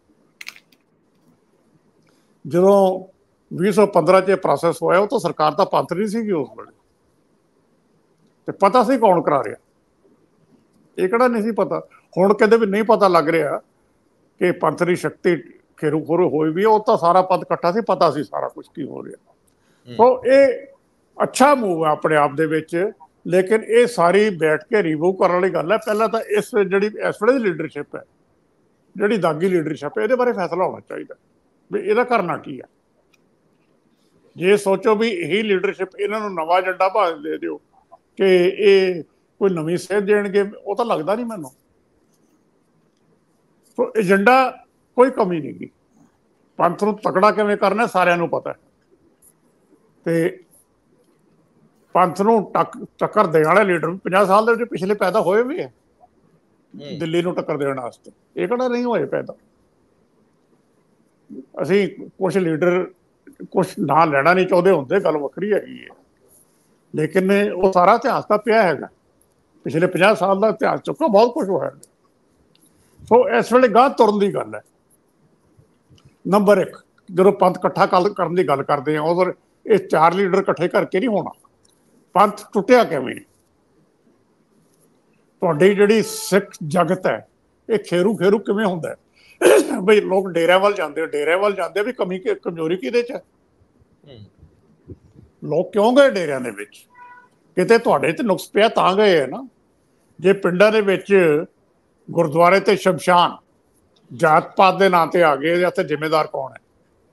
ਜਦੋਂ 2015 'ਚ ਪ੍ਰੋਸੈਸ ਹੋਇਆ, ਉਹ ਤਾਂ ਸਰਕਾਰ ਤਾਂ ਪੰਥ ਨਹੀਂ ਸੀਗੀ ਉਸ ਵੇਲੇ, ਤੇ ਪਤਾ ਸੀ ਕੌਣ ਕਰਾ ਰਿਹਾ, ਇਹ ਕਿਹੜਾ ਨਹੀਂ ਸੀ ਪਤਾ। ਹੁਣ ਕਹਿੰਦੇ ਵੀ ਨਹੀਂ ਪਤਾ ਲੱਗ ਰਿਹਾ ਕਿ ਪੰਥ ਦੀ ਸ਼ਕਤੀ ਖੇਰੂ ਖੋਰੂ ਹੋਈ ਵੀ, ਉਹ ਤਾਂ ਸਾਰਾ ਪੰਥ ਇਕੱਠਾ ਸੀ, ਪਤਾ ਸੀ ਸਾਰਾ ਕੁਝ ਕੀ ਹੋ ਰਿਹਾ। ਸੋ ਇਹ ਅੱਛਾ ਮੂਵ ਹੈ ਆਪਣੇ ਆਪ ਦੇ ਵਿੱਚ, ਲੇਕਿਨ ਇਹ ਸਾਰੀ ਬੈਠ ਕੇ ਰਿਵਿਊ ਕਰਨ ਵਾਲੀ ਗੱਲ ਹੈ। ਪਹਿਲਾਂ ਤਾਂ ਇਸ ਵੇਲੇ ਦੀ ਲੀਡਰਸ਼ਿਪ ਹੈ, ਜਿਹੜੀ ਦਾਗੀ ਲੀਡਰਸ਼ਿਪ ਹੈ, ਇਹਦੇ ਬਾਰੇ ਫੈਸਲਾ ਹੋਣਾ ਚਾਹੀਦਾ ਵੀ ਇਹਦਾ ਕਰਨਾ ਕੀ ਹੈ। ਜੇ ਸੋਚੋ ਵੀ ਇਹੀ ਲੀਡਰਸ਼ਿਪ ਇਹਨਾਂ ਨੂੰ ਨਵਾਂ ਏਜੰਡਾ ਭਾਵੇਂ ਦੇ ਦਿਓ ਕਿ ਇਹ ਕੋਈ ਨਵੀਂ ਸੇਧ ਦੇਣਗੇ, ਉਹ ਤਾਂ ਲੱਗਦਾ ਨਹੀਂ ਮੈਨੂੰ। ਸੋ ਏਜੰਡਾ ਕੋਈ ਕਮੀ ਨਹੀਂ ਗੀ। ਪੰਥ ਨੂੰ ਤਕੜਾ ਕਿਵੇਂ ਕਰਨਾ ਸਾਰਿਆਂ ਨੂੰ ਪਤਾ ਹੈ, ਤੇ ਪੰਥ ਨੂੰ ਟੱਕਰ ਦੇਣ ਵਾਲੇ ਲੀਡਰ 50 ਸਾਲ ਦੇ ਵਿੱਚ ਪਿਛਲੇ ਪੈਦਾ ਹੋਏ ਵੀ ਹੈ ਦਿੱਲੀ ਨੂੰ ਟੱਕਰ ਦੇਣ ਵਾਸਤੇ, ਇਹ ਕਿਹੜਾ ਨਹੀਂ ਹੋਏ ਪੈਦਾ। ਅਸੀਂ ਕੁਛ ਲੀਡਰ ਕੁਛ ਨਾਂ ਲੈਣਾ ਨਹੀਂ ਚਾਹੁੰਦੇ ਹੁੰਦੇ, ਗੱਲ ਵੱਖਰੀ ਹੈਗੀ ਹੈ, ਲੇਕਿਨ ਉਹ ਸਾਰਾ ਇਤਿਹਾਸ ਤਾਂ ਪਿਆ ਹੈਗਾ, ਪਿਛਲੇ 50 ਸਾਲ ਦਾ ਇਤਿਹਾਸ ਚੁੱਕੋ, ਬਹੁਤ ਕੁਛ ਹੋਇਆ। ਸੋ ਇਸ ਵੇਲੇ ਗਾਂਹ ਤੁਰਨ ਦੀ ਗੱਲ ਹੈ। ਨੰਬਰ 1, ਜਦੋਂ ਪੰਥ ਇਕੱਠਾ ਕਰਨ ਦੀ ਗੱਲ ਕਰਦੇ ਆ, ਉਦੋਂ ਇਹ 4 ਲੀਡਰ ਇਕੱਠੇ ਕਰਕੇ ਨਹੀਂ ਹੋਣਾ। ਪੰਥ ਟੁੱਟਿਆ ਕਿਵੇਂ? ਤੁਹਾਡੀ ਜਿਹੜੀ ਸਿੱਖ ਜਗਤ ਹੈ, ਇਹ ਖੇਰੂ ਕਿਵੇਂ ਹੁੰਦਾ ਹੈ? ਬਈ ਲੋਕ ਡੇਰਿਆਂ ਵੱਲ ਜਾਂਦੇ ਵੀ ਕਮਜ਼ੋਰੀ ਕਿਹਦੇ 'ਚ ਹੈ? ਲੋਕ ਕਿਉਂ ਗਏ ਡੇਰਿਆਂ ਦੇ ਵਿੱਚ? ਕਿਤੇ ਤੁਹਾਡੇ ਤੇ ਨੁਕਸ ਪਿਆ ਤਾਂ ਗਏ ਹੈ ਨਾ। ਜੇ ਪਿੰਡਾਂ ਦੇ ਵਿੱਚ ਗੁਰਦੁਆਰੇ ਤੇ ਸ਼ਮਸ਼ਾਨ ਜਾਤ ਪਾਤ ਦੇ ਨਾਂ ਤੇ ਆ ਗਏ, ਉੱਥੇ ਜ਼ਿੰਮੇਦਾਰ ਕੌਣ ਹੈ?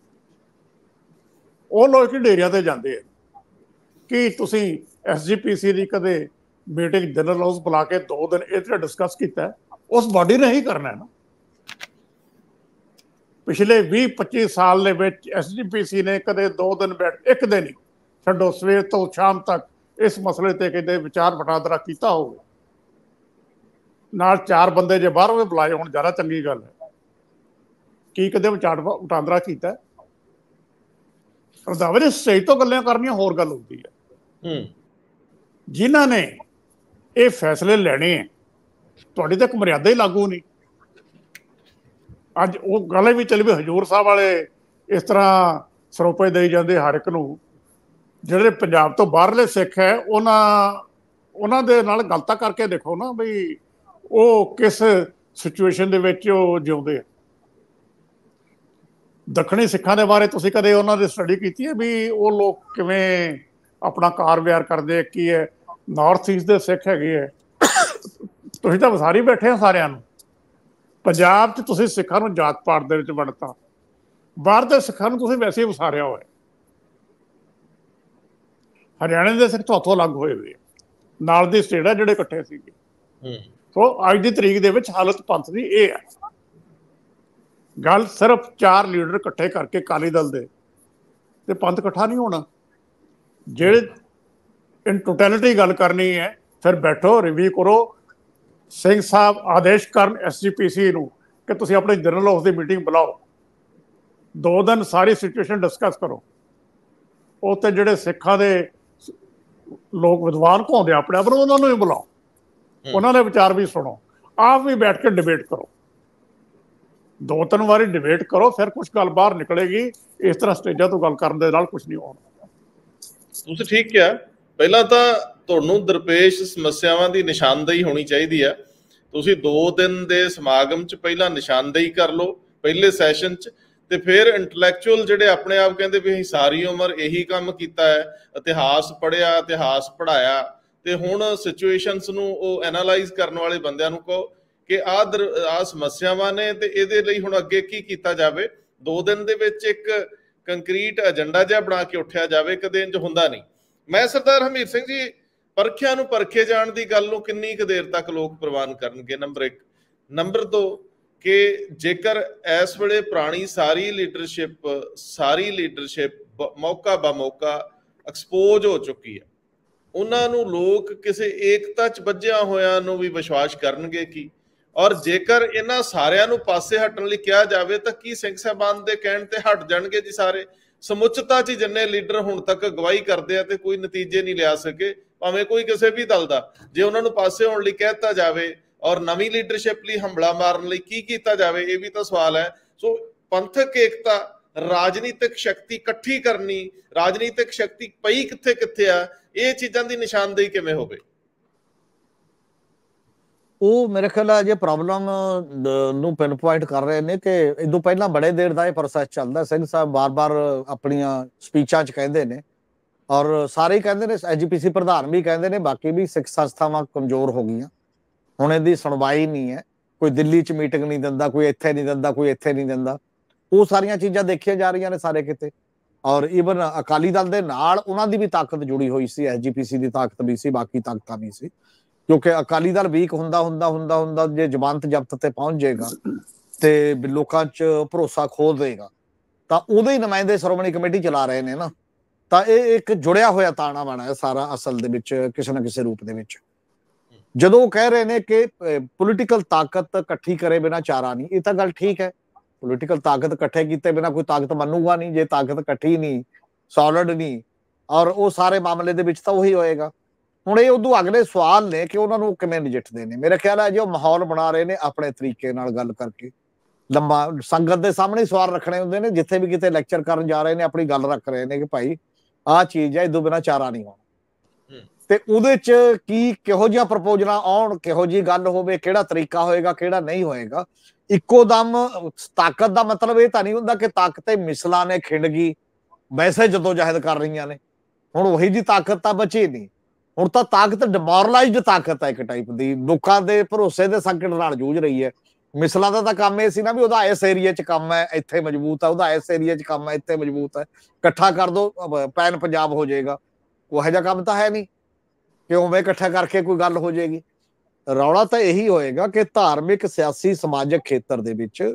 ਉਹ ਲੋਕ ਡੇਰਿਆਂ ਤੇ ਜਾਂਦੇ ਆ। ਕੀ ਤੁਸੀਂ SGPC ਦੀ ਕਦੇ ਮੀਟਿੰਗ ਜਨਰਲ ਹਾਊਸ ਬੁਲਾ ਕੇ 2 ਦਿਨ ਇਹ ਤੇ ਡਿਸਕਸ ਕੀਤਾ? ਉਸ ਬਾਡੀ ਨੇ ਹੀ ਕਰਨਾ ਨਾ। ਪਿਛਲੇ 20-25 ਸਾਲ ਦੇ ਵਿੱਚ SGPC ਨੇ ਕਦੇ 2 ਦਿਨ ਇੱਕ ਦਿਨ ਹੀ ਛੱਡੋ, ਸਵੇਰ ਤੋਂ ਸ਼ਾਮ ਤੱਕ ਇਸ ਮਸਲੇ ਤੇ ਕਿਤੇ ਵਿਚਾਰ ਵਟਾਂਦਰਾ ਕੀਤਾ ਹੋਵੇ। ਨਾਲ 4 ਬੰਦੇ ਜੇ ਬਾਹਰੋਂ ਵੀ ਬੁਲਾਏ ਹੋਣ, ਜ਼ਿਆਦਾ ਚੰਗੀ ਗੱਲ ਹੈ। ਕੀ ਕਦੇ ਵਿਚਾਰ ਵਟਾਂਦਰਾ ਕੀਤਾ? ਰੰਧਾਵੇ ਦੀ ਸਟੇਜ ਤੋਂ ਗੱਲਾਂ ਕਰਨੀਆਂ ਹੋਰ ਗੱਲ ਹੁੰਦੀ ਹੈ। ਜਿਨ੍ਹਾਂ ਨੇ ਇਹ ਫੈਸਲੇ ਲੈਣੇ ਹੈ, ਤੁਹਾਡੀ ਤਾਂ ਇੱਕ ਮਰਿਆਦਾ ਹੀ ਲਾਗੂ ਨਹੀਂ। ਅੱਜ ਉਹ ਗੱਲ ਵੀ ਚੱਲੀ ਵੀ ਹਜ਼ੂਰ ਸਾਹਿਬ ਵਾਲੇ ਇਸ ਤਰ੍ਹਾਂ ਸਰੋਪੇ ਦੇਈ ਜਾਂਦੇ ਹਰ ਇੱਕ ਨੂੰ। ਜਿਹੜੇ ਪੰਜਾਬ ਤੋਂ ਬਾਹਰਲੇ ਸਿੱਖ ਹੈ ਉਹਨਾਂ ਦੇ ਨਾਲ ਗੱਲ ਤਾਂ ਕਰਕੇ ਦੇਖੋ ਨਾ ਬਈ ਉਹ ਕਿਸ ਸਿਚੁਏਸ਼ਨ ਦੇ ਵਿੱਚ ਉਹ ਜਿਉਂਦੇ ਆ। ਦੱਖਣੀ ਸਿੱਖਾਂ ਦੇ ਬਾਰੇ ਤੁਸੀਂ ਕਦੇ ਉਹਨਾਂ ਦੀ ਸਟੱਡੀ ਕੀਤੀ ਹੈ ਵੀ ਉਹ ਲੋਕ ਕਿਵੇਂ ਆਪਣਾ ਕਾਰ ਵਿਹਾਰ ਕਰਦੇ ਆ, ਕੀ ਹੈ? ਨਾਰਥ ਈਸਟ ਦੇ ਸਿੱਖ ਹੈਗੇ ਹੈ, ਤੁਸੀਂ ਤਾਂ ਵਸਾਰੀ ਬੈਠੇ ਆ ਸਾਰਿਆਂ ਨੂੰ। ਪੰਜਾਬ 'ਚ ਤੁਸੀਂ ਸਿੱਖਾਂ ਨੂੰ ਜਾਤ ਪਾਤ ਦੇ ਵਿੱਚ ਵੰਡਤਾ, ਬਾਹਰ ਦੇ ਸਿੱਖਾਂ ਨੂੰ ਤੁਸੀਂ ਵੈਸੇ ਹੀ ਵਸਾਰਿਆ ਹੋਇਆ। ਹਰਿਆਣੇ ਦੇ ਸਿੱਖ ਤੁਹਾਤੋਂ ਅਲੱਗ ਹੋਏ ਹੋਏ, ਨਾਲ ਦੀ ਸਟੇਟ ਆ ਜਿਹੜੇ ਇਕੱਠੇ ਸੀਗੇ। ਸੋ ਅੱਜ ਦੀ ਤਰੀਕ ਦੇ ਵਿੱਚ ਹਾਲਤ ਪੰਥ ਦੀ ਇਹ ਹੈ। ਗੱਲ ਸਿਰਫ 4 ਲੀਡਰ ਇਕੱਠੇ ਕਰਕੇ ਅਕਾਲੀ ਦਲ ਦੇ ਤੇ ਪੰਥ ਇਕੱਠਾ ਨਹੀਂ ਹੋਣਾ। ਜਿਹੜੇ ਇਨ ਟੋਟੈਲਿਟੀ ਗੱਲ ਕਰਨੀ ਹੈ, ਫਿਰ ਬੈਠੋ, ਰਿਵਿਊ ਕਰੋ। ਸਿੰਘ ਸਾਹਿਬ ਆਦੇਸ਼ ਕਰਨ SGPC ਨੂੰ ਕਿ ਤੁਸੀਂ ਆਪਣੇ ਜਨਰਲ ਹਾਊਸ ਦੀ ਮੀਟਿੰਗ ਬੁਲਾਓ, 2 ਦਿਨ ਸਾਰੀ ਸਿਚੁਏਸ਼ਨ ਡਿਸਕਸ ਕਰੋ। ਉਹ ਤੇ ਜਿਹੜੇ ਸਿੱਖਾਂ ਦੇ ਲੋਕ ਵਿਦਵਾਨ ਘਾਉਂਦੇ ਆਪਣੇ ਆਪ ਨੂੰ, ਉਹਨਾਂ ਨੂੰ ਵੀ ਬੁਲਾਓ, ਉਹਨਾਂ ਦੇ ਵਿਚਾਰ ਵੀ ਸੁਣੋ, ਆਪ ਵੀ ਬੈਠ ਕੇ ਡਿਬੇਟ ਕਰੋ। 2-3 ਵਾਰੀ ਡਿਬੇਟ ਕਰੋ, ਫਿਰ ਕੁਛ ਗੱਲ ਬਾਹਰ ਨਿਕਲੇਗੀ। ਇਸ ਤਰ੍ਹਾਂ ਸਟੇਜਾਂ ਤੋਂ ਗੱਲ ਕਰਨ ਦੇ ਨਾਲ ਕੁਛ ਨਹੀਂ ਹੋਣਾ। ਤੁਸੀਂ ਠੀਕ ਕਿਹਾ। ਪਹਿਲਾਂ ਤਾਂ ਤੁਹਾਨੂੰ ਦਰਪੇਸ਼ ਸਮੱਸਿਆਵਾਂ ਦੀ ਨਿਸ਼ਾਨਦੇਹੀ ਹੋਣੀ ਚਾਹੀਦੀ ਹੈ। ਤੁਸੀਂ 2 ਦਿਨ ਦੇ ਸਮਾਗਮ 'ਚ ਪਹਿਲਾਂ ਨਿਸ਼ਾਨਦੇਹੀ ਕਰ ਲਓ ਪਹਿਲੇ ਸੈਸ਼ਨ 'ਚ, ਤੇ ਫਿਰ ਇੰਟਲੈਕਚੁਅਲ ਜਿਹੜੇ ਆਪਣੇ ਆਪ ਕਹਿੰਦੇ ਵੀ ਅਸੀਂ ਸਾਰੀ ਉਮਰ ਇਹੀ ਕੰਮ ਕੀਤਾ ਹੈ, ਇਤਿਹਾਸ ਪੜ੍ਹਿਆ, ਇਤਿਹਾਸ ਪੜ੍ਹਾਇਆ, ਤੇ ਹੁਣ ਸਿਚੁਏਸ਼ਨਸ ਨੂੰ ਉਹ ਐਨਾਲਾਈਜ਼ ਕਰਨ ਵਾਲੇ ਬੰਦਿਆਂ ਨੂੰ ਕਹੋ ਕਿ ਆਹ ਸਮੱਸਿਆਵਾਂ ਨੇ ਤੇ ਇਹਦੇ ਲਈ ਹੁਣ ਅੱਗੇ ਕੀ ਕੀਤਾ ਜਾਵੇ। 2 ਦਿਨ ਦੇ ਵਿੱਚ ਇੱਕ ਕੰਕਰੀਟ ਏਜੰਡਾ ਜਿਹਾ ਬਣਾ ਕੇ ਉੱਠਿਆ ਜਾਵੇ। ਕਦੇ ਇੰਜ ਹੁੰਦਾ ਨਹੀਂ। ਮੈਂ ਸਰਦਾਰ ਹਮੀਰ ਸਿੰਘ ਜੀ, ਪਰਖਿਆਂ ਨੂੰ ਪਰਖੇ ਜਾਣ ਦੀ ਗੱਲ ਨੂੰ ਕਿੰਨੀ ਕੁ ਦੇਰ ਤੱਕ ਲੋਕ ਪ੍ਰਵਾਨ ਕਰਨਗੇ? ਨੰਬਰ 1। ਨੰਬਰ 2 ਕਿ ਜੇਕਰ ਇਸ ਵੇਲੇ ਪੁਰਾਣੀ ਸਾਰੀ ਲੀਡਰਸ਼ਿਪ ਮੌਕਾ ਬਾ ਮੌਕਾ ਐਕਸਪੋਜ਼ ਹੋ ਚੁੱਕੀ ਹੈ, ਉਹਨਾਂ ਨੂੰ ਲੋਕ ਕਿਸੇ ਏਕਤਾ 'ਚ ਬੱਝਿਆ ਹੋਇਆਂ ਨੂੰ ਵੀ ਵਿਸ਼ਵਾਸ ਕਰਨਗੇ ਕੀ? ਔਰ ਜੇਕਰ ਇਹਨਾਂ ਸਾਰਿਆਂ ਨੂੰ ਪਾਸੇ ਹਟਣ ਲਈ ਕਿਹਾ ਜਾਵੇ ਤਾਂ ਕੀ ਸਿੰਘ ਸਾਹਿਬਾਨ ਦੇ ਕਹਿਣ ਤੇ ਹਟ ਜਾਣਗੇ ਜੀ ਸਾਰੇ? ਸਮੁੱਚਤਾ 'ਚ ਜਿੰਨੇ ਲੀਡਰ ਹੁਣ ਤੱਕ ਅਗਵਾਈ ਕਰਦੇ ਆ ਤੇ ਕੋਈ ਨਤੀਜੇ ਨਹੀਂ ਲਿਆ ਸਕੇ, ਭਾਵੇਂ ਕੋਈ ਕਿਸੇ ਵੀ ਦਲ ਦਾ। ਜੇ ਉਹਨਾਂ ਨੂੰ ਪਾਸੇ ਹੋਣ ਲਈ ਕਹਿ ਦਿੱਤਾ ਜਾਵੇ ਔਰ ਨਵੀਂ ਲੀਡਰਸ਼ਿਪ ਲਈ ਹਮਲਾ ਮਾਰਨ ਲਈ ਕੀ ਕੀਤਾ ਜਾਵੇ, ਇਹ ਵੀ ਤਾਂ ਸਵਾਲ ਹੈ। ਸੋ ਪੰਥਕ ਏਕਤਾ, ਰਾਜਨੀਤਿਕ ਸ਼ਕਤੀ ਇਕੱਠੀ ਕਰਨੀ, ਰਾਜਨੀਤਿਕ ਸ਼ਕਤੀ ਪਈ ਕਿੱਥੇ ਕਿੱਥੇ ਆ, ਇਹ ਚੀਜ਼ਾਂ ਦੀ ਨਿਸ਼ਾਨਦੇਹੀ ਕਿਵੇਂ ਹੋਵੇ? ਉਹ ਮੇਰੇ ਖਿਆਲ ਹੈ ਜੇ ਪ੍ਰੋਬਲਮ ਨੂੰ ਪਿਨ ਪੁਆਇੰਟ ਕਰ ਰਹੇ ਨੇ ਕਿ ਇਦੋਂ ਪਹਿਲਾਂ ਬੜੇ ਦੇਰ ਦਾ ਇਹ ਪ੍ਰੋਸੈਸ ਚੱਲਦਾ। ਸਿੰਘ ਸਾਹਿਬ ਬਾਰ-ਬਾਰ ਆਪਣੀਆਂ ਸਪੀਚਾਂ 'ਚ ਕਹਿੰਦੇ ਨੇ, ਔਰ ਸਾਰੇ ਕਹਿੰਦੇ ਨੇ, SGPC ਪ੍ਰਧਾਨ ਵੀ ਕਹਿੰਦੇ ਨੇ, ਬਾਕੀ ਵੀ ਸਿੱਖ ਸੰਸਥਾਵਾਂ ਕਮਜ਼ੋਰ ਹੋ ਗਈਆਂ, ਹੁਣ ਇਹਦੀ ਸੁਣਵਾਈ ਨਹੀਂ ਹੈ। ਕੋਈ ਦਿੱਲੀ 'ਚ ਮੀਟਿੰਗ ਨਹੀਂ ਦਿੰਦਾ, ਕੋਈ ਇੱਥੇ ਨਹੀਂ ਦਿੰਦਾ, ਕੋਈ ਇੱਥੇ ਨਹੀਂ ਦਿੰਦਾ। ਉਹ ਸਾਰੀਆਂ ਚੀਜ਼ਾਂ ਦੇਖੀਆਂ ਜਾ ਰਹੀਆਂ ਨੇ ਸਾਰੇ ਕਿਤੇ। ਔਰ ਈਵਨ ਅਕਾਲੀ ਦਲ ਦੇ ਨਾਲ ਉਹਨਾਂ ਦੀ ਵੀ ਤਾਕਤ ਜੁੜੀ ਹੋਈ ਸੀ, SGPC ਦੀ ਤਾਕਤ ਵੀ ਸੀ, ਬਾਕੀ ਤਾਕਤਾਂ ਵੀ ਸੀ। ਕਿਉਂਕਿ ਅਕਾਲੀ ਦਲ ਵੀਕ ਹੁੰਦਾ ਜੇ ਜ਼ਮਾਨਤ ਜ਼ਬਤ ਤੇ ਪਹੁੰਚ ਜਾਏਗਾ ਤੇ ਲੋਕਾਂ 'ਚ ਭਰੋਸਾ ਖੋ ਦੇਗਾ, ਤਾਂ ਉਹਦੇ ਹੀ ਨੁਮਾਇੰਦੇ ਸ਼੍ਰੋਮਣੀ ਕਮੇਟੀ ਚਲਾ ਰਹੇ ਨੇ ਨਾ। ਤਾਂ ਇਹ ਇੱਕ ਜੁੜਿਆ ਹੋਇਆ ਤਾਣਾ ਬਾਣਾ ਹੈ ਸਾਰਾ ਅਸਲ ਦੇ ਵਿੱਚ, ਕਿਸੇ ਨਾ ਕਿਸੇ ਰੂਪ ਦੇ ਵਿੱਚ। ਜਦੋਂ ਉਹ ਕਹਿ ਰਹੇ ਨੇ ਕਿ ਪੋਲੀਟੀਕਲ ਤਾਕਤ ਇਕੱਠੀ ਕਰੇ ਬਿਨਾਂ ਚਾਰਾ ਨਹੀਂ, ਇਹ ਤਾਂ ਗੱਲ ਠੀਕ ਹੈ। ਪੋਲੀਟੀਕਲ ਤਾਕਤ ਇਕੱਠੇ ਕੀਤੇ ਬਿਨਾਂ ਕੋਈ ਤਾਕਤ ਮੰਨੂਗਾ ਨਹੀਂ। ਜੇ ਤਾਕਤ ਇਕੱਠੀ ਨਹੀਂ, ਸੋਲਿਡ ਨਹੀਂ, ਔਰ ਉਹ ਸਾਰੇ ਮਾਮਲੇ ਦੇ ਵਿੱਚ ਤਾਂ ਉਹੀ ਹੋਏਗਾ। ਹੁਣ ਇਹ ਉਦੋਂ ਅਗਲੇ ਸਵਾਲ ਨੇ ਕਿ ਉਹਨਾਂ ਨੂੰ ਕਿਵੇਂ ਨਜਿੱਠਦੇ ਨੇ। ਮੇਰੇ ਖਿਆਲ ਹੈ ਜੇ ਉਹ ਮਾਹੌਲ ਬਣਾ ਰਹੇ ਨੇ ਆਪਣੇ ਤਰੀਕੇ ਨਾਲ ਗੱਲ ਕਰਕੇ, ਲੰਬਾ ਸੰਗਤ ਦੇ ਸਾਹਮਣੇ ਸਵਾਲ ਰੱਖਣੇ ਹੁੰਦੇ ਨੇ, ਜਿੱਥੇ ਵੀ ਕਿਤੇ ਲੈਕਚਰ ਕਰਨ ਜਾ ਰਹੇ ਨੇ ਆਪਣੀ ਗੱਲ ਰੱਖ ਰਹੇ ਨੇ ਕਿ ਭਾਈ ਆਹ ਚੀਜ਼ ਹੈ, ਇਦੋਂ ਬਿਨਾਂ ਚਾਰਾ ਨਹੀਂ ਹੋਣਾ। ਤੇ ਉਹਦੇ 'ਚ ਕਿਹੋ ਜਿਹੀਆਂ ਪ੍ਰਪੋਜ਼ਲਾਂ ਆਉਣ, ਕਿਹੋ ਜਿਹੀ ਗੱਲ ਹੋਵੇ, ਕਿਹੜਾ ਤਰੀਕਾ ਹੋਏਗਾ, ਕਿਹੜਾ ਨਹੀਂ ਹੋਏਗਾ। ਇੱਕੋ ਦਮ ਤਾਕਤ ਦਾ ਮਤਲਬ ਇਹ ਤਾਂ ਨਹੀਂ ਹੁੰਦਾ ਕਿ ਤਾਕਤ ਮਿਸਲਾਂ ਨੇ ਖਿੰਡ ਗਈ, ਵੈਸੇ ਜਦੋਜਹਿਦ ਕਰ ਰਹੀਆਂ ਨੇ। ਹੁਣ ਉਹੀ ਜੀ ਤਾਕਤ ਤਾਂ ਬਚੀ ਨਹੀਂ। ਹੁਣ ਤਾਂ ਤਾਕਤ ਡਿਮੋਰਲਾਈਜ਼ਡ ਤਾਕਤ ਹੈ ਇੱਕ ਟਾਈਪ ਦੀ, ਲੋਕਾਂ ਦੇ ਭਰੋਸੇ ਦੇ ਸੰਕਟ ਨਾਲ ਜੂਝ ਰਹੀ ਹੈ। ਮਿਸਲਾਂ ਦਾ ਤਾਂ ਕੰਮ ਇਹ ਸੀ ਨਾ ਵੀ ਉਹਦਾ ਇਸ ਏਰੀਏ 'ਚ ਕੰਮ ਹੈ, ਇੱਥੇ ਮਜ਼ਬੂਤ ਹੈ, ਉਹਦਾ ਇਸ ਏਰੀਏ 'ਚ ਕੰਮ ਹੈ, ਇੱਥੇ ਮਜ਼ਬੂਤ ਹੈ, ਇਕੱਠਾ ਕਰ ਦੋ ਪੈਨ ਪੰਜਾਬ ਹੋ ਜਾਏਗਾ। ਉਹੋ ਜਿਹਾ ਕੰਮ ਤਾਂ ਹੈ ਨਹੀਂ ਕਿ ਉਵੇਂ ਇਕੱਠਾ ਕਰਕੇ ਕੋਈ ਗੱਲ ਹੋ ਜਾਏਗੀ। ਰੌਲਾ ਤਾਂ ਇਹੀ ਹੋਏਗਾ ਕਿ ਧਾਰਮਿਕ, ਸਿਆਸੀ, ਸਮਾਜਿਕ ਖੇਤਰ ਦੇ ਵਿੱਚ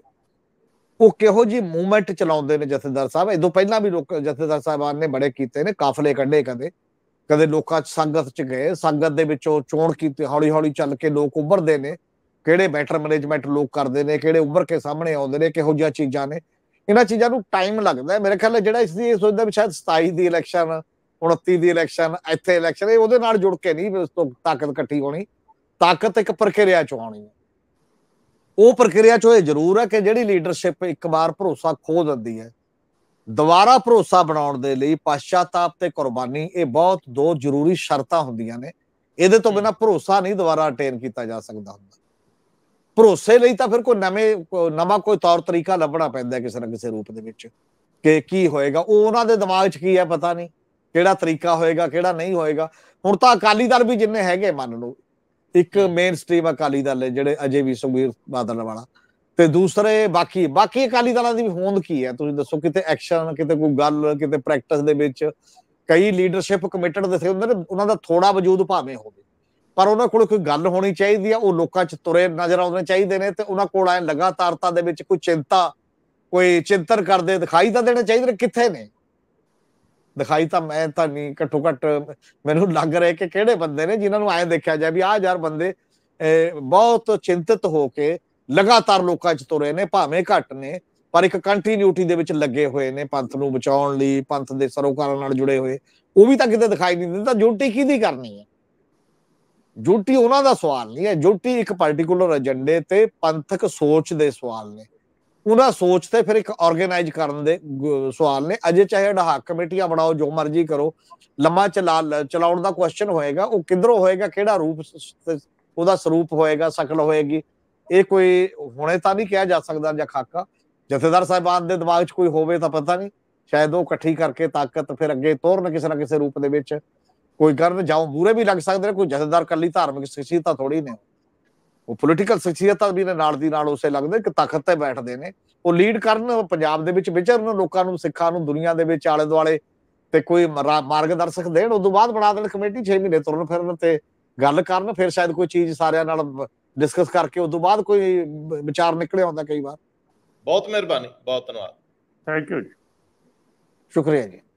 ਉਹ ਕਿਹੋ ਜਿਹੀ ਮੂਵਮੈਂਟ ਚਲਾਉਂਦੇ ਨੇ ਜਥੇਦਾਰ ਸਾਹਿਬ। ਇਦੋਂ ਪਹਿਲਾਂ ਵੀ ਲੋਕ ਜਥੇਦਾਰ ਸਾਹਿਬਾਨ ਨੇ ਬੜੇ ਕੀਤੇ ਨੇ, ਕਾਫਲੇ ਕੱਢੇ, ਕਦੇ ਲੋਕਾਂ 'ਚ ਸੰਗਤ 'ਚ ਗਏ, ਸੰਗਤ ਦੇ ਵਿੱਚੋਂ ਚੋਣ ਕੀਤੀ, ਹੌਲੀ ਹੌਲੀ ਚੱਲ ਕੇ ਲੋਕ ਉੱਭਰਦੇ ਨੇ, ਕਿਹੜੇ ਬੈਟਰ ਮੈਨੇਜਮੈਂਟ ਲੋਕ ਕਰਦੇ ਨੇ, ਕਿਹੜੇ ਉੱਭਰ ਕੇ ਸਾਹਮਣੇ ਆਉਂਦੇ ਨੇ, ਕਿਹੋ ਜਿਹੀਆਂ ਚੀਜ਼ਾਂ ਨੇ। ਇਹਨਾਂ ਚੀਜ਼ਾਂ ਨੂੰ ਟਾਈਮ ਲੱਗਦਾ। ਮੇਰੇ ਖਿਆਲ ਜਿਹੜਾ ਇਸ ਦੀ ਸੋਚਦਾ ਵੀ ਸ਼ਾਇਦ 27 ਦੀ ਇਲੈਕਸ਼ਨ, 29 ਦੀ ਇਲੈਕਸ਼ਨ, ਇੱਥੇ ਇਲੈਕਸ਼ਨ, ਇਹ ਉਹਦੇ ਨਾਲ ਜੁੜ ਕੇ ਨਹੀਂ ਉਸ ਤੋਂ ਤਾਕਤ ਇਕੱਠੀ ਹੋਣੀ। ਤਾਕਤ ਇੱਕ ਪ੍ਰਕਿਰਿਆ ਚ ਆਉਣੀ ਹੈ। ਉਹ ਪ੍ਰਕਿਰਿਆ ਚ ਇਹ ਜ਼ਰੂਰ ਹੈ ਕਿ ਜਿਹੜੀ ਲੀਡਰਸ਼ਿਪ ਇੱਕ ਵਾਰ ਭਰੋਸਾ ਖੋ ਦਿੰਦੀ ਹੈ, ਦੁਬਾਰਾ ਭਰੋਸਾ ਬਣਾਉਣ ਦੇ ਲਈ ਪਛਤਾਤਾਪ ਤੇ ਕੁਰਬਾਨੀ, ਇਹ ਬਹੁਤ ਦੋ ਜ਼ਰੂਰੀ ਸ਼ਰਤਾਂ ਹੁੰਦੀਆਂ ਨੇ। ਇਹਦੇ ਤੋਂ ਬਿਨਾਂ ਭਰੋਸਾ ਨਹੀਂ ਦੁਬਾਰਾ ਅਟੇਨ ਕੀਤਾ ਜਾ ਸਕਦਾ ਹੁੰਦਾ। ਭਰੋਸੇ ਲਈ ਤਾਂ ਫਿਰ ਕੋਈ ਨਵਾਂ ਕੋਈ ਤੌਰ ਤਰੀਕਾ ਲੱਭਣਾ ਪੈਂਦਾ ਕਿਸੇ ਨਾ ਕਿਸੇ ਰੂਪ ਦੇ ਵਿੱਚ ਕਿ ਕੀ ਹੋਏਗਾ। ਉਹ ਉਹਨਾਂ ਦੇ ਦਿਮਾਗ 'ਚ ਕੀ ਹੈ ਪਤਾ ਨਹੀਂ, ਕਿਹੜਾ ਤਰੀਕਾ ਹੋਏਗਾ ਕਿਹੜਾ ਨਹੀਂ ਹੋਏਗਾ। ਹੁਣ ਤਾਂ ਅਕਾਲੀ ਦਲ ਵੀ ਜਿੰਨੇ ਹੈਗੇ, ਮੰਨ ਲਓ ਇੱਕ ਮੇਨ ਸਟ੍ਰੀਮ ਅਕਾਲੀ ਦਲ ਹੈ ਜਿਹੜੇ ਅਜੇ ਵੀ ਸੁਖਬੀਰ ਬਾਦਲ ਵਾਲਾ, ਤੇ ਦੂਸਰੇ ਬਾਕੀ ਅਕਾਲੀ ਦਲਾਂ ਦੀ ਵੀ ਹੋਂਦ ਕੀ ਹੈ ਤੁਸੀਂ ਦੱਸੋ? ਕਿਤੇ ਐਕਸ਼ਨ, ਕਿਤੇ ਕੋਈ ਗੱਲ, ਕਿਤੇ ਪ੍ਰੈਕਟਿਸ ਦੇ ਵਿੱਚ ਕਈ ਲੀਡਰਸ਼ਿਪ ਕਮਿਟਡ ਦੇ ਹੁੰਦੇ ਨੇ, ਉਹਨਾਂ ਦਾ ਥੋੜਾ ਵਜੂਦ ਭਾਵੇਂ ਹੋਵੇ ਪਰ ਉਹਨਾਂ ਕੋਲ ਕੋਈ ਗੱਲ ਹੋਣੀ ਚਾਹੀਦੀ ਆ। ਉਹ ਲੋਕਾਂ 'ਚ ਤੁਰੇ ਨਜ਼ਰ ਆਉਣੇ ਚਾਹੀਦੇ ਨੇ ਤੇ ਉਹਨਾਂ ਕੋਲ ਐ ਲਗਾਤਾਰਤਾ ਦੇ ਵਿੱਚ ਕੋਈ ਚਿੰਤਾ, ਕੋਈ ਚਿੰਤਨ ਕਰਦੇ ਦਿਖਾਈ ਤਾਂ ਦੇਣੇ ਚਾਹੀਦੇ ਨੇ। ਕਿੱਥੇ ਨੇ ਦਿਖਾਈ? ਤਾਂ ਮੈਂ ਤਾਂ ਨਹੀਂ, ਘੱਟੋ ਘੱਟ ਮੈਨੂੰ ਲੱਗ ਰਿਹਾ ਕਿ ਕਿਹੜੇ ਬੰਦੇ ਨੇ ਜਿਨ੍ਹਾਂ ਨੂੰ ਐਂ ਦੇਖਿਆ ਜਾਏ ਵੀ ਆਹ ਯਾਰ ਬੰਦੇ ਬਹੁਤ ਚਿੰਤਿਤ ਹੋ ਕੇ ਲਗਾਤਾਰ ਲੋਕਾਂ 'ਚ ਤੁਰੇ ਨੇ, ਭਾਵੇਂ ਘੱਟ ਨੇ ਪਰ ਇੱਕ ਕੰਟੀਨਿਊਟੀ ਦੇ ਵਿੱਚ ਲੱਗੇ ਹੋਏ ਨੇ ਪੰਥ ਨੂੰ ਬਚਾਉਣ ਲਈ, ਪੰਥ ਦੇ ਸਰੋਕਾਰਾਂ ਨਾਲ ਜੁੜੇ ਹੋਏ। ਉਹ ਵੀ ਤਾਂ ਕਿਤੇ ਦਿਖਾਈ ਨਹੀਂ ਦਿੰਦਾ। ਡਿਊਟੀ ਕਿਹਦੀ ਕਰਨੀ ਹੈ? ਡਿਊਟੀ ਉਹਨਾਂ ਦਾ ਸਵਾਲ ਨਹੀਂ ਹੈ। ਡਿਊਟੀ ਇੱਕ ਪਾਰਟੀਕੂਲਰ ਏਜੰਡੇ ਤੇ ਪੰਥਕ ਸੋਚ ਦੇ ਸਵਾਲ ਨੇ। ਉਹਨਾਂ ਸੋਚ ਤੇ ਫਿਰ ਇੱਕ ਆਰਗੇਨਾਈਜ਼ ਕਰਨ ਦੇ ਸਵਾਲ ਨੇ। ਅਜੇ ਚਾਹੇ ਅਡਹਾਕ ਕਮੇਟੀਆਂ ਬਣਾਓ, ਜੋ ਮਰਜ਼ੀ ਕਰੋ, ਲੰਮਾ ਚਲਾਉਣ ਦਾ ਕੁਐਸਚਨ ਹੋਏਗਾ। ਉਹ ਕਿੱਧਰੋਂ ਹੋਏਗਾ, ਕਿਹੜਾ ਰੂਪ ਉਹਦਾ ਸਰੂਪ ਹੋਏਗਾ, ਸ਼ਕਲ ਹੋਏਗੀ, ਇਹ ਕੋਈ ਹੁਣੇ ਤਾਂ ਨਹੀਂ ਕਿਹਾ ਜਾ ਸਕਦਾ। ਜਾਂ ਖਾਕਾ ਜਥੇਦਾਰ ਸਾਹਿਬਾਨ ਦੇ ਦਿਮਾਗ 'ਚ ਕੋਈ ਹੋਵੇ ਤਾਂ ਪਤਾ ਨਹੀਂ, ਸ਼ਾਇਦ ਉਹ ਇਕੱਠੀ ਕਰਕੇ ਤਾਕਤ ਫਿਰ ਅੱਗੇ ਤੋਰਨ ਕਿਸੇ ਨਾ ਕਿਸੇ ਰੂਪ ਦੇ ਵਿੱਚ ਕੋਈ ਕਰਨ। ਜਾਓ ਮੂਹਰੇ ਵੀ ਲੱਗ ਸਕਦੇ ਨੇ। ਕੋਈ ਜਥੇਦਾਰ ਕੱਲੀ ਧਾਰਮਿਕ ਸ਼ਖਸੀਅਤਾਂ ਥੋੜੀ ਨੇ, ਉਹ ਪੋਲੀਟੀਕਲ ਸ਼ਖਸੀਅਤਾਂ ਵੀ ਨੇ ਨਾਲ ਦੀ ਨਾਲ ਉਸੇ ਲੱਗਦੇ ਕਿ ਤਾਕਤ ਤੇ ਬੈਠਦੇ ਨੇ। ਉਹ ਲੀਡ ਕਰਨ, ਪੰਜਾਬ ਦੇ ਵਿੱਚ ਵਿਚਰਨ, ਲੋਕਾਂ ਨੂੰ, ਸਿੱਖਾਂ ਨੂੰ ਦੁਨੀਆ ਦੇ ਵਿੱਚ ਆਲੇ ਦੁਆਲੇ ਤੇ ਕੋਈ ਮਾਰਗਦਰਸ਼ਕ ਦੇਣ। ਉਦੋਂ ਬਾਅਦ ਬਣਾ ਦੇਣ ਕਮੇਟੀ, 6 ਮਹੀਨੇ ਤੁਰਨ ਫਿਰਨ ਤੇ ਗੱਲ ਕਰਨ, ਫਿਰ ਸ਼ਾਇਦ ਕੋਈ ਚੀਜ਼ ਸਾਰਿਆਂ ਨਾਲ ਡਿਸਕਸ ਕਰਕੇ ਉਦੋਂ ਬਾਅਦ ਕੋਈ ਵਿਚਾਰ ਨਿਕਲੇ ਆਉਂਦਾ ਕਈ ਵਾਰ। ਬਹੁਤ ਮਿਹਰਬਾਨੀ, ਬਹੁਤ ਧੰਨਵਾਦ। ਥੈਂਕ ਯੂ ਜੀ, ਸ਼ੁਕਰੀਆ ਜੀ।